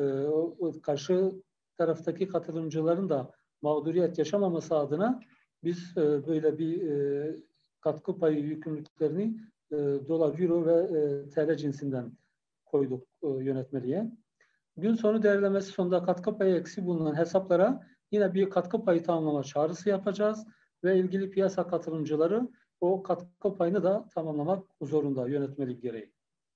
karşı taraftaki katılımcıların da mağduriyet yaşamaması adına biz böyle bir katkı payı yükümlülüklerini dolar, euro ve TL cinsinden koyduk yönetmeliğe. Gün sonu değerlemesi sonunda katkı payı eksi bulunan hesaplara yine bir katkı payı tamamlama çağrısı yapacağız ve ilgili piyasa katılımcıları o katkı payını da tamamlamak zorunda yönetmelik gereği.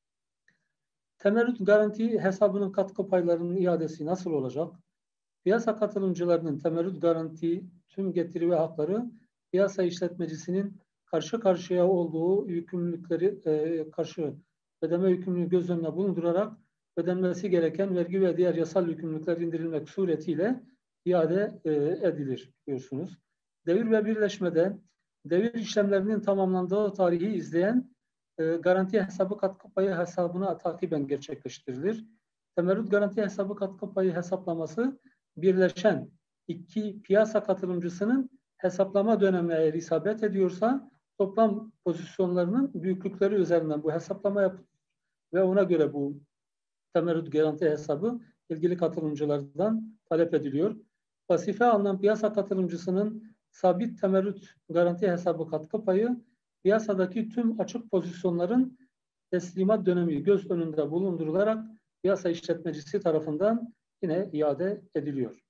Temerrüt garanti hesabının katkı paylarının iadesi nasıl olacak? Piyasa katılımcılarının temerrüt garanti tüm getiri ve hakları piyasa işletmecisinin karşı karşıya olduğu yükümlülükleri karşı ödeme yükümlülüğü göz önüne bulundurarak ödenmesi gereken vergi ve diğer yasal yükümlülükler indirilmek suretiyle iade edilir diyorsunuz. Devir ve birleşmede devir işlemlerinin tamamlandığı tarihi izleyen garanti hesabı katkı payı hesabına takiben gerçekleştirilir. Temerrüt garanti hesabı katkı payı hesaplaması birleşen iki piyasa katılımcısının hesaplama dönemine eğer isabet ediyorsa toplam pozisyonlarının büyüklükleri üzerinden bu hesaplama yapılır ve ona göre bu temerrüt garanti hesabı ilgili katılımcılardan talep ediliyor. Pasife alınan piyasa katılımcısının sabit temerrüt garanti hesabı katkı payı piyasadaki tüm açık pozisyonların teslimat dönemi göz önünde bulundurularak piyasa işletmecisi tarafından yine iade ediliyor.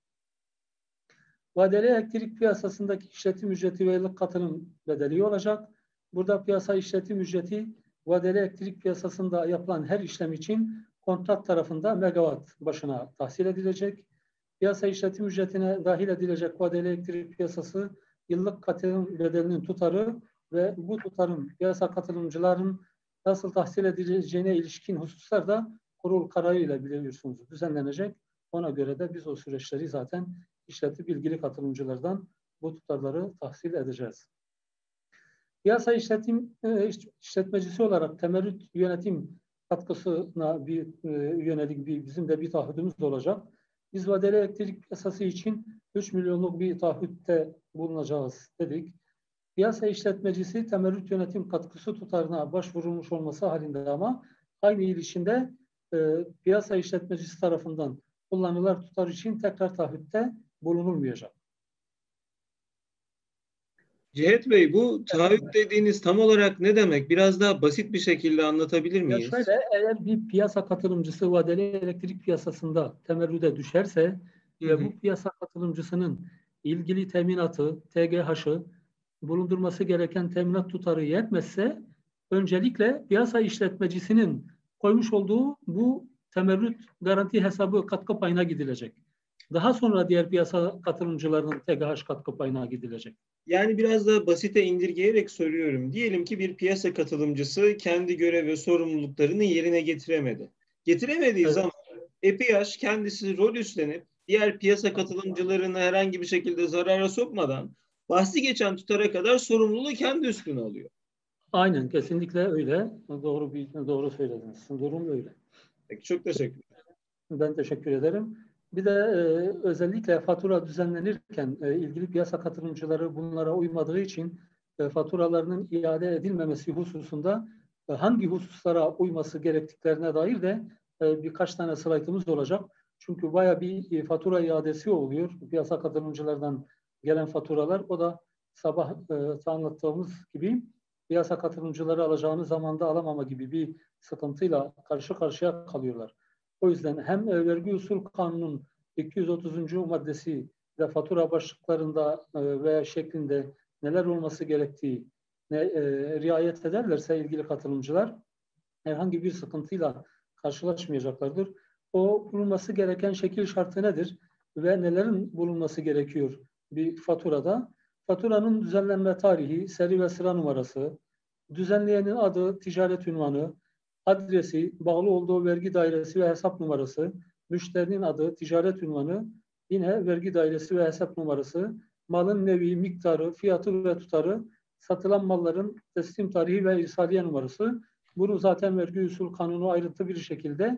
Vadeli elektrik piyasasındaki işletim ücreti ve yıllık katılım bedeli olacak. Burada piyasa işletim ücreti vadeli elektrik piyasasında yapılan her işlem için kontrat tarafında megawatt başına tahsil edilecek. Piyasa işletim ücretine dahil edilecek vadeli elektrik piyasası yıllık katılım bedelinin tutarı ve bu tutarın piyasa katılımcıların nasıl tahsil edileceğine ilişkin hususlar da kurul kararıyla biliyorsunuz düzenlenecek. Ona göre de biz o süreçleri zaten işletip ilgili katılımcılardan bu tutarları tahsil edeceğiz. Piyasa işletmecisi olarak temerrüt yönetim katkısına yönelik bizim de bir taahhüdümüz olacak. Biz vadeli elektrik piyasası için 3 milyonluk bir taahhütte bulunacağız dedik. Piyasa işletmecisi temerrüt yönetim katkısı tutarına başvurulmuş olması halinde ama aynı yıl içinde piyasa işletmecisi tarafından kullanılan tutar için tekrar taahhütte bulunulmayacak. Cihet Bey, bu taahhüt dediğiniz tam olarak ne demek? Biraz daha basit bir şekilde anlatabilir miyiz? Ya şöyle, eğer bir piyasa katılımcısı vadeli elektrik piyasasında temerrüde düşerse ve bu piyasa katılımcısının ilgili teminatı, TGH'ı, bulundurması gereken teminat tutarı yetmezse öncelikle piyasa işletmecisinin koymuş olduğu bu temerrüt garanti hesabı katkı payına gidilecek. Daha sonra diğer piyasa katılımcılarının TGH katkı payına gidilecek. Yani biraz daha basite indirgeyerek soruyorum. Diyelim ki bir piyasa katılımcısı kendi görev ve sorumluluklarını yerine getiremedi. Getiremediği Evet. zaman EPH kendisi rol üstlenip diğer piyasa katılımcılarını herhangi bir şekilde zarara sokmadan bahsi geçen tutara kadar sorumluluğu kendi üstüne alıyor. Aynen, kesinlikle öyle. Doğru söylediniz. Durum öyle. Peki, çok teşekkür ederim. Ben teşekkür ederim. Bir de özellikle fatura düzenlenirken ilgili piyasa katılımcıları bunlara uymadığı için faturalarının iade edilmemesi hususunda hangi hususlara uyması gerektiklerine dair de birkaç tane slaytımız olacak. Çünkü bayağı bir fatura iadesi oluyor. Piyasa katılımcılardan gelen faturalar. O da sabah anlattığımız gibi piyasa katılımcıları alacağını zamanda alamama gibi bir sıkıntıyla karşı karşıya kalıyorlar. O yüzden hem vergi usul kanunun 230. maddesi ve fatura başlıklarında veya şeklinde neler olması gerektiği riayet ederlerse ilgili katılımcılar herhangi bir sıkıntıyla karşılaşmayacaklardır. O bulunması gereken şekil şartı nedir ve nelerin bulunması gerekiyor bir faturada? Faturanın düzenlenme tarihi, seri ve sıra numarası, düzenleyenin adı, ticaret ünvanı, adresi, bağlı olduğu vergi dairesi ve hesap numarası, müşterinin adı, ticaret ünvanı, yine vergi dairesi ve hesap numarası, malın nevi, miktarı, fiyatı ve tutarı, satılan malların teslim tarihi ve irsaliye numarası. Bunu zaten vergi usul kanunu ayrıntı bir şekilde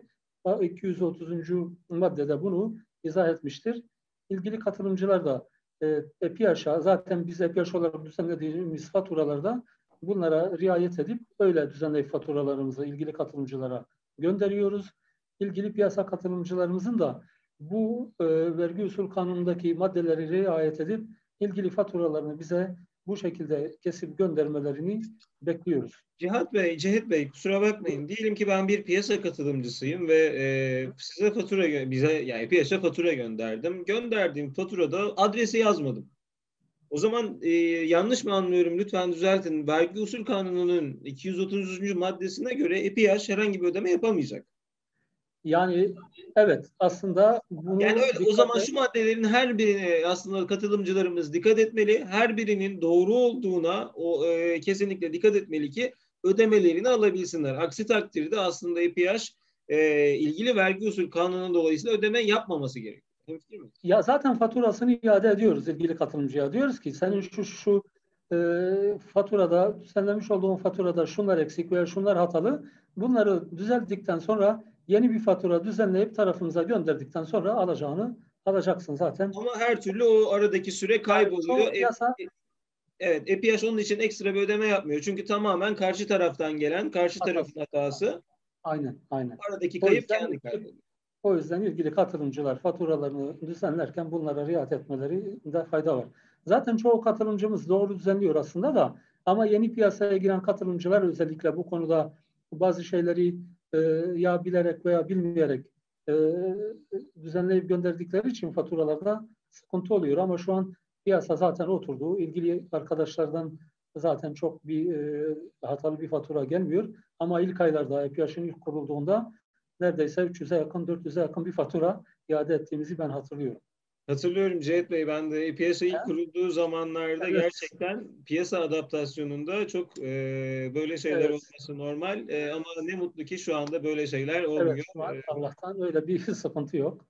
230. maddede bunu izah etmiştir. İlgili katılımcılar da EPİAŞ'a, zaten biz EPİAŞ olarak düzenlediğimiz faturalarda bunlara riayet edip öyle düzenleyip faturalarımızı ilgili katılımcılara gönderiyoruz. İlgili piyasa katılımcılarımızın da bu vergi usul kanunundaki maddeleri riayet edip ilgili faturalarını bize bu şekilde kesip göndermelerini bekliyoruz. Cihat Bey, kusura bakmayın. Diyelim ki ben bir piyasa katılımcısıyım ve size yani piyasa fatura gönderdim. Gönderdiğim faturada adresi yazmadım. O zaman yanlış mı anlıyorum? Lütfen düzeltin. Vergi usul kanununun 230. maddesine göre EPİAŞ herhangi bir ödeme yapamayacak. Yani evet, aslında bunu yani öyle. O zaman şu maddelerin her birine aslında katılımcılarımız dikkat etmeli. Her birinin doğru olduğuna kesinlikle dikkat etmeli ki ödemelerini alabilsinler. Aksi takdirde aslında EPİAŞ ilgili vergi usul kanunu dolayısıyla ödeme yapmaması gerekiyor. Ya zaten faturasını iade ediyoruz ilgili katılımcıya. Diyoruz ki senin şu faturada, düzenlemiş olduğun faturada şunlar eksik veya şunlar hatalı. Bunları düzelttikten sonra yeni bir fatura düzenleyip tarafımıza gönderdikten sonra alacağını alacaksın zaten. Ama her türlü o aradaki süre kayboluyor. Yasa, evet, EPİAŞ onun için ekstra bir ödeme yapmıyor. Çünkü tamamen karşı taraftan gelen, karşı tarafın hatası. Aynen. Aradaki kayıp kendi kayboluyor. O yüzden ilgili katılımcılar faturalarını düzenlerken bunlara riayet etmelerinde fayda var. Zaten çoğu katılımcımız doğru düzenliyor aslında da, ama yeni piyasaya giren katılımcılar özellikle bu konuda bazı şeyleri ya bilerek veya bilmeyerek düzenleyip gönderdikleri için faturalarda sıkıntı oluyor. Ama şu an piyasa zaten oturdu. İlgili arkadaşlardan zaten çok bir hatalı bir fatura gelmiyor. Ama ilk aylarda EPİAŞ'ın ilk kurulduğunda neredeyse 300'e yakın, 400'e yakın bir fatura iade ettiğimizi ben hatırlıyorum. Hatırlıyorum Cihat Bey, ben de piyasa ilk kurulduğu zamanlarda gerçekten piyasa adaptasyonunda çok böyle şeyler olması normal. Ama ne mutlu ki şu anda böyle şeyler olmuyor. Evet, şu an Allah'tan öyle bir sıkıntı yok.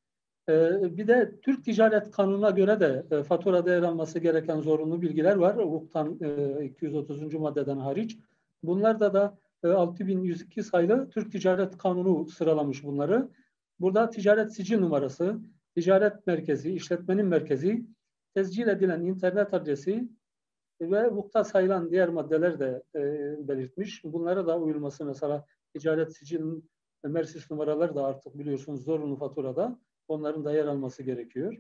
Bir de Türk Ticaret Kanunu'na göre de faturada yer alması gereken zorunlu bilgiler var. Hukuktan 230. maddeden hariç. Bunlarda da 6102 sayılı Türk Ticaret Kanunu sıralamış bunları. Burada ticaret sicil numarası, ticaret merkezi, işletmenin merkezi, tescil edilen internet adresi ve hukukta sayılan diğer maddeler de belirtmiş. Bunlara da uyulması, mesela ticaret sicilin mersis numaraları da artık biliyorsunuz zorunlu faturada. Onların da yer alması gerekiyor.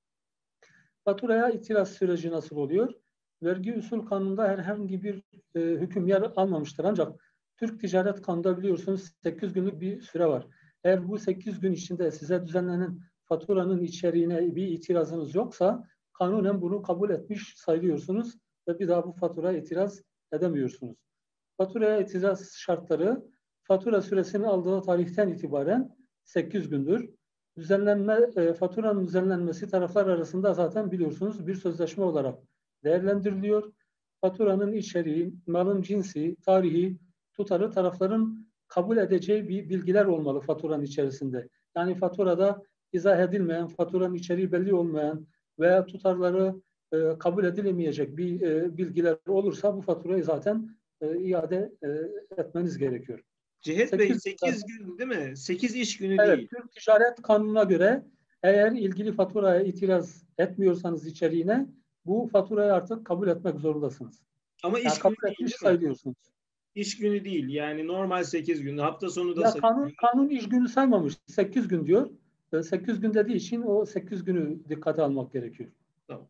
Faturaya itiraz süreci nasıl oluyor? Vergi usul kanununda herhangi bir hüküm yer almamıştır. Ancak Türk Ticaret Kanunu'nda biliyorsunuz 8 günlük bir süre var. Eğer bu 8 gün içinde size düzenlenen faturanın içeriğine bir itirazınız yoksa kanunen bunu kabul etmiş sayılıyorsunuz ve bir daha bu faturaya itiraz edemiyorsunuz. Faturaya itiraz şartları fatura süresini aldığı tarihten itibaren 8 gündür. Faturanın düzenlenmesi taraflar arasında zaten biliyorsunuz bir sözleşme olarak değerlendiriliyor. Faturanın içeriği, malın cinsi, tarihi, tutarı tarafların kabul edeceği bir bilgiler olmalı faturanın içerisinde. Yani faturada izah edilmeyen, faturanın içeriği belli olmayan veya tutarları kabul edilemeyecek bir bilgiler olursa bu faturayı zaten iade etmeniz gerekiyor. Cihet Bey 8 gün değil mi? 8 iş günü evet, değil. Türk Ticaret Kanunu'na göre eğer ilgili faturaya itiraz etmiyorsanız içeriğine bu faturayı artık kabul etmek zorundasınız. Ama yani iş kabul günü etmiş değil mi? sayılıyorsunuz. İş günü değil. Yani normal 8 gün. Hafta sonu da ya kanun iş günü saymamış. 8 gün diyor. 8 gün dediği için o 8 günü dikkate almak gerekiyor. Tamam.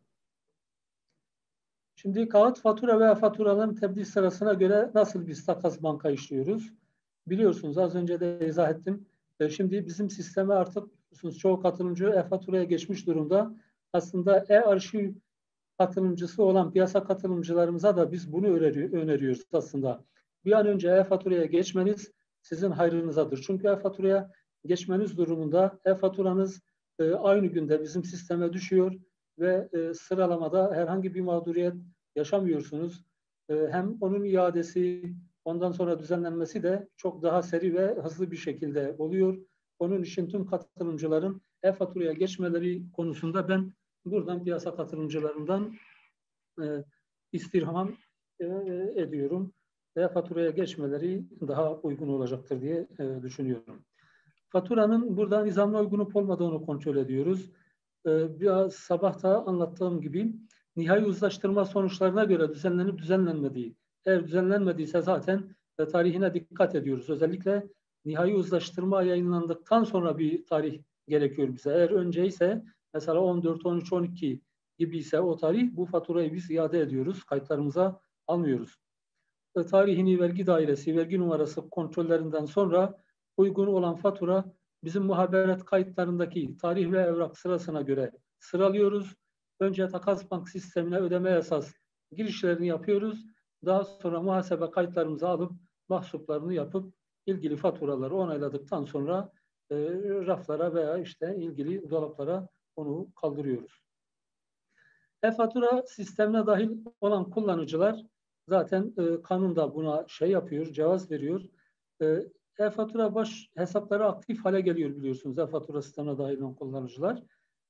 Şimdi kağıt fatura veya faturaların tebliğ sırasına göre nasıl biz takas banka işliyoruz? Biliyorsunuz az önce de izah ettim. Şimdi bizim sisteme artık çoğu katılımcı e-faturaya geçmiş durumda. Aslında e-arşiv katılımcısı olan piyasa katılımcılarımıza da biz bunu öneriyoruz aslında. Bir an önce e-faturaya geçmeniz sizin hayrınızadır. Çünkü e-faturaya geçmeniz durumunda e-faturanız aynı günde bizim sisteme düşüyor ve sıralamada herhangi bir mağduriyet yaşamıyorsunuz. Hem onun iadesi, ondan sonra düzenlenmesi de çok daha seri ve hızlı bir şekilde oluyor. Onun için tüm katılımcıların e-faturaya geçmeleri konusunda ben buradan piyasa katılımcılarından istirham ediyorum ve faturaya geçmeleri daha uygun olacaktır diye düşünüyorum. Faturanın burada nizamla uygun olup olmadığını kontrol ediyoruz. Biraz sabah da anlattığım gibi nihai uzlaştırma sonuçlarına göre düzenlenip düzenlenmediği, eğer düzenlenmediyse zaten tarihine dikkat ediyoruz. Özellikle nihai uzlaştırma yayınlandıktan sonra bir tarih gerekiyor bize. Eğer önceyse mesela 14, 13, 12 gibi ise o tarih bu faturayı biz iade ediyoruz. Kayıtlarımıza almıyoruz. Tarihini vergi dairesi, vergi numarası kontrollerinden sonra uygun olan fatura bizim muhaberat kayıtlarındaki tarih ve evrak sırasına göre sıralıyoruz. Önce takas bank sistemine ödeme esas girişlerini yapıyoruz. Daha sonra muhasebe kayıtlarımızı alıp mahsuplarını yapıp ilgili faturaları onayladıktan sonra raflara veya işte ilgili dolaplara onu kaldırıyoruz. E-fatura sistemine dahil olan kullanıcılar zaten kanunda buna yapıyor, cevaz veriyor. E-fatura baş hesapları aktif hale geliyor biliyorsunuz e-fatura sistemine dahil olan kullanıcılar.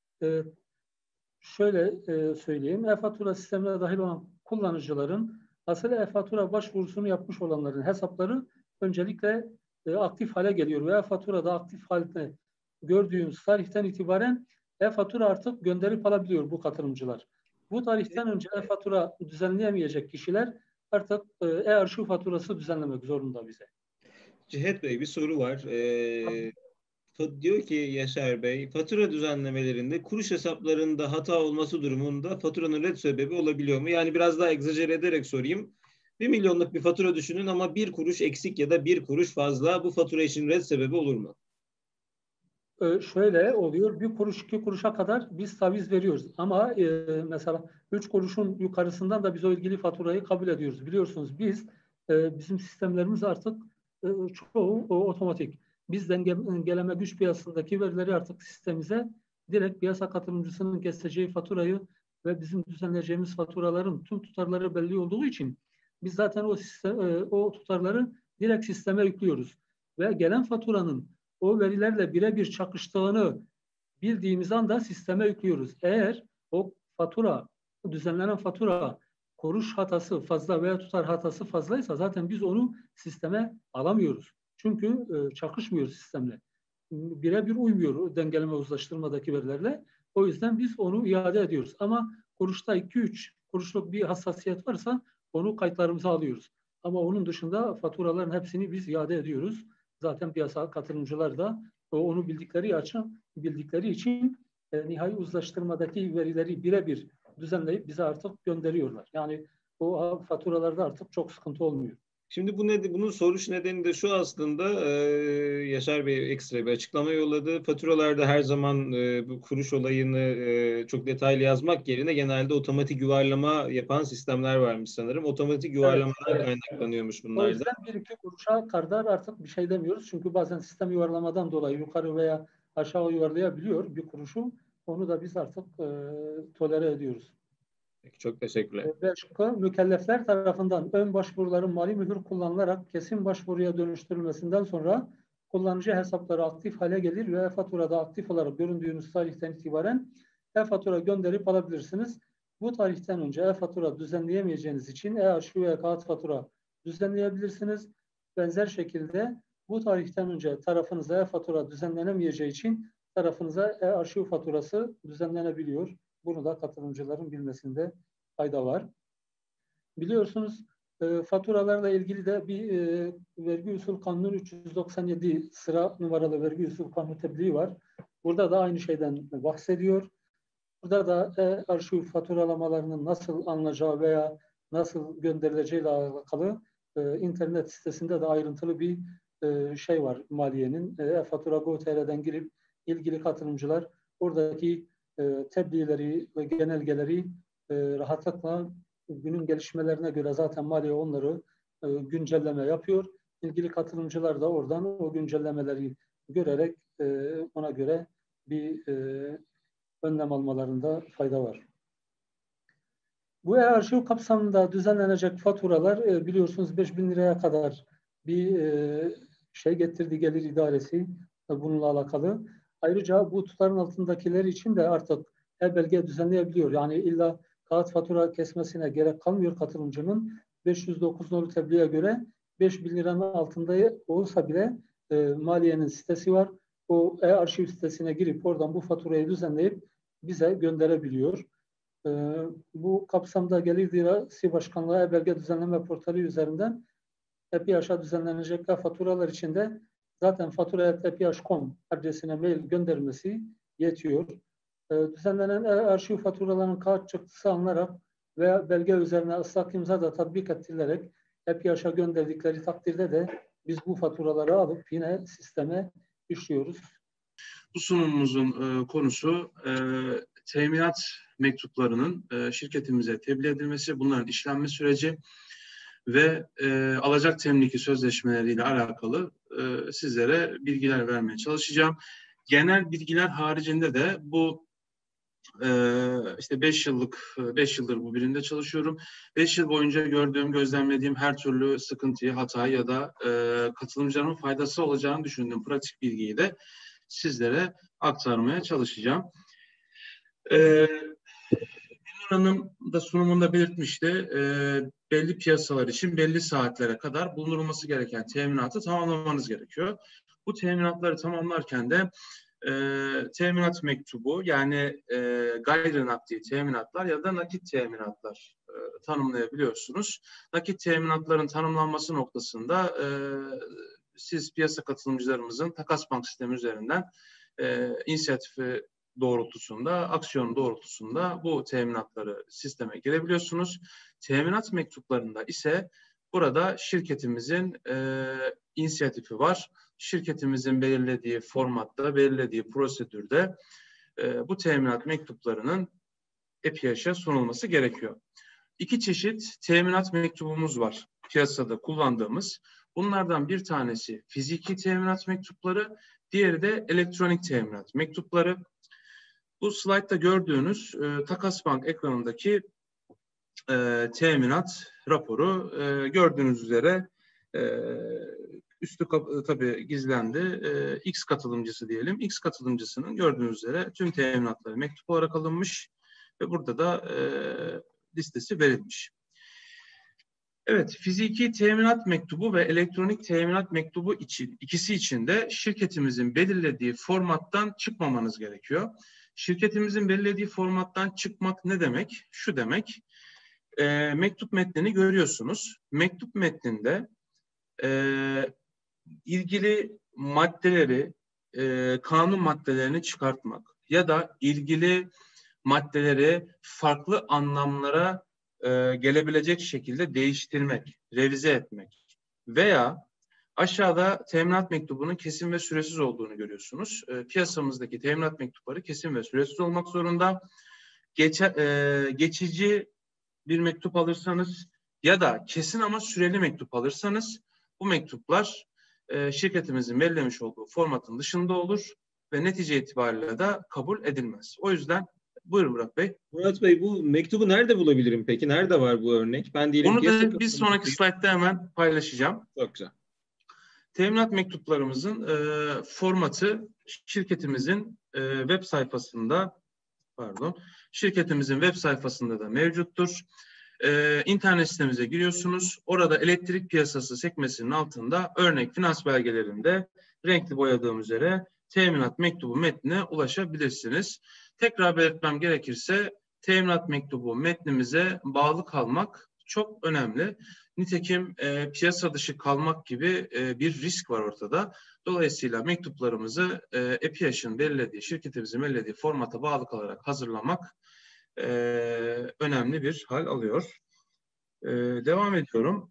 Şöyle söyleyeyim, e-fatura sistemine dahil olan kullanıcıların asıl e-fatura başvurusunu yapmış olanların hesapları öncelikle aktif hale geliyor ve e-faturada aktif halde gördüğünüz tarihten itibaren e-fatura artık gönderip alabiliyor bu katılımcılar. Bu tarihten önce e-fatura düzenleyemeyecek kişiler artık e-arşiv faturası düzenlemek zorunda bize. Cihet Bey bir soru var. Diyor ki Yaşar Bey, fatura düzenlemelerinde kuruş hesaplarında hata olması durumunda faturanın red sebebi olabiliyor mu? Yani biraz daha egzajere ederek sorayım. 1 milyonluk bir fatura düşünün ama 1 kuruş eksik ya da 1 kuruş fazla bu fatura için red sebebi olur mu? Şöyle oluyor, 1 kuruş 2 kuruşa kadar biz taviz veriyoruz. Ama mesela 3 kuruşun yukarısından da biz o ilgili faturayı kabul ediyoruz. Biliyorsunuz biz bizim sistemlerimiz artık çoğu otomatik. Biz dengeleme güç piyasasındaki verileri artık sistemimize direkt piyasa katılımcısının keseceği faturayı ve bizim düzenleyeceğimiz faturaların tüm tutarları belli olduğu için biz zaten o tutarları direkt sisteme yüklüyoruz. Ve gelen faturanın o verilerle birebir çakıştığını bildiğimiz anda sisteme yüklüyoruz. Eğer o fatura, düzenlenen fatura kuruş hatası fazla veya tutar hatası fazlaysa zaten biz onu sisteme alamıyoruz. Çünkü çakışmıyor sistemle. Birebir uymuyor dengeleme uzlaştırmadaki verilerle. O yüzden biz onu iade ediyoruz. Ama kuruşta 2-3 kuruşluk bir hassasiyet varsa onu kayıtlarımıza alıyoruz. Ama onun dışında faturaların hepsini biz iade ediyoruz. Zaten piyasa katılımcılar da onu bildikleri için nihai uzlaştırmadaki verileri birebir düzenleyip bize artık gönderiyorlar. Yani o faturalarda artık çok sıkıntı olmuyor. Şimdi bunun soruş nedeni de şu aslında, Yaşar Bey ekstra bir açıklama yolladı. Faturalarda her zaman bu kuruş olayını çok detaylı yazmak yerine genelde otomatik yuvarlama yapan sistemler varmış sanırım. Otomatik yuvarlamadan kaynaklanıyormuş O bunlar da. yüzden 1-2 kuruşa kadar artık bir şey demiyoruz. Çünkü bazen sistem yuvarlamadan dolayı yukarı veya aşağı yuvarlayabiliyor bir kuruşu. Onu da biz artık tolere ediyoruz. Peki, çok teşekkürler. 5. Mükellefler tarafından ön başvuruların mali mühür kullanılarak kesin başvuruya dönüştürülmesinden sonra kullanıcı hesapları aktif hale gelir ve e-faturada aktif olarak göründüğünüz tarihten itibaren e-fatura gönderip alabilirsiniz. Bu tarihten önce e-fatura düzenleyemeyeceğiniz için e-arşiv ve kağıt fatura düzenleyebilirsiniz. Benzer şekilde bu tarihten önce tarafınıza e-fatura düzenlenemeyeceği için tarafınıza e-arşiv faturası düzenlenebiliyor. Bunu da katılımcıların bilmesinde fayda var. Biliyorsunuz faturalarla ilgili de bir vergi usul kanunu 397 sıra numaralı vergi usul kanunu tebliği var. Burada da aynı şeyden bahsediyor. Burada da arşiv faturalamalarının nasıl alınacağı veya nasıl gönderileceği ile alakalı internet sitesinde de ayrıntılı bir şey var maliyenin. e-fatura.gov.tr'den girip ilgili katılımcılar oradaki tebliğleri ve genelgeleri rahatlıkla günün gelişmelerine göre zaten maliye onları güncelleme yapıyor. İlgili katılımcılar da oradan o güncellemeleri görerek ona göre bir önlem almalarında fayda var. Bu e-arşiv kapsamında düzenlenecek faturalar biliyorsunuz 5.000 liraya kadar bir şey getirdi Gelir İdaresi bununla alakalı. Ayrıca bu tutarın altındakiler için de artık e-belge düzenleyebiliyor. Yani illa kağıt fatura kesmesine gerek kalmıyor katılımcının. 509 nolu tebliğe göre 5.000 liranın altında olsa bile maliyenin sitesi var. O e-arşiv sitesine girip oradan bu faturayı düzenleyip bize gönderebiliyor. Bu kapsamda Gelir İdaresi Başkanlığı e-belge düzenleme portali üzerinden EPİAŞ'a düzenlenecek faturalar içinde zaten fatura@epiaş.com adresine mail göndermesi yetiyor. Düzenlenen arşiv faturalarının kağıt çıktısı alınarak veya belge üzerine ıslak imza da tatbik ettirilerek EPİAŞ'a gönderdikleri takdirde de biz bu faturaları alıp yine sisteme işliyoruz. Bu sunumumuzun konusu teminat mektuplarının şirketimize tebliğ edilmesi, bunların işlenme süreci ve alacak temliki sözleşmeleriyle alakalı sizlere bilgiler vermeye çalışacağım. Genel bilgiler haricinde de bu işte 5 yıldır bu birinde çalışıyorum. 5 yıl boyunca gördüğüm, gözlemlediğim her türlü sıkıntıyı, hatayı ya da katılımcıların faydası olacağını düşündüğüm pratik bilgiyi de sizlere aktarmaya çalışacağım. Binur Hanım da sunumunda belirtmişti, belli piyasalar için belli saatlere kadar bulunulması gereken teminatı tamamlamanız gerekiyor. Bu teminatları tamamlarken de teminat mektubu yani gayri nakdi teminatlar ya da nakit teminatlar tanımlayabiliyorsunuz. Nakit teminatların tanımlanması noktasında siz piyasa katılımcılarımızın Takasbank sistemi üzerinden inisiyatifi doğrultusunda, aksiyon doğrultusunda bu teminatları sisteme girebiliyorsunuz. Teminat mektuplarında ise burada şirketimizin inisiyatifi var. Şirketimizin belirlediği formatta, belirlediği prosedürde bu teminat mektuplarının EPİAŞ'a sunulması gerekiyor. 2 çeşit teminat mektubumuz var piyasada kullandığımız. Bunlardan bir tanesi fiziki teminat mektupları, diğeri de elektronik teminat mektupları. Bu slaytta gördüğünüz Takasbank ekranındaki teminat raporu gördüğünüz üzere üstü tabii gizlendi. X katılımcısı diyelim. X katılımcısının gördüğünüz üzere tüm teminatları mektup olarak alınmış ve burada da listesi verilmiş. Evet, fiziki teminat mektubu ve elektronik teminat mektubu için, ikisi için de şirketimizin belirlediği formattan çıkmamanız gerekiyor. Şirketimizin belirlediği formattan çıkmak ne demek? Şu demek, mektup metnini görüyorsunuz. Mektup metninde ilgili maddeleri, kanun maddelerini çıkartmak ya da ilgili maddeleri farklı anlamlara gelebilecek şekilde değiştirmek, revize etmek Veya aşağıda teminat mektubunun kesin ve süresiz olduğunu görüyorsunuz. Piyasamızdaki teminat mektupları kesin ve süresiz olmak zorunda. Geçici bir mektup alırsanız ya da kesin ama süreli mektup alırsanız bu mektuplar şirketimizin belirlemiş olduğu formatın dışında olur ve netice itibariyle de kabul edilmez. O yüzden buyurun Murat Bey. Murat Bey, bu mektubu nerede bulabilirim peki? Nerede var bu örnek? Ben diyelim Bunu da bir sonraki slaytta hemen paylaşacağım. Çok güzel. Teminat mektuplarımızın formatı şirketimizin web sayfasında, şirketimizin web sayfasında da mevcuttur. İnternet sitemize giriyorsunuz. Orada elektrik piyasası sekmesinin altında örnek finans belgelerinde renkli boyadığım üzere teminat mektubu metnine ulaşabilirsiniz. Tekrar belirtmem gerekirse teminat mektubu metnimize bağlı kalmak çok önemli. Nitekim piyasa dışı kalmak gibi bir risk var ortada. Dolayısıyla mektuplarımızı EPİAŞ'ın belirlediği, şirketimizin belirlediği formata bağlı kalarak hazırlamak önemli bir hal alıyor. Devam ediyorum.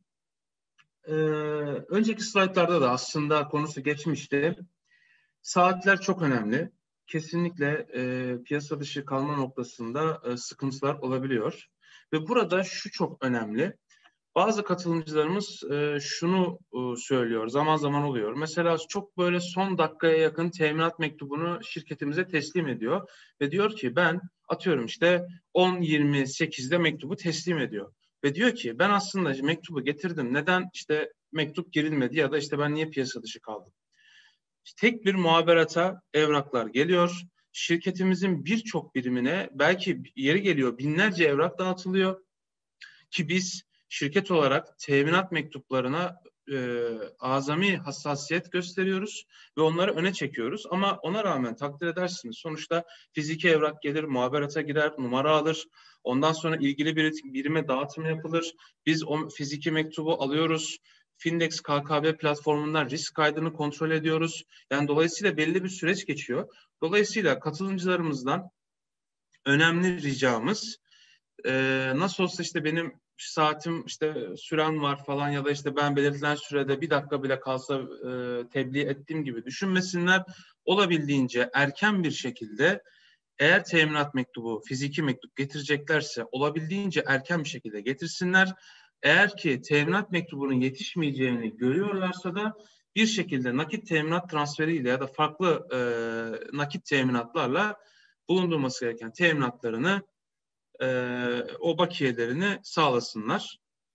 Önceki slaytlarda da aslında konusu geçmişti. Saatler çok önemli. Kesinlikle piyasa dışı kalma noktasında sıkıntılar olabiliyor. Ve burada şu çok önemli. Bazı katılımcılarımız şunu söylüyor, zaman zaman oluyor. Mesela çok böyle son dakikaya yakın teminat mektubunu şirketimize teslim ediyor. Ve diyor ki ben atıyorum işte 10:28'de mektubu teslim ediyor. Ve diyor ki ben aslında mektubu getirdim. Neden işte mektup girilmedi ya da işte ben niye piyasa dışı kaldım? Tek bir muhaberata evraklar geliyor. Şirketimizin birçok birimine belki yeri geliyor binlerce evrak dağıtılıyor. Ki biz şirket olarak teminat mektuplarına azami hassasiyet gösteriyoruz ve onları öne çekiyoruz. Ama ona rağmen takdir edersiniz. Sonuçta fiziki evrak gelir, muhaberata girer, numara alır. Ondan sonra ilgili bir birime dağıtım yapılır. Biz o fiziki mektubu alıyoruz. Findex KKB platformundan risk kaydını kontrol ediyoruz. Yani dolayısıyla belli bir süreç geçiyor. Dolayısıyla katılımcılarımızdan önemli ricamız nasıl olsa işte benim saatim işte sürem var falan ya da işte ben belirtilen sürede bir dakika bile kalsa tebliğ ettiğim gibi düşünmesinler. Olabildiğince erken bir şekilde eğer teminat mektubu, fiziki mektup getireceklerse olabildiğince erken bir şekilde getirsinler. Eğer ki teminat mektubunun yetişmeyeceğini görüyorlarsa da bir şekilde nakit teminat transferiyle ya da farklı nakit teminatlarla bulundurması gereken teminatlarını o bakiyelerini sağlasınlar.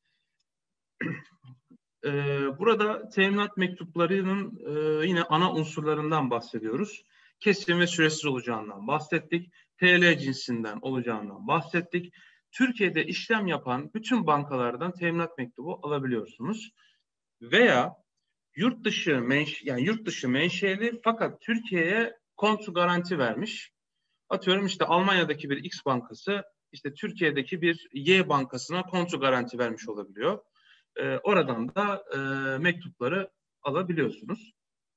Burada teminat mektuplarının yine ana unsurlarından bahsediyoruz. Kesin ve süresiz olacağından bahsettik. TL cinsinden olacağından bahsettik. Türkiye'de işlem yapan bütün bankalardan teminat mektubu alabiliyorsunuz. Veya yurt dışı menşeli fakat Türkiye'ye kontu garanti vermiş. Atıyorum işte Almanya'daki bir X bankası işte Türkiye'deki bir Y bankasına kontu garanti vermiş olabiliyor. Oradan da mektupları alabiliyorsunuz.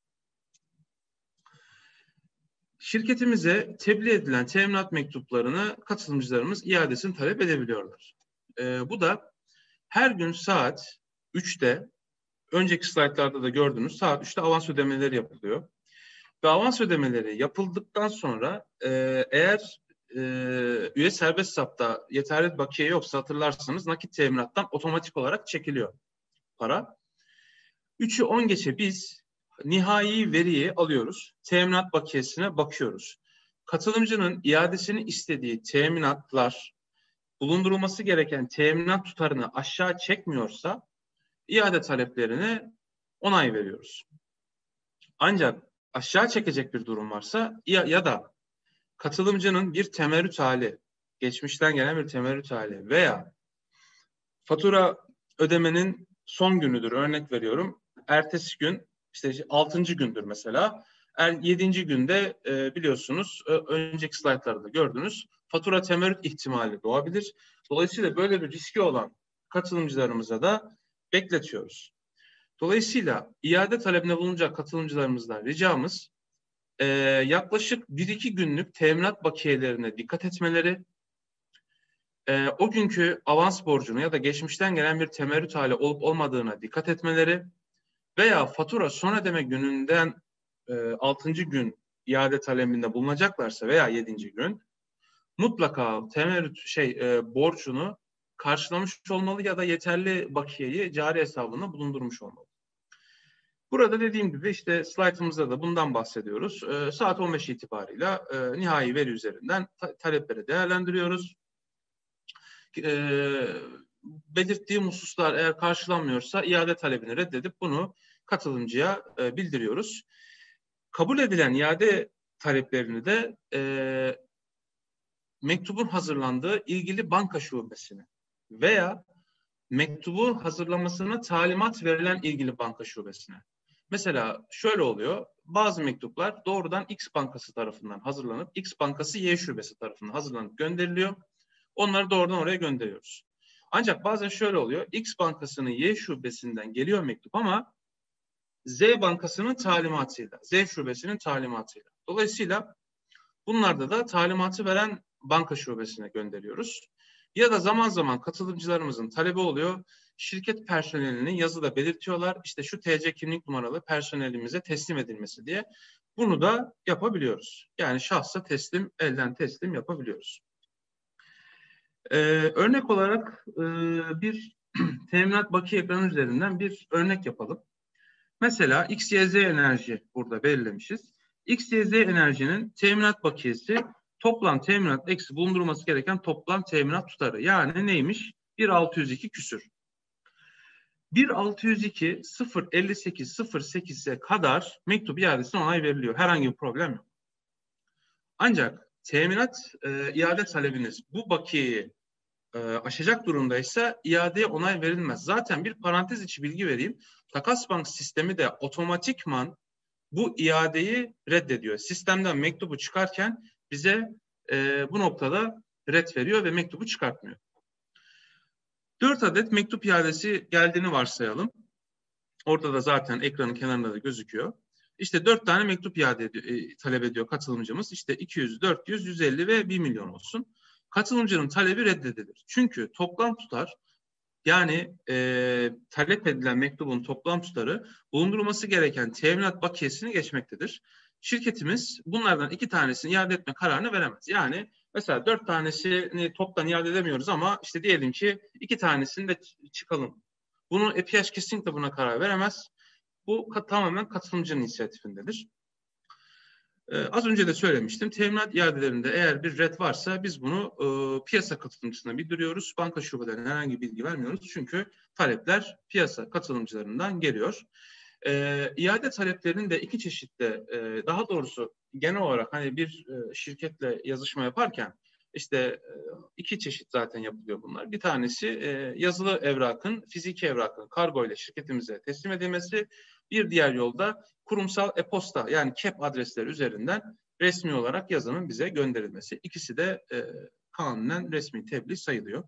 Şirketimize tebliğ edilen teminat mektuplarını katılımcılarımız iadesini talep edebiliyorlar. Bu da her gün saat 3'te, önceki slaytlarda da gördüğünüz saat 3'te avans ödemeleri yapılıyor. Ve avans ödemeleri yapıldıktan sonra eğer üye serbest hesapta yeterli bakiye yoksa hatırlarsanız nakit teminattan otomatik olarak çekiliyor para. 3'ü 10 geçe biz nihai veriyi alıyoruz. Teminat bakiyesine bakıyoruz. Katılımcının iadesini istediği teminatlar bulundurulması gereken teminat tutarını aşağı çekmiyorsa iade taleplerine onay veriyoruz. Ancak aşağı çekecek bir durum varsa ya da katılımcının bir temerrüt hali, geçmişten gelen bir temerrüt hali veya fatura ödemenin son günüdür, örnek veriyorum. Ertesi gün işte 6. gündür mesela. 7. günde biliyorsunuz önceki slaytlarda gördünüz fatura temerrüt ihtimali doğabilir. Dolayısıyla böyle bir riski olan katılımcılarımıza da bekletiyoruz. Dolayısıyla iade talebine bulunacak katılımcılarımızdan ricamız yaklaşık 1-2 günlük teminat bakiyelerine dikkat etmeleri, o günkü avans borcuna ya da geçmişten gelen bir temerrüt hali olup olmadığına dikkat etmeleri veya fatura son ödeme gününden 6. gün iade talebinde bulunacaklarsa veya 7. gün mutlaka temerrüt borcunu karşılamış olmalı ya da yeterli bakiyeyi cari hesabına bulundurmuş olmalı. Burada dediğim gibi işte slaytımızda da bundan bahsediyoruz. Saat 15 itibarıyla nihai veri üzerinden talepleri değerlendiriyoruz. Belirttiğim hususlar eğer karşılanmıyorsa iade talebini reddedip bunu katılımcıya bildiriyoruz. Kabul edilen iade taleplerini de mektubun hazırlandığı ilgili banka şubesine veya mektubun hazırlamasına talimat verilen ilgili banka şubesine. Mesela şöyle oluyor, bazı mektuplar doğrudan X bankası tarafından hazırlanıp X bankası Y şubesi tarafından hazırlanıp gönderiliyor. Onları doğrudan oraya gönderiyoruz. Ancak bazen şöyle oluyor, X bankasının Y şubesinden geliyor mektup ama Z bankasının talimatıyla, Z şubesinin talimatıyla. Dolayısıyla bunlarda da talimatı veren banka şubesine gönderiyoruz. Ya da zaman zaman katılımcılarımızın talebi oluyor. Şirket personelini yazıda belirtiyorlar. İşte şu TC kimlik numaralı personelimize teslim edilmesi diye. Bunu da yapabiliyoruz. Yani şahsa teslim, elden teslim yapabiliyoruz. Örnek olarak bir teminat bakiye ekranı üzerinden bir örnek yapalım. Mesela XYZ Enerji burada belirlemişiz. XYZ Enerji'nin teminat bakiyesi toplam teminat eksi bulundurulması gereken toplam teminat tutarı. Yani neymiş? 1.602 küsür. 1.602 0.58.08'e kadar mektup iadesine onay veriliyor. Herhangi bir problem yok. Ancak teminat iade talebiniz bu bakiyeyi aşacak durumdaysa iadeye onay verilmez. Zaten bir parantez içi bilgi vereyim. Takasbank sistemi de otomatikman bu iadeyi reddediyor. Sistemden mektubu çıkarken bize bu noktada red veriyor ve mektubu çıkartmıyor. 4 adet mektup iadesi geldiğini varsayalım. Orada da zaten ekranın kenarında da gözüküyor. İşte 4 tane mektup iade talep ediyor katılımcımız. İşte 200, 400, 150 ve 1 milyon olsun. Katılımcının talebi reddedilir. Çünkü toplam tutar, yani talep edilen mektubun toplam tutarı bulundurulması gereken teminat bakiyesini geçmektedir. Şirketimiz bunlardan 2 tanesini iade etme kararını veremez. Yani mesela 4 tanesini toptan iade edemiyoruz ama işte diyelim ki 2 tanesini de çıkalım. Bunu EPH kesinlikle buna karar veremez. Bu tamamen katılımcının inisiyatifindedir. Az önce de söylemiştim. Teminat iadelerinde eğer bir red varsa biz bunu piyasa katılımcısına bildiriyoruz. Banka şubelerine herhangi bir bilgi vermiyoruz. Çünkü talepler piyasa katılımcılarından geliyor. İade taleplerinin de 2 çeşitte, daha doğrusu genel olarak hani bir şirketle yazışma yaparken işte 2 çeşit zaten yapılıyor bunlar. Bir tanesi yazılı evrakın, fiziki evrakın kargo ile şirketimize teslim edilmesi. Bir diğer yolda kurumsal e-posta yani KEP adresleri üzerinden resmi olarak yazının bize gönderilmesi. İkisi de kanunen resmi tebliğ sayılıyor.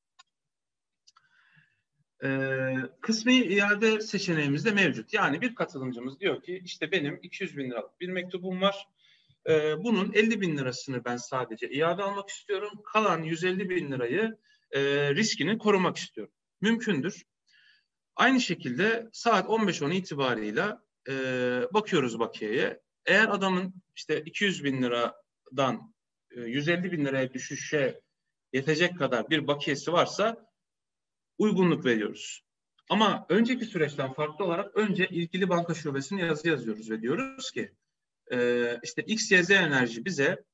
Kısmi iade seçeneğimiz de mevcut. Yani bir katılımcımız diyor ki işte benim 200 bin liralık bir mektubum var. Bunun 50 bin lirasını ben sadece iade almak istiyorum. Kalan 150 bin lirayı riskini korumak istiyorum. Mümkündür. Aynı şekilde saat 15.10 itibarıyla bakıyoruz bakiyeye. Eğer adamın işte 200 bin liradan 150 bin liraya düşüşe yetecek kadar bir bakiyesi varsa uygunluk veriyoruz. Ama önceki süreçten farklı olarak önce ilgili banka şubesine yazı yazıyoruz ve diyoruz ki işte XYZ Enerji bize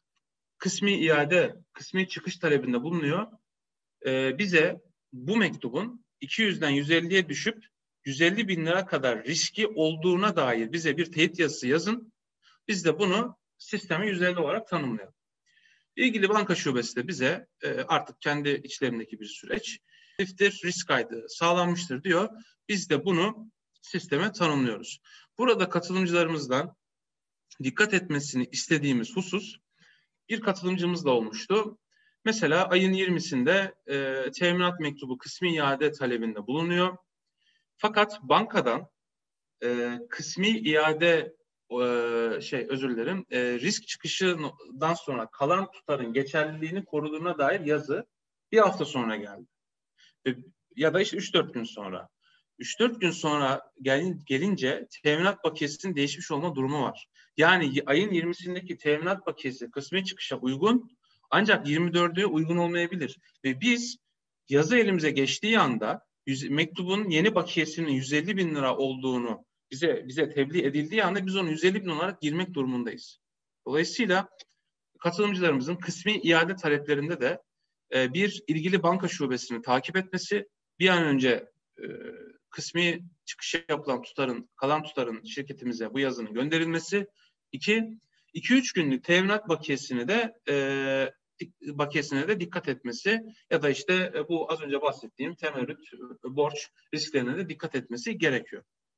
kısmi çıkış talebinde bulunuyor. Bize bu mektubun 200'den 150'ye düşüp 150 bin lira kadar riski olduğuna dair bize bir teyit yazısı yazın. Biz de bunu sisteme 150 olarak tanımlayalım. İlgili banka şubesi de bize artık kendi içlerindeki bir süreç, risk kaydı sağlanmıştır diyor. Biz de bunu sisteme tanımlıyoruz. Burada katılımcılarımızdan dikkat etmesini istediğimiz husus, bir katılımcımız da olmuştu. Mesela ayın 20'sinde teminat mektubu kısmi iade talebinde bulunuyor. Fakat bankadan kısmi iade risk çıkışından sonra kalan tutarın geçerliliğini koruduğuna dair yazı bir hafta sonra geldi. Ya da işte 3-4 gün sonra. 3-4 gün sonra gelince teminat bakiyesinin değişmiş olma durumu var. Yani ayın 20'sindeki teminat bakiyesi kısmi çıkışa uygun, ancak 24'e uygun olmayabilir. Ve biz yazı elimize geçtiği anda mektubun yeni bakiyesinin 150 bin lira olduğunu bize tebliğ edildiği anda biz onu 150 bin olarak girmek durumundayız. Dolayısıyla katılımcılarımızın kısmi iade taleplerinde de bir ilgili banka şubesini takip etmesi, bir an önce kısmi çıkış yapılan kalan tutarın şirketimize bu yazının gönderilmesi, 2-3 günlük teminat bakiyesine de dikkat etmesi ya da işte bu az önce bahsettiğim temerrüt, borç risklerine de dikkat etmesi gerekiyor.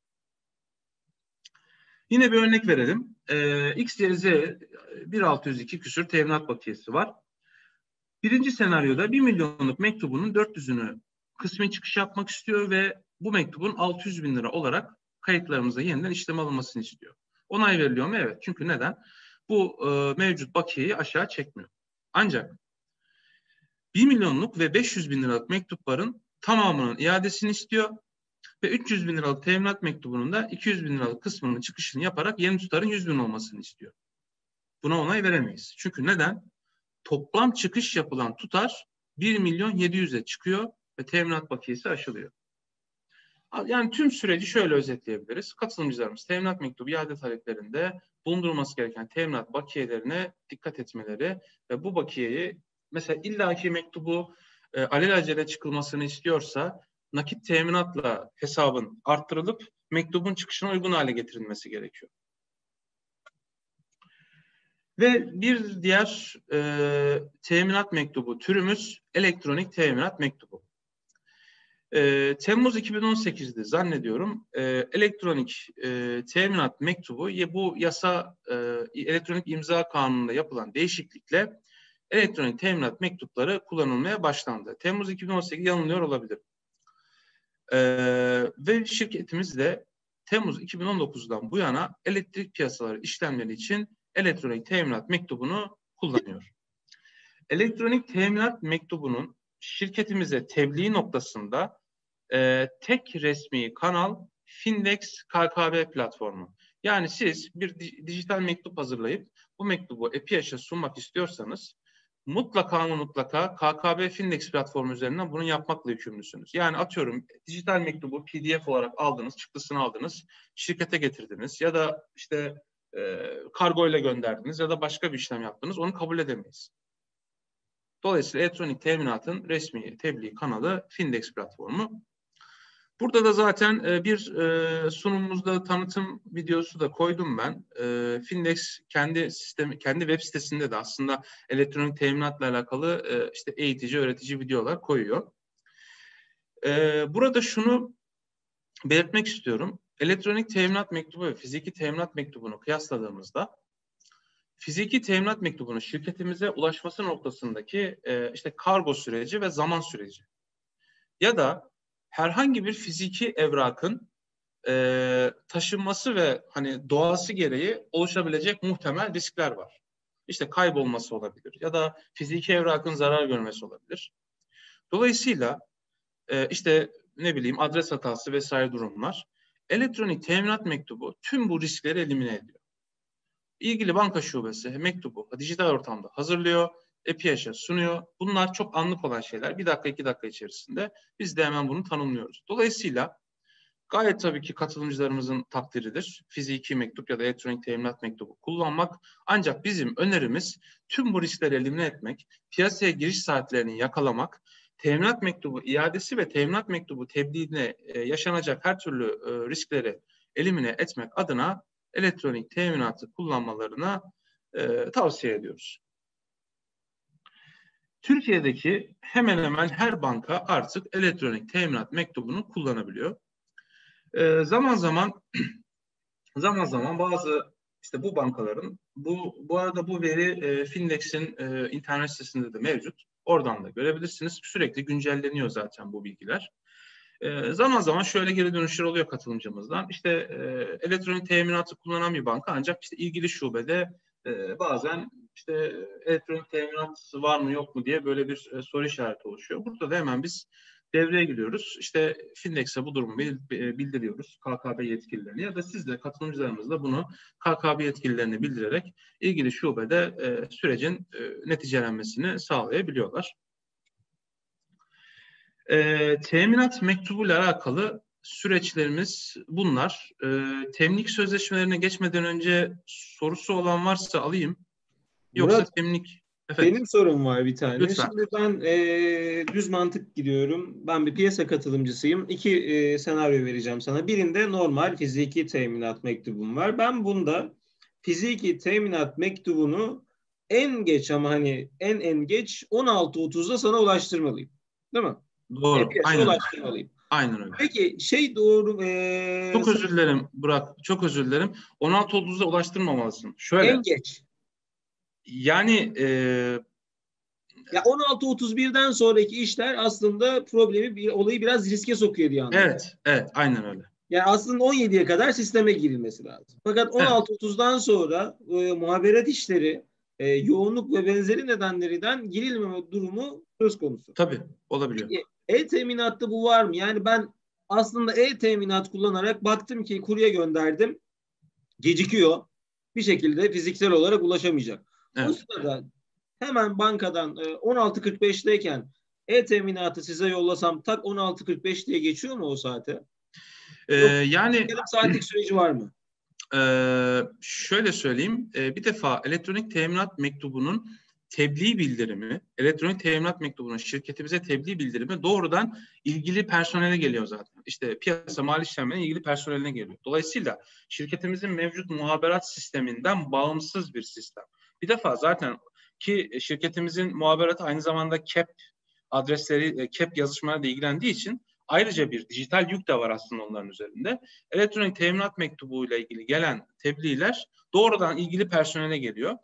Yine bir örnek verelim. X, Y, Z 1602 küsür teminat bakiyesi var. Birinci senaryoda 1 milyonluk mektubunun 400'ünü kısmi çıkış yapmak istiyor ve bu mektubun 600 bin lira olarak kayıtlarımıza yeniden işlem alınmasını istiyor. Onay veriliyor mu? Evet. Çünkü neden? Bu mevcut bakiyeyi aşağı çekmiyor. Ancak 1 milyonluk ve 500 bin liralık mektupların tamamının iadesini istiyor ve 300 bin liralık teminat mektubunun da 200 bin liralık kısmının çıkışını yaparak yeni tutarın 100 bin olmasını istiyor. Buna onay veremeyiz. Çünkü neden? Toplam çıkış yapılan tutar 1 milyon 700'e çıkıyor ve teminat bakiyesi aşılıyor. Yani tüm süreci şöyle özetleyebiliriz. Katılımcılarımız teminat mektubu iade taleplerinde bulundurulması gereken teminat bakiyelerine dikkat etmeleri ve bu bakiyeyi mesela illaki mektubu alelacele çıkılmasını istiyorsa nakit teminatla hesabın arttırılıp mektubun çıkışına uygun hale getirilmesi gerekiyor. Ve bir diğer teminat mektubu türümüz elektronik teminat mektubu. Temmuz 2018'de zannediyorum elektronik teminat mektubu bu yasa elektronik imza kanununda yapılan değişiklikle elektronik teminat mektupları kullanılmaya başlandı. Temmuz 2018 yanılıyor olabilir. Ve şirketimiz de Temmuz 2019'dan bu yana elektrik piyasaları işlemleri için elektronik teminat mektubunu kullanıyor. Elektronik teminat mektubunun şirketimize tebliğ noktasında tek resmi kanal Findex KKB platformu. Yani siz bir dijital mektup hazırlayıp bu mektubu EPİAŞ'a sunmak istiyorsanız mutlaka KKB Findex platformu üzerinden bunu yapmakla yükümlüsünüz. Yani atıyorum dijital mektubu PDF olarak aldınız, çıktısını aldınız, şirkete getirdiniz ya da işte kargo ile gönderdiniz ya da başka bir işlem yaptınız, onu kabul edemeyiz. Dolayısıyla elektronik teminatın resmi tebliğ kanalı Findex platformu. Burada da zaten bir sunumumuzda tanıtım videosu da koydum ben. Findex kendi web sitesinde de aslında elektronik teminatla alakalı işte eğitici, öğretici videolar koyuyor. Burada şunu belirtmek istiyorum. Elektronik teminat mektubu ve fiziki teminat mektubunu kıyasladığımızda fiziki teminat mektubunun şirketimize ulaşması noktasındaki işte kargo süreci ve zaman süreci ya da herhangi bir fiziki evrakın taşınması ve hani doğası gereği oluşabilecek muhtemel riskler var. İşte kaybolması olabilir ya da fiziki evrakın zarar görmesi olabilir. Dolayısıyla işte ne bileyim adres hatası vesaire durumlar. Elektronik teminat mektubu tüm bu riskleri elimine ediyor. İlgili banka şubesi mektubu dijital ortamda hazırlıyor, EPİAŞ'a sunuyor. Bunlar çok anlık olan şeyler. 1 dakika 2 dakika içerisinde biz de hemen bunu tanımlıyoruz. Dolayısıyla gayet tabii ki katılımcılarımızın takdiridir. Fiziki mektup ya da elektronik teminat mektubu kullanmak. Ancak bizim önerimiz tüm bu riskleri elimine etmek, piyasaya giriş saatlerini yakalamak, teminat mektubu iadesi ve teminat mektubu tebliğine yaşanacak her türlü riskleri elimine etmek adına elektronik teminatı kullanmalarına tavsiye ediyoruz. Türkiye'deki hemen hemen her banka artık elektronik teminat mektubunu kullanabiliyor. Zaman zaman bazı işte bu bankaların bu arada bu veri Findex'in internet sitesinde de mevcut. Oradan da görebilirsiniz. Sürekli güncelleniyor zaten bu bilgiler. Zaman zaman şöyle geri dönüşler oluyor katılımcımızdan. İşte elektronik teminatı kullanan bir banka ancak işte ilgili şubede bazen işte elektronik teminat var mı yok mu diye böyle bir soru işareti oluşuyor. Burada da hemen biz devreye giriyoruz. İşte Findex'e bu durumu bildiriyoruz KKB yetkililerine ya da siz de katılımcılarımız da bunu KKB yetkililerine bildirerek ilgili şubede sürecin neticelenmesini sağlayabiliyorlar. Teminat mektubuyla alakalı süreçlerimiz bunlar. Temlik sözleşmelerine geçmeden önce sorusu olan varsa alayım. Yoksa Murat, temlik... Evet. benim sorum var bir tane. Lütfen. Şimdi ben düz mantık gidiyorum. Ben bir piyasa katılımcısıyım. İki senaryo vereceğim sana. Birinde normal fiziki teminat mektubum var. Ben bunda fiziki teminat mektubunu en geç ama hani en geç 16.30'da sana ulaştırmalıyım. Değil mi? Doğru. Piyasaya Aynen. ulaştırmalıyım. Aynen öyle. Peki doğru. Çok özür dilerim Burak. Çok özür dilerim. 16.30'da ulaştırmamalısın. Şöyle. En geç. Yani ya 16.31'den sonraki işler aslında olayı biraz riske sokuyor diye anlıyorum. Evet. Evet. Aynen öyle. Yani aslında 17'ye kadar sisteme girilmesi lazım. Fakat 16.30'dan sonra muhaberat işleri yoğunluk ve benzeri nedenlerinden girilmeme durumu söz konusu. Tabii. Olabiliyor. Peki e-teminatta bu var mı? Yani ben aslında e-teminat kullanarak baktım ki kurye gönderdim. Gecikiyor. Bir şekilde fiziksel olarak ulaşamayacak. Evet. O sırada hemen bankadan 16.45'teyken e-teminatı size yollasam tak 16.45 diye geçiyor mu o saate? Yani yarım saatlik süreci var mı? Şöyle söyleyeyim. Bir defa elektronik teminat mektubunun tebliğ bildirimi, elektronik teminat mektubunun şirketimize tebliğ bildirimi doğrudan ilgili personele geliyor zaten. İşte piyasa mali işlemlerine ilgili personeline geliyor. Dolayısıyla şirketimizin mevcut muhaberat sisteminden bağımsız bir sistem. Bir defa zaten ki şirketimizin muhaberatı aynı zamanda CAP adresleri, CAP yazışmalarıyla ilgilendiği için ayrıca bir dijital yük de var aslında onların üzerinde. Elektronik teminat mektubuyla ilgili gelen tebliğler doğrudan ilgili personele geliyor.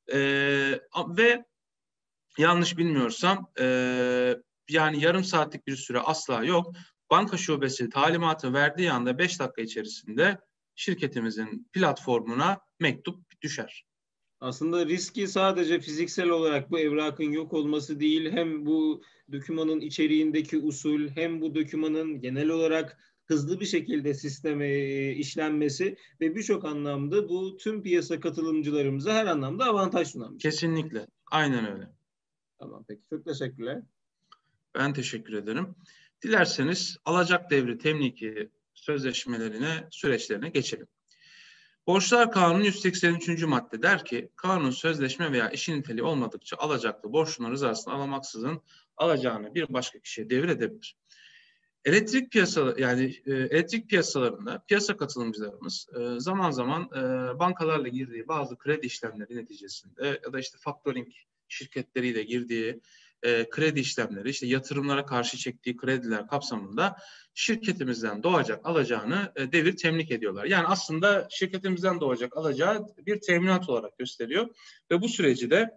Ve yanlış bilmiyorsam yani yarım saatlik bir süre asla yok. Banka şubesi talimatı verdiği anda 5 dakika içerisinde şirketimizin platformuna mektup düşer. Aslında riski sadece fiziksel olarak bu evrakın yok olması değil, hem bu dokümanın içeriğindeki usul, hem bu dokümanın genel olarak hızlı bir şekilde sisteme işlenmesi ve birçok anlamda bu tüm piyasa katılımcılarımıza her anlamda avantaj sunan bir şey. Kesinlikle. Aynen öyle. Tamam, peki. Çok teşekkürler. Ben teşekkür ederim. Dilerseniz alacak devri temliki sözleşmelerine, süreçlerine geçelim. Borçlar Kanunu 183. madde der ki, kanun, sözleşme veya işin niteliği olmadıkça alacaklı borçluların rızasını alamaksızın alacağını bir başka kişiye devredebilir. Elektrik piyasalarında piyasa katılımcılarımız zaman zaman bankalarla girdiği bazı kredi işlemleri neticesinde ya da işte factoring şirketleriyle girdiği kredi işlemleri, işte yatırımlara karşı çektiği krediler kapsamında şirketimizden doğacak alacağını devir temlik ediyorlar. Yani aslında şirketimizden doğacak alacağı bir teminat olarak gösteriyor ve bu süreci de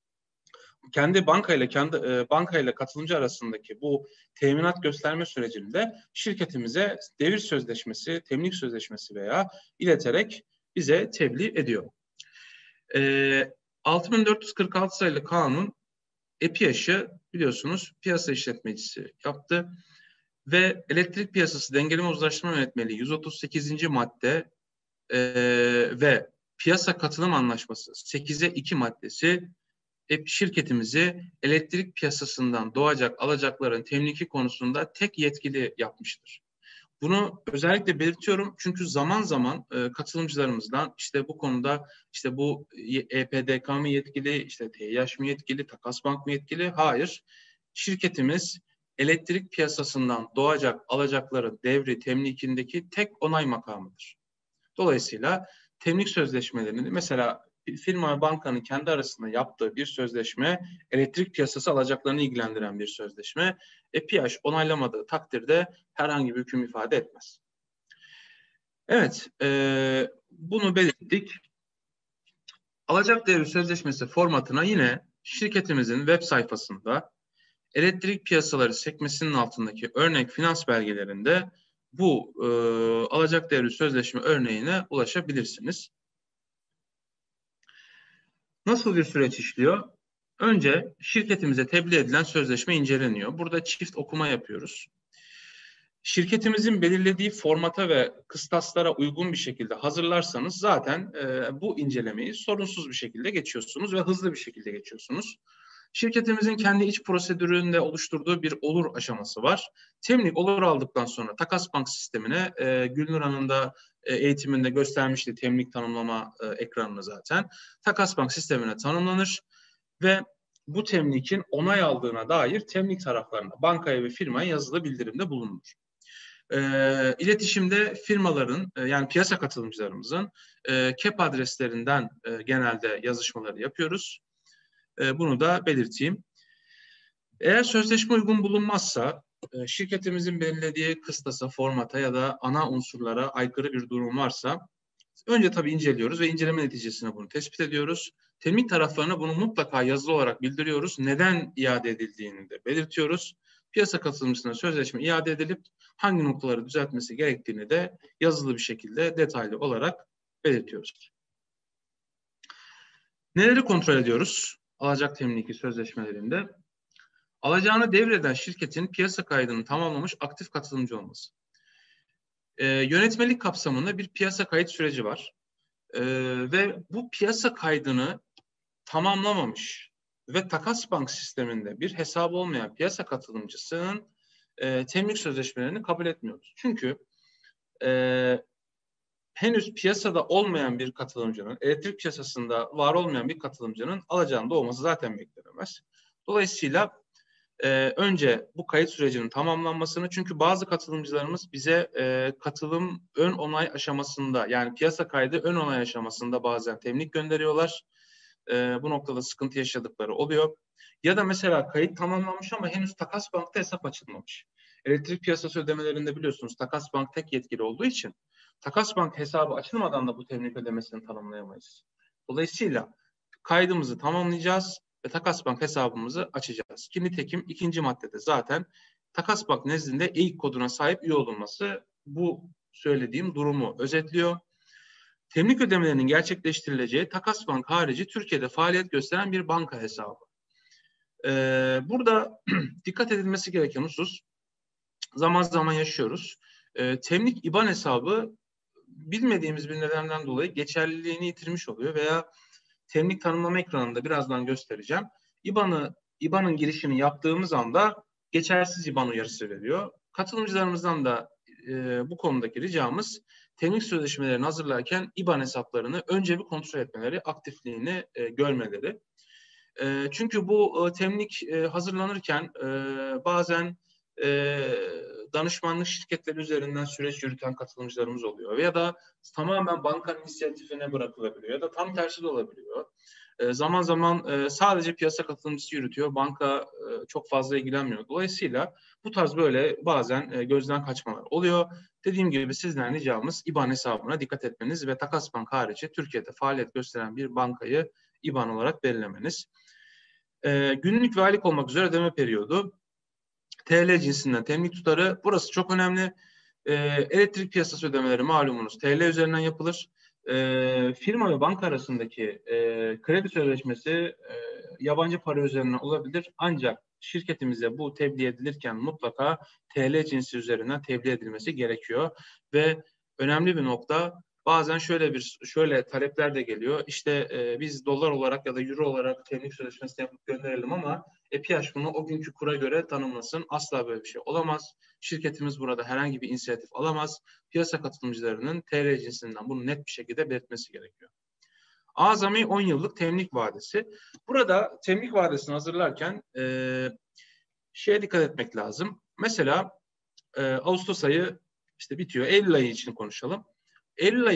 kendi bankayla katılımcı arasındaki bu teminat gösterme sürecinde şirketimize devir sözleşmesi, temlik sözleşmesi veya ileterek bize tebliğ ediyor. 6446 sayılı kanun EPİAŞ'ı biliyorsunuz piyasa işletmecisi yaptı ve elektrik piyasası dengeleme uzlaştırma yönetmeliği 138. madde ve piyasa katılım anlaşması 8'e 2 maddesi şirketimizi elektrik piyasasından doğacak alacakların temliki konusunda tek yetkili yapmıştır. Bunu özellikle belirtiyorum çünkü zaman zaman katılımcılarımızdan işte bu konuda işte bu EPDK mı yetkili, işte TİH mı yetkili, Takas Bank mı yetkili? Hayır. Şirketimiz elektrik piyasasından doğacak alacakların devri temlikindeki tek onay makamıdır. Dolayısıyla temlik sözleşmelerini mesela firma ve bankanın kendi arasında yaptığı bir sözleşme, elektrik piyasası alacaklarını ilgilendiren bir sözleşme, EPİAŞ onaylamadığı takdirde herhangi bir hüküm ifade etmez. Evet, bunu belirttik. Alacak devri sözleşmesi formatına yine şirketimizin web sayfasında elektrik piyasaları sekmesinin altındaki örnek finans belgelerinde bu alacak devri sözleşme örneğine ulaşabilirsiniz. Nasıl bir süreç işliyor? önce şirketimize tebliğ edilen sözleşme inceleniyor. Burada çift okuma yapıyoruz. Şirketimizin belirlediği formata ve kıstaslara uygun bir şekilde hazırlarsanız zaten bu incelemeyi sorunsuz bir şekilde geçiyorsunuz ve hızlı bir şekilde geçiyorsunuz. Şirketimizin kendi iç prosedüründe oluşturduğu bir olur aşaması var. Temlik olur aldıktan sonra Takas Bank sistemine Gülnur Hanım da eğitiminde göstermişti temlik tanımlama ekranını zaten. Takas Bank sistemine tanımlanır ve bu temlikin onay aldığına dair temlik taraflarına, bankaya ve firmaya yazılı bildirimde bulunur. İletişimde firmaların yani piyasa katılımcılarımızın KEP adreslerinden genelde yazışmaları yapıyoruz. Bunu da belirteyim. Eğer sözleşme uygun bulunmazsa şirketimizin belirlediği kıstasa, formata ya da ana unsurlara aykırı bir durum varsa önce tabii inceliyoruz ve inceleme neticesinde bunu tespit ediyoruz. Temlik taraflarına bunu mutlaka yazılı olarak bildiriyoruz. Neden iade edildiğini de belirtiyoruz. Piyasa katılımcısına sözleşme iade edilip hangi noktaları düzeltmesi gerektiğini de yazılı bir şekilde detaylı olarak belirtiyoruz. Neleri kontrol ediyoruz alacak temliki sözleşmelerinde? Alacağını devreden şirketin piyasa kaydını tamamlamış aktif katılımcı olması. Yönetmelik kapsamında bir piyasa kayıt süreci var. Ve bu piyasa kaydını tamamlamamış ve Takas Bank sisteminde bir hesabı olmayan piyasa katılımcısının temlik sözleşmelerini kabul etmiyoruz. Çünkü henüz piyasada olmayan bir katılımcının, elektrik piyasasında var olmayan bir katılımcının alacağının doğması zaten beklenemez. Dolayısıyla önce bu kayıt sürecinin tamamlanmasını, çünkü bazı katılımcılarımız bize katılım ön onay aşamasında, yani piyasa kaydı ön onay aşamasında bazen temlik gönderiyorlar. Bu noktada sıkıntı yaşadıkları oluyor. Ya da mesela kayıt tamamlanmış ama henüz Takas Bank'ta hesap açılmamış. Elektrik piyasası ödemelerinde biliyorsunuz Takas Bank tek yetkili olduğu için Takas Bank hesabı açılmadan da bu temlik ödemesini tanımlayamayız. Dolayısıyla kaydımızı tamamlayacağız ve Takas Bank hesabımızı açacağız. Ki nitekim ikinci maddede zaten Takas Bank nezdinde EİK koduna sahip üye olunması bu söylediğim durumu özetliyor. Temlik ödemelerinin gerçekleştirileceği Takas Bank harici Türkiye'de faaliyet gösteren bir banka hesabı. Burada dikkat edilmesi gereken husus, zaman zaman yaşıyoruz. Temlik IBAN hesabı bilmediğimiz bir nedenden dolayı geçerliliğini yitirmiş oluyor veya temlik tanımlama ekranında birazdan göstereceğim. IBAN'ın girişini yaptığımız anda geçersiz IBAN uyarısı veriyor. Katılımcılarımızdan da bu konudaki ricamız temlik sözleşmelerini hazırlarken IBAN hesaplarını önce bir kontrol etmeleri, aktifliğini görmeleri. Çünkü bu temlik hazırlanırken bazen danışmanlık şirketleri üzerinden süreç yürüten katılımcılarımız oluyor. Ya da tamamen bankanın inisiyatifine bırakılabiliyor. Ya da tam tersi de olabiliyor. Zaman zaman sadece piyasa katılımcısı yürütüyor. Banka çok fazla ilgilenmiyor. Dolayısıyla bu tarz böyle bazen gözden kaçmalar oluyor. Dediğim gibi sizden ricamız IBAN hesabına dikkat etmeniz ve Takas Bank harici Türkiye'de faaliyet gösteren bir bankayı IBAN olarak belirlemeniz. Günlük ve aylık olmak üzere ödeme periyodu, TL cinsinden temlik tutarı, burası çok önemli. Elektrik piyasası ödemeleri malumunuz TL üzerinden yapılır. Firma ve banka arasındaki kredi sözleşmesi yabancı para üzerinden olabilir. Ancak şirketimize bu tebliğ edilirken mutlaka TL cinsi üzerinden tebliğ edilmesi gerekiyor. Ve önemli bir nokta, bazen şöyle talepler de geliyor. İşte biz dolar olarak ya da euro olarak temlik sözleşmesi yapıp gönderelim ama EPİAŞ bunu o günkü kura göre tanımlasın. Asla böyle bir şey olamaz. Şirketimiz burada herhangi bir inisiyatif alamaz. Piyasa katılımcılarının TL cinsinden bunu net bir şekilde belirtmesi gerekiyor. Azami 10 yıllık temlik vadesi. Burada temlik vadesini hazırlarken şeye dikkat etmek lazım. Mesela Ağustos ayı işte bitiyor. Eylül ayı için konuşalım. Eylül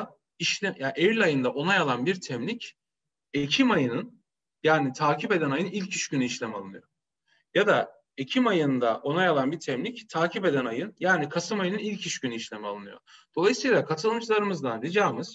ayında onay alan bir temlik Ekim ayının, yani takip eden ayın ilk 3 günü işlem alınıyor. Ya da Ekim ayında onay alan bir temlik takip eden ayın, yani Kasım ayının ilk 3 günü işlem alınıyor. Dolayısıyla katılımcılarımızdan ricamız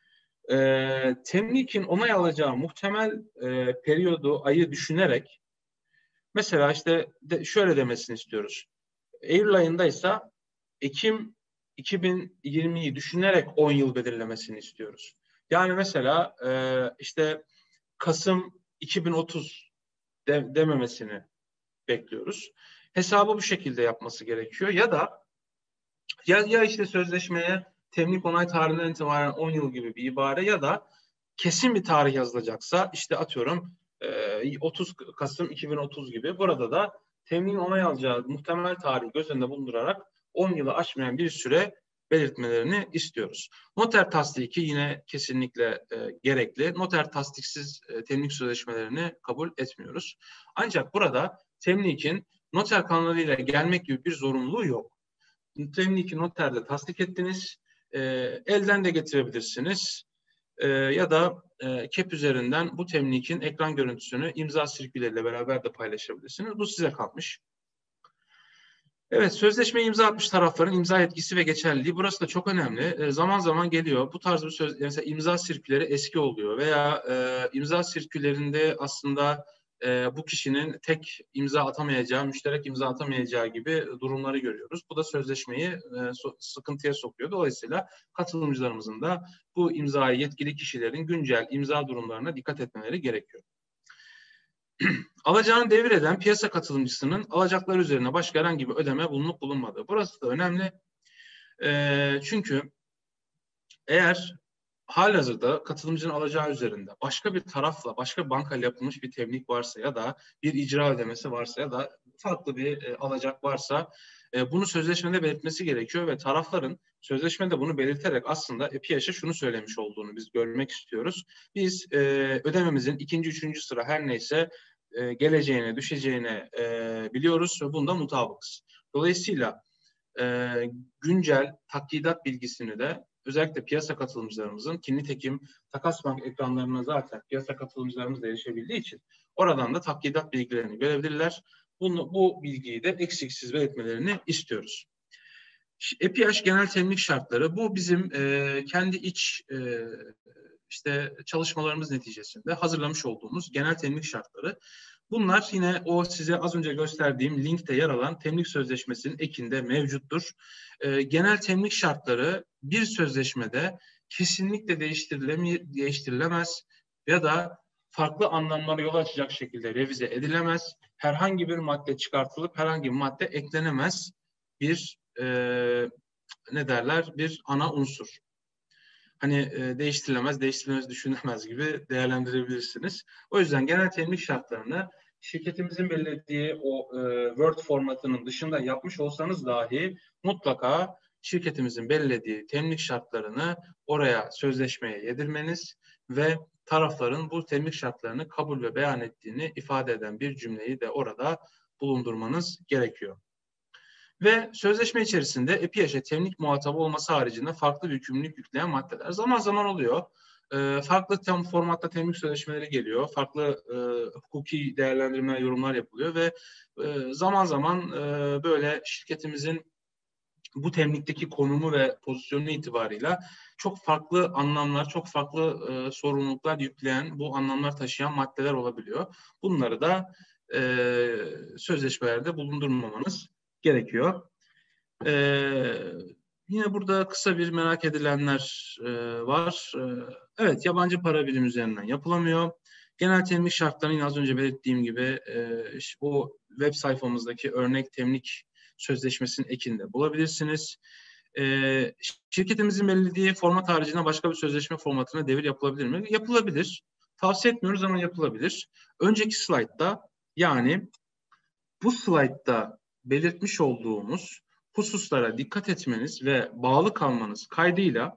temlikin onay alacağı muhtemel periyodu, ayı düşünerek, mesela işte şöyle demesini istiyoruz. Eylül ayındaysa Ekim 2020'yi düşünerek 10 yıl belirlemesini istiyoruz. Yani mesela işte Kasım 2030 dememesini bekliyoruz. Hesabı bu şekilde yapması gerekiyor. Ya işte sözleşmeye temlik onay tarihinden itibaren 10 yıl gibi bir ibare ya da kesin bir tarih yazılacaksa işte atıyorum 30 Kasım 2030 gibi, burada da temliğin onay alacağı muhtemel tarihi göz önünde bulundurarak 10 yılı aşmayan bir süre belirtmelerini istiyoruz. Noter tasdiki yine kesinlikle gerekli. Noter tasdiksiz temlik sözleşmelerini kabul etmiyoruz. Ancak burada temlikin noter kanalıyla gelmek gibi bir zorunluluğu yok. Temliki noterde tasdik ettiniz, elden de getirebilirsiniz ya da KEP üzerinden bu temlikin ekran görüntüsünü imza sirküleriyle beraber de paylaşabilirsiniz. Bu size kalmış. Evet, sözleşmeye imza atmış tarafların imza yetkisi ve geçerliliği. Burası da çok önemli. Zaman zaman geliyor. Bu tarz bir mesela imza sirküleri eski oluyor veya imza sirkülerinde aslında bu kişinin tek imza atamayacağı, müşterek imza atamayacağı gibi durumları görüyoruz. Bu da sözleşmeyi sıkıntıya sokuyor. Dolayısıyla katılımcılarımızın da bu imzayı yetkili kişilerin güncel imza durumlarına dikkat etmeleri gerekiyor. Alacağını devir eden piyasa katılımcısının alacakları üzerine başka herhangi bir ödeme bulunup bulunmadığı. Burası da önemli. Çünkü eğer halihazırda katılımcının alacağı üzerinde başka bir tarafla, başka bir bankayla yapılmış bir temlik varsa ya da bir icra ödemesi varsa ya da farklı bir alacak varsa bunu sözleşmede belirtmesi gerekiyor ve tarafların sözleşmede bunu belirterek aslında EPİAŞ'a şunu söylemiş olduğunu biz görmek istiyoruz. Biz ödememizin ikinci, üçüncü sıra her neyse geleceğine, düşeceğine biliyoruz ve bunda mutabıkız. Dolayısıyla güncel takdidat bilgisini de özellikle piyasa katılımcılarımızın, ki nitekim Takasbank ekranlarına zaten piyasa katılımcılarımız da erişebildiği için oradan da takdidat bilgilerini görebilirler. Bu bilgiyi de eksiksiz belirtmelerini istiyoruz. EPİAŞ genel temlik şartları, bu bizim kendi iç işte çalışmalarımız neticesinde hazırlamış olduğumuz genel temlik şartları. Bunlar yine o size az önce gösterdiğim linkte yer alan temlik sözleşmesinin ekinde mevcuttur. Genel temlik şartları bir sözleşmede kesinlikle değiştirilemez ya da farklı anlamlara yol açacak şekilde revize edilemez. Herhangi bir madde çıkartılıp herhangi bir madde eklenemez bir bir ana unsur. Hani değiştirilemez düşünülemez gibi değerlendirebilirsiniz. O yüzden genel temlik şartlarını şirketimizin belirlediği o Word formatının dışında yapmış olsanız dahi mutlaka şirketimizin belirlediği temlik şartlarını oraya sözleşmeye yedirmeniz ve tarafların bu temlik şartlarını kabul ve beyan ettiğini ifade eden bir cümleyi de orada bulundurmanız gerekiyor. Ve sözleşme içerisinde EPİAŞ'a temlik muhatabı olması haricinde farklı bir yükümlülük yükleyen maddeler zaman zaman oluyor. Farklı formatta temlik sözleşmeleri geliyor. Farklı hukuki değerlendirmeler, yorumlar yapılıyor ve zaman zaman böyle şirketimizin bu temlikteki konumu ve pozisyonu itibarıyla çok farklı anlamlar, çok farklı sorumluluklar yükleyen, bu anlamlar taşıyan maddeler olabiliyor. Bunları da sözleşmelerde bulundurmamanız gerekiyor. Yine burada kısa bir merak edilenler var. Evet, yabancı para birimi üzerinden yapılamıyor. Genel temlik şartlarını az önce belirttiğim gibi o web sayfamızdaki örnek temlik sözleşmesinin ekinde bulabilirsiniz. Şirketimizin belirlediği format haricinde başka bir sözleşme formatına devir yapılabilir mi? Yapılabilir. Tavsiye etmiyoruz ama yapılabilir. Önceki slaytta, yani bu slaytta belirtmiş olduğumuz hususlara dikkat etmeniz ve bağlı kalmanız kaydıyla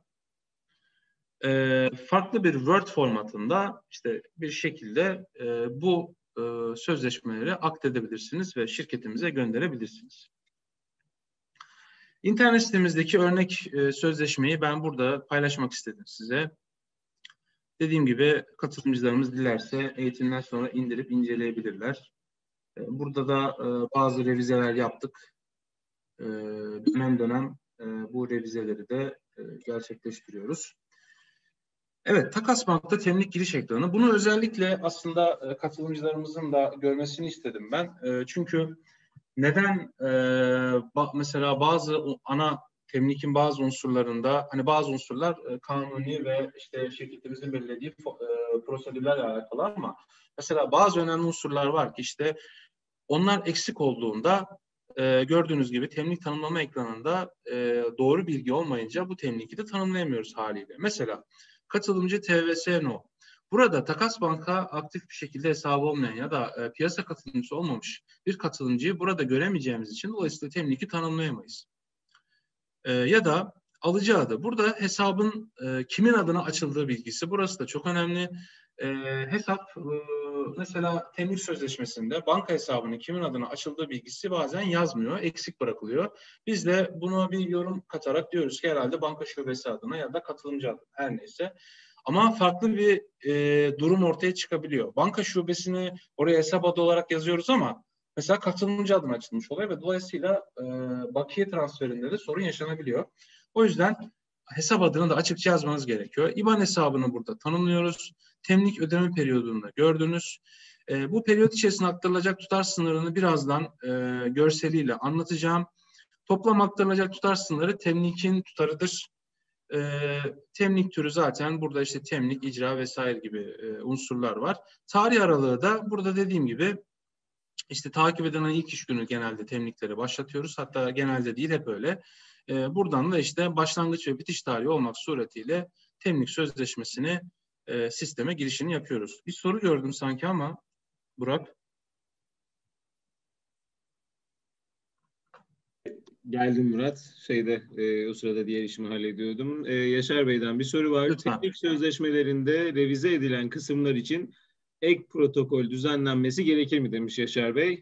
farklı bir Word formatında işte bir şekilde bu sözleşmeleri aktedebilirsiniz ve şirketimize gönderebilirsiniz. İnternet sitemizdeki örnek sözleşmeyi ben burada paylaşmak istedim size. Dediğim gibi katılımcılarımız dilerse eğitimden sonra indirip inceleyebilirler. Burada da bazı revizeler yaptık. Dönem dönem bu revizeleri de gerçekleştiriyoruz. Evet, Takasbank'ta temlik giriş ekranı. Bunu özellikle aslında katılımcılarımızın da görmesini istedim ben. Çünkü neden mesela bazı ana temlikin bazı unsurlarında, hani bazı unsurlar kanuni ve işte şirketimizin belirlediği prosedürlerle alakalı, ama mesela bazı önemli unsurlar var ki işte onlar eksik olduğunda gördüğünüz gibi temlik tanımlama ekranında doğru bilgi olmayınca bu temliki de tanımlayamıyoruz haliyle. Mesela katılımcı TVS-No. Burada takas banka aktif bir şekilde hesabı olmayan ya da piyasa katılımcısı olmamış bir katılımcıyı burada göremeyeceğimiz için dolayısıyla temliki tanımlayamayız. Ya da alıcı adı. Burada hesabın kimin adına açıldığı bilgisi. Burası da çok önemli. Hesap mesela temlik sözleşmesinde banka hesabının kimin adına açıldığı bilgisi bazen yazmıyor, eksik bırakılıyor. Biz de buna bir yorum katarak diyoruz ki herhalde banka şubesi adına ya da katılımcı adına, her neyse. Ama farklı bir durum ortaya çıkabiliyor. Banka şubesini oraya hesap adı olarak yazıyoruz ama mesela katılımcı adına açılmış oluyor ve dolayısıyla bakiye transferinde de sorun yaşanabiliyor. O yüzden hesap adını da açıkça yazmanız gerekiyor. İBAN hesabını burada tanımlıyoruz. Temlik ödeme periyodunda gördünüz. Bu periyot içerisinde aktarılacak tutar sınırını birazdan görseliyle anlatacağım. Toplam aktarılacak tutar sınırı temlikin tutarıdır. Temlik türü zaten burada işte temlik, icra vesaire gibi unsurlar var. Tarih aralığı da burada dediğim gibi işte takip edilen ilk iş günü genelde temlikleri başlatıyoruz. Hatta genelde değil, hep öyle. Buradan da işte başlangıç ve bitiş tarihi olmak suretiyle temlik sözleşmesini sisteme girişini yapıyoruz. Bir soru gördüm sanki ama Burak. Geldim Murat. O sırada diğer işimi hallediyordum. Yaşar Bey'den bir soru var. Lütfen. Teknik sözleşmelerinde revize edilen kısımlar için ek protokol düzenlenmesi gerekir mi demiş Yaşar Bey.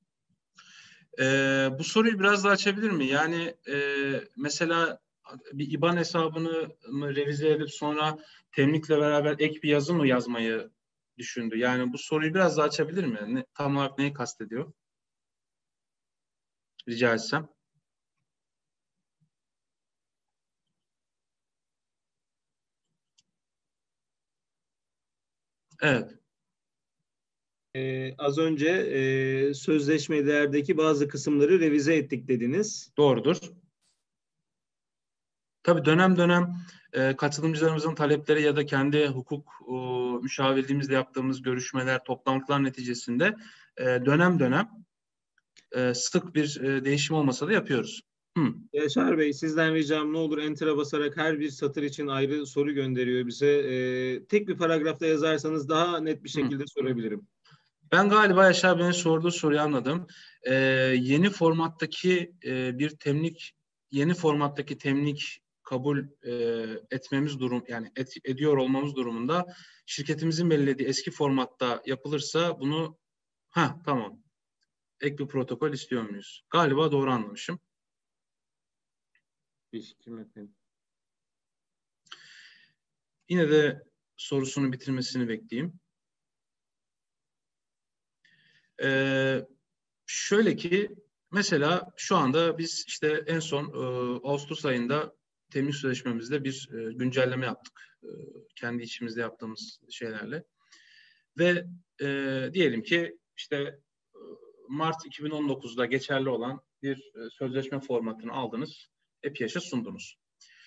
Bu soruyu biraz daha açabilir mi? Yani mesela bir IBAN hesabını mı revize edip sonra temlikle beraber ek bir yazı mı yazmayı düşündü? Yani bu soruyu biraz daha açabilir mi? Tam olarak neyi kastediyor? Rica etsem. Evet. Az önce sözleşmelerdeki bazı kısımları revize ettik dediniz. Doğrudur. Tabii dönem dönem katılımcılarımızın talepleri ya da kendi hukuk müşavirliğimizle yaptığımız görüşmeler, toplantılar neticesinde dönem dönem sık bir değişim olmasa da yapıyoruz. Yaşar Bey, sizden ricam ne olur enter'a basarak her bir satır için ayrı soru gönderiyor bize. Tek bir paragrafta yazarsanız daha net bir şekilde sorabilirim. Ben galiba Yaşar Bey'in sorduğu soruyu anladım. Yeni formattaki yeni formattaki temlik kabul etmemiz yani ediyor olmamız durumunda şirketimizin belirlediği eski formatta yapılırsa bunu tamam. Ek bir protokol istiyor muyuz? Galiba doğru anlamışım. Yine de sorusunu bitirmesini bekleyeyim. Şöyle ki mesela şu anda biz işte en son Ağustos ayında temlik sözleşmemizde bir güncelleme yaptık. Kendi içimizde yaptığımız şeylerle. Ve diyelim ki işte Mart 2019'da geçerli olan bir sözleşme formatını aldınız. EPİAŞ'a sundunuz.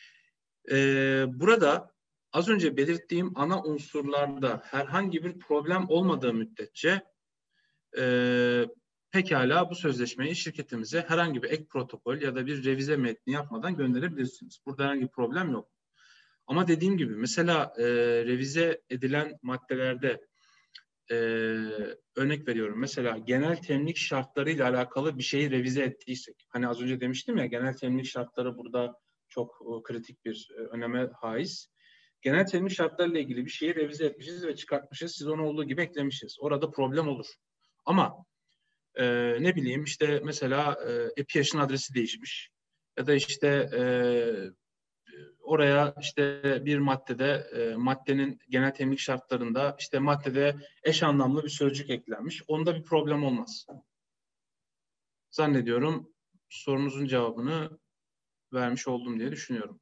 Burada az önce belirttiğim ana unsurlarda herhangi bir problem olmadığı müddetçe pekala bu sözleşmeyi şirketimize herhangi bir ek protokol ya da bir revize metni yapmadan gönderebilirsiniz. Burada herhangi bir problem yok. Ama dediğim gibi mesela revize edilen maddelerde örnek veriyorum. Mesela genel temlik şartlarıyla alakalı bir şeyi revize ettiysek. Hani az önce demiştim ya, genel temlik şartları burada çok kritik bir öneme haiz. Genel temlik şartlarıyla ilgili bir şeyi revize etmişiz ve çıkartmışız. Siz onu olduğu gibi eklemişiz. Orada problem olur. Ama ne bileyim işte mesela EPİAŞ'ın adresi değişmiş. Ya da işte oraya işte bir maddede maddenin genel temlik şartlarında işte maddede eş anlamlı bir sözcük eklenmiş. Onda bir problem olmaz. Zannediyorum sorunuzun cevabını vermiş oldum diye düşünüyorum.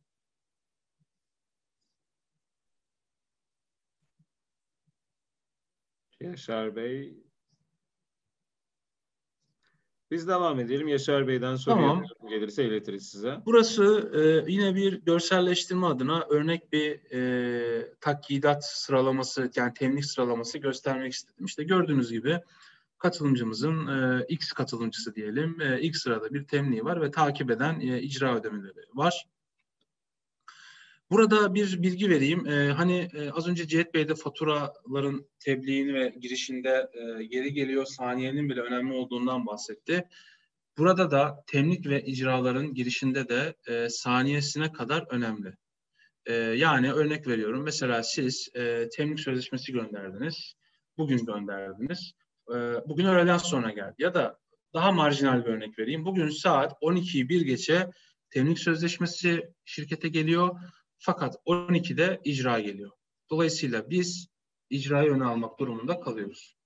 Yaşar Bey. Biz devam edelim. Yaşar Bey'den soru Tamam. gelirse iletiriz size. Burası yine bir görselleştirme adına örnek bir takyidat sıralaması, yani temlik sıralaması göstermek istedim. İşte gördüğünüz gibi katılımcımızın X katılımcısı diyelim. İlk sırada bir temliği var ve takip eden icra ödemeleri var. Burada bir bilgi vereyim. Az önce Cihat Bey de faturaların tebliğini ve girişinde geri geliyor saniyenin bile önemli olduğundan bahsetti. Burada da temlik ve icraların girişinde de saniyesine kadar önemli. Yani örnek veriyorum. Mesela siz temlik sözleşmesi gönderdiniz. Bugün gönderdiniz. Bugün öğleden sonra geldi. Ya da daha marjinal bir örnek vereyim. Bugün saat 12'yi bir geçe temlik sözleşmesi şirkete geliyor. Fakat 12'de icra geliyor. Dolayısıyla biz icrayı öne almak durumunda kalıyoruz.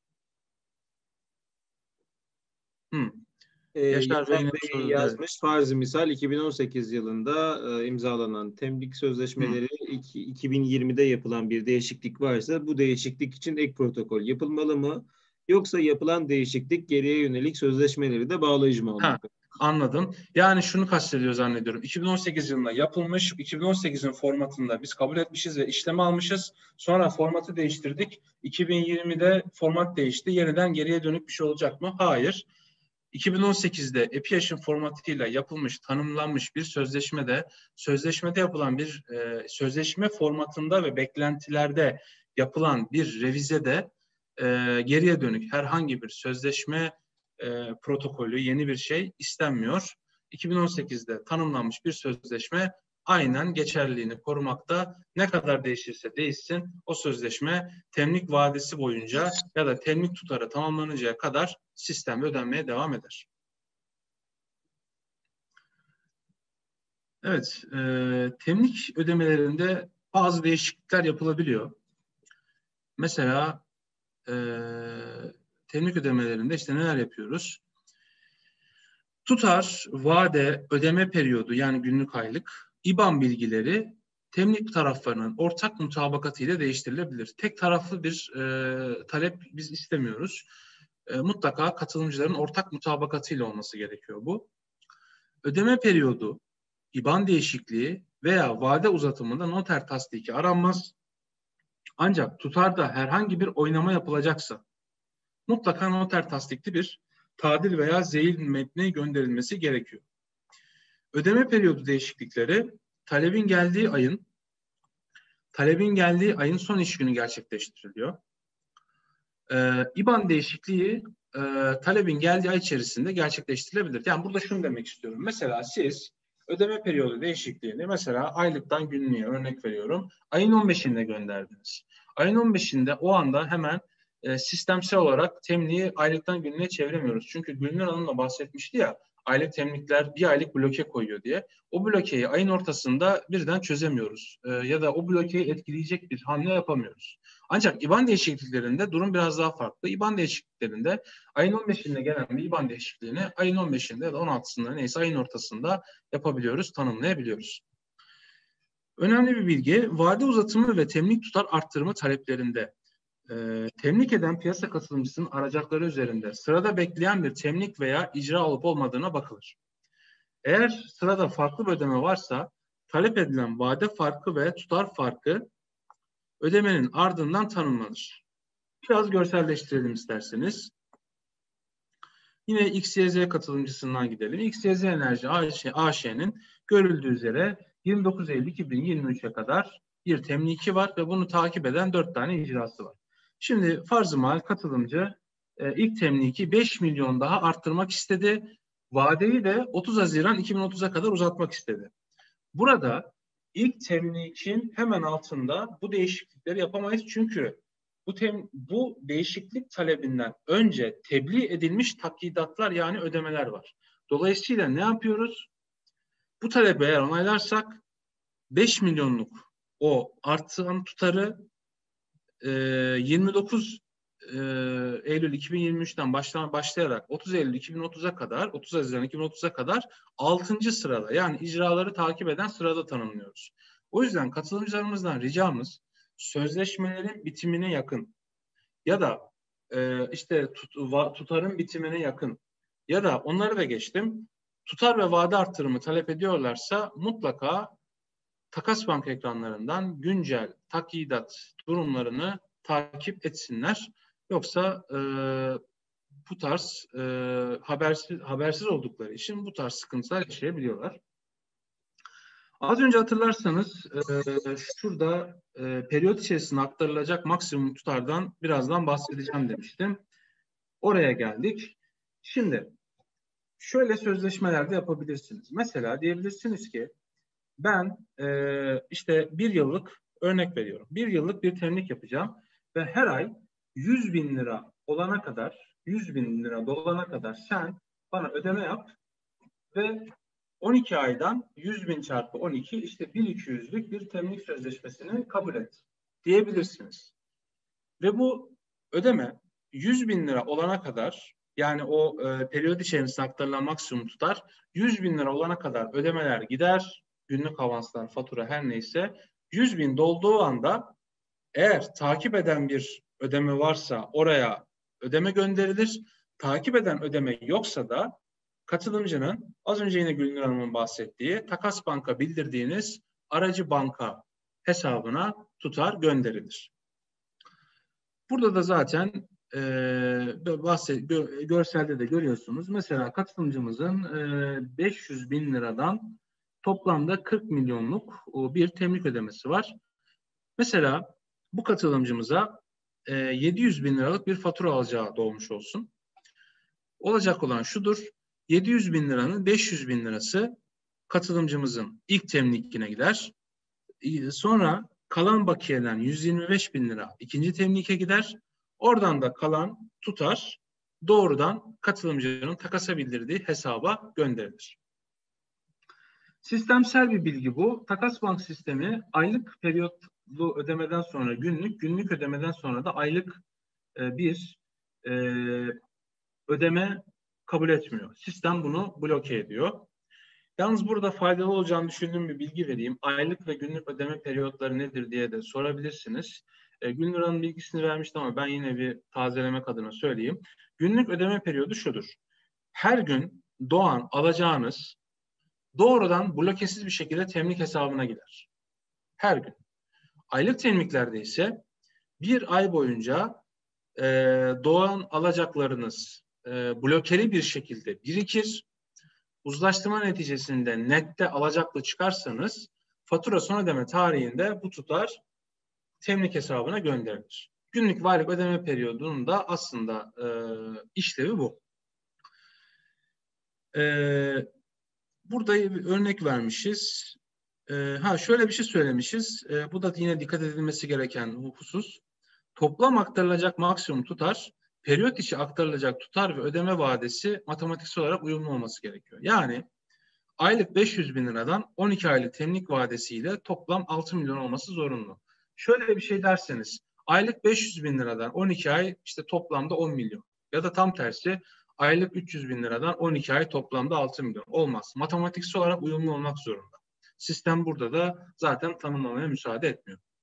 Yaşar Bey yazmış. Evet. Farz-ı misal 2018 yılında imzalanan temlik sözleşmeleri 2020'de yapılan bir değişiklik varsa bu değişiklik için ek protokol yapılmalı mı? Yoksa yapılan değişiklik geriye yönelik sözleşmeleri de bağlayıcı mı olmalı? Anladım. Yani şunu kastediyor zannediyorum. 2018 yılında yapılmış, 2018'in formatında biz kabul etmişiz ve işleme almışız. Sonra formatı değiştirdik. 2020'de format değişti. Yeniden geriye dönük bir şey olacak mı? Hayır. 2018'de EPİAŞ'ın formatıyla yapılmış, tanımlanmış bir sözleşmede yapılan bir sözleşme formatında ve beklentilerde yapılan bir revizede geriye dönük herhangi bir sözleşme protokolü, yeni bir şey istenmiyor. 2018'de tanımlanmış bir sözleşme aynen geçerliliğini korumakta. Ne kadar değişirse değişsin o sözleşme temlik vadesi boyunca ya da temlik tutarı tamamlanıncaya kadar sistemde ödenmeye devam eder. Evet, temlik ödemelerinde bazı değişiklikler yapılabiliyor. Mesela temlik ödemelerinde işte neler yapıyoruz? Tutar, vade, ödeme periyodu yani günlük aylık, IBAN bilgileri temlik taraflarının ortak mutabakatıyla değiştirilebilir. Tek taraflı bir talep biz istemiyoruz. Mutlaka katılımcıların ortak mutabakatıyla olması gerekiyor bu. Ödeme periyodu, IBAN değişikliği veya vade uzatımında noter tasdiki aranmaz. Ancak tutarda herhangi bir oynama yapılacaksa mutlaka noter tasdikli bir tadil veya zeyil metni gönderilmesi gerekiyor. Ödeme periyodu değişiklikleri talebin geldiği ayın son iş günü gerçekleştiriliyor. IBAN değişikliği talebin geldiği ay içerisinde gerçekleştirilebilir. Yani burada şunu demek istiyorum. Mesela siz ödeme periyodu değişikliğini mesela aylıktan günlüğe örnek veriyorum. Ayın 15'inde gönderdiniz. Ayın 15'inde o anda hemen sistemsel olarak temliği aylıktan günlüğe çeviremiyoruz. Çünkü Gülnur Hanım da bahsetmişti ya, aylık temlikler bir aylık bloke koyuyor diye. O blokeyi ayın ortasında birden çözemiyoruz. Ya da o blokeyi etkileyecek bir hamle yapamıyoruz. Ancak IBAN değişikliklerinde durum biraz daha farklı. IBAN değişikliklerinde ayın 15'inde gelen bir IBAN değişikliğini ayın 15'inde ya da 16'sında neyse ayın ortasında yapabiliyoruz, tanımlayabiliyoruz. Önemli bir bilgi, vade uzatımı ve temlik tutar arttırma taleplerinde temlik eden piyasa katılımcısının arayacakları üzerinde sırada bekleyen bir temlik veya icra olup olmadığına bakılır. Eğer sırada farklı bir ödeme varsa talep edilen vade farkı ve tutar farkı ödemenin ardından tanımlanır. Biraz görselleştirelim isterseniz. Yine XYZ katılımcısından gidelim. XYZ Enerji AŞ'nin görüldüğü üzere 29 Eylül 2023'e kadar bir temliki var ve bunu takip eden 4 tane icrası var. Şimdi farz-ı mahal katılımcı ilk temliki 5 milyon daha arttırmak istedi. Vadeyi de 30 Haziran 2030'a kadar uzatmak istedi. Burada ilk temlikin hemen altında bu değişiklikleri yapamayız. Çünkü bu değişiklik talebinden önce tebliğ edilmiş takyidatlar yani ödemeler var. Dolayısıyla ne yapıyoruz? Bu talebi eğer onaylarsak 5 milyonluk o artan tutarı 29 Eylül 2023'ten başlayarak 30 Eylül 2030'a kadar, 30 Haziran 2030'a kadar 6. sırada yani icraları takip eden sırada tanımlıyoruz. O yüzden katılımcılarımızdan ricamız sözleşmelerin bitimine yakın ya da işte tutarın bitimine yakın Ya da onları da geçtim. Tutar ve vade artırımı talep ediyorlarsa mutlaka Takas Bank ekranlarından güncel takidat durumlarını takip etsinler. Yoksa bu tarz habersiz oldukları için bu tarz sıkıntılar yaşayabiliyorlar. Az önce hatırlarsanız şurada periyot içerisinde aktarılacak maksimum tutardan birazdan bahsedeceğim demiştim. Oraya geldik. Şimdi şöyle sözleşmelerde yapabilirsiniz. Mesela diyebilirsiniz ki ben işte bir yıllık örnek veriyorum. Bir yıllık bir teminlik yapacağım ve her ay 100.000 lira olana kadar, 100.000 lira dolana kadar sen bana ödeme yap ve 12 aydan 100.000 çarpı 12 işte 1.200'lük bir teminlik sözleşmesini kabul et diyebilirsiniz. Ve bu ödeme 100.000 lira olana kadar, yani o periyot içerisinde aktarılan maksimum tutar 100.000 lira olana kadar ödemeler gider. Günlük avanslar, fatura her neyse 100.000 dolduğu anda eğer takip eden bir ödeme varsa oraya ödeme gönderilir. Takip eden ödeme yoksa da katılımcının az önce yine Gülnur Hanım'ın bahsettiği Takas Bank'a bildirdiğiniz aracı banka hesabına tutar gönderilir. Burada da zaten görselde de görüyorsunuz. Mesela katılımcımızın 500.000 liradan toplamda 40 milyonluk bir teminlik ödemesi var. Mesela bu katılımcımıza 700.000 liralık bir fatura alacağı doğmuş olsun. Olacak olan şudur. 700.000 liranın 500.000 lirası katılımcımızın ilk teminlikine gider. Sonra kalan bakiyeden 125.000 lira ikinci teminike gider. Oradan da kalan tutar doğrudan katılımcının takasa bildirdiği hesaba gönderilir. Sistemsel bir bilgi bu. Takas Bank sistemi aylık periyotlu ödemeden sonra günlük, günlük ödemeden sonra da aylık bir ödeme kabul etmiyor. Sistem bunu bloke ediyor. Yalnız burada faydalı olacağını düşündüğüm bir bilgi vereyim. Aylık ve günlük ödeme periyotları nedir diye de sorabilirsiniz. Gülnur Hanım bilgisini vermişti ama ben yine bir tazelemek adına söyleyeyim. Günlük ödeme periyodu şudur. Her gün doğan alacağınız doğrudan blokesiz bir şekilde teminlik hesabına gider. Her gün. Aylık teminliklerde ise bir ay boyunca doğan alacaklarınız blokeli bir şekilde birikir. Uzlaştırma neticesinde nette alacaklı çıkarsanız fatura son ödeme tarihinde bu tutar teminlik hesabına gönderilir. Günlük ve aylık ödeme periyodunun da aslında işlevi bu. Burada bir örnek vermişiz. Şöyle bir şey söylemişiz. Bu da yine dikkat edilmesi gereken husus. Toplam aktarılacak maksimum tutar, periyot içi aktarılacak tutar ve ödeme vadesi matematiksel olarak uyumlu olması gerekiyor. Yani aylık 500.000 liradan 12 aylık teminlik vadesiyle toplam 6 milyon olması zorunlu. Şöyle bir şey derseniz, aylık 500.000 liradan 12 ay işte toplamda 10 milyon. Ya da tam tersi, aylık 300.000 liradan 12 ay toplamda 6 milyon. Olmaz. Matematiksel olarak uyumlu olmak zorunda. Sistem burada da zaten tanımlamaya müsaade etmiyor.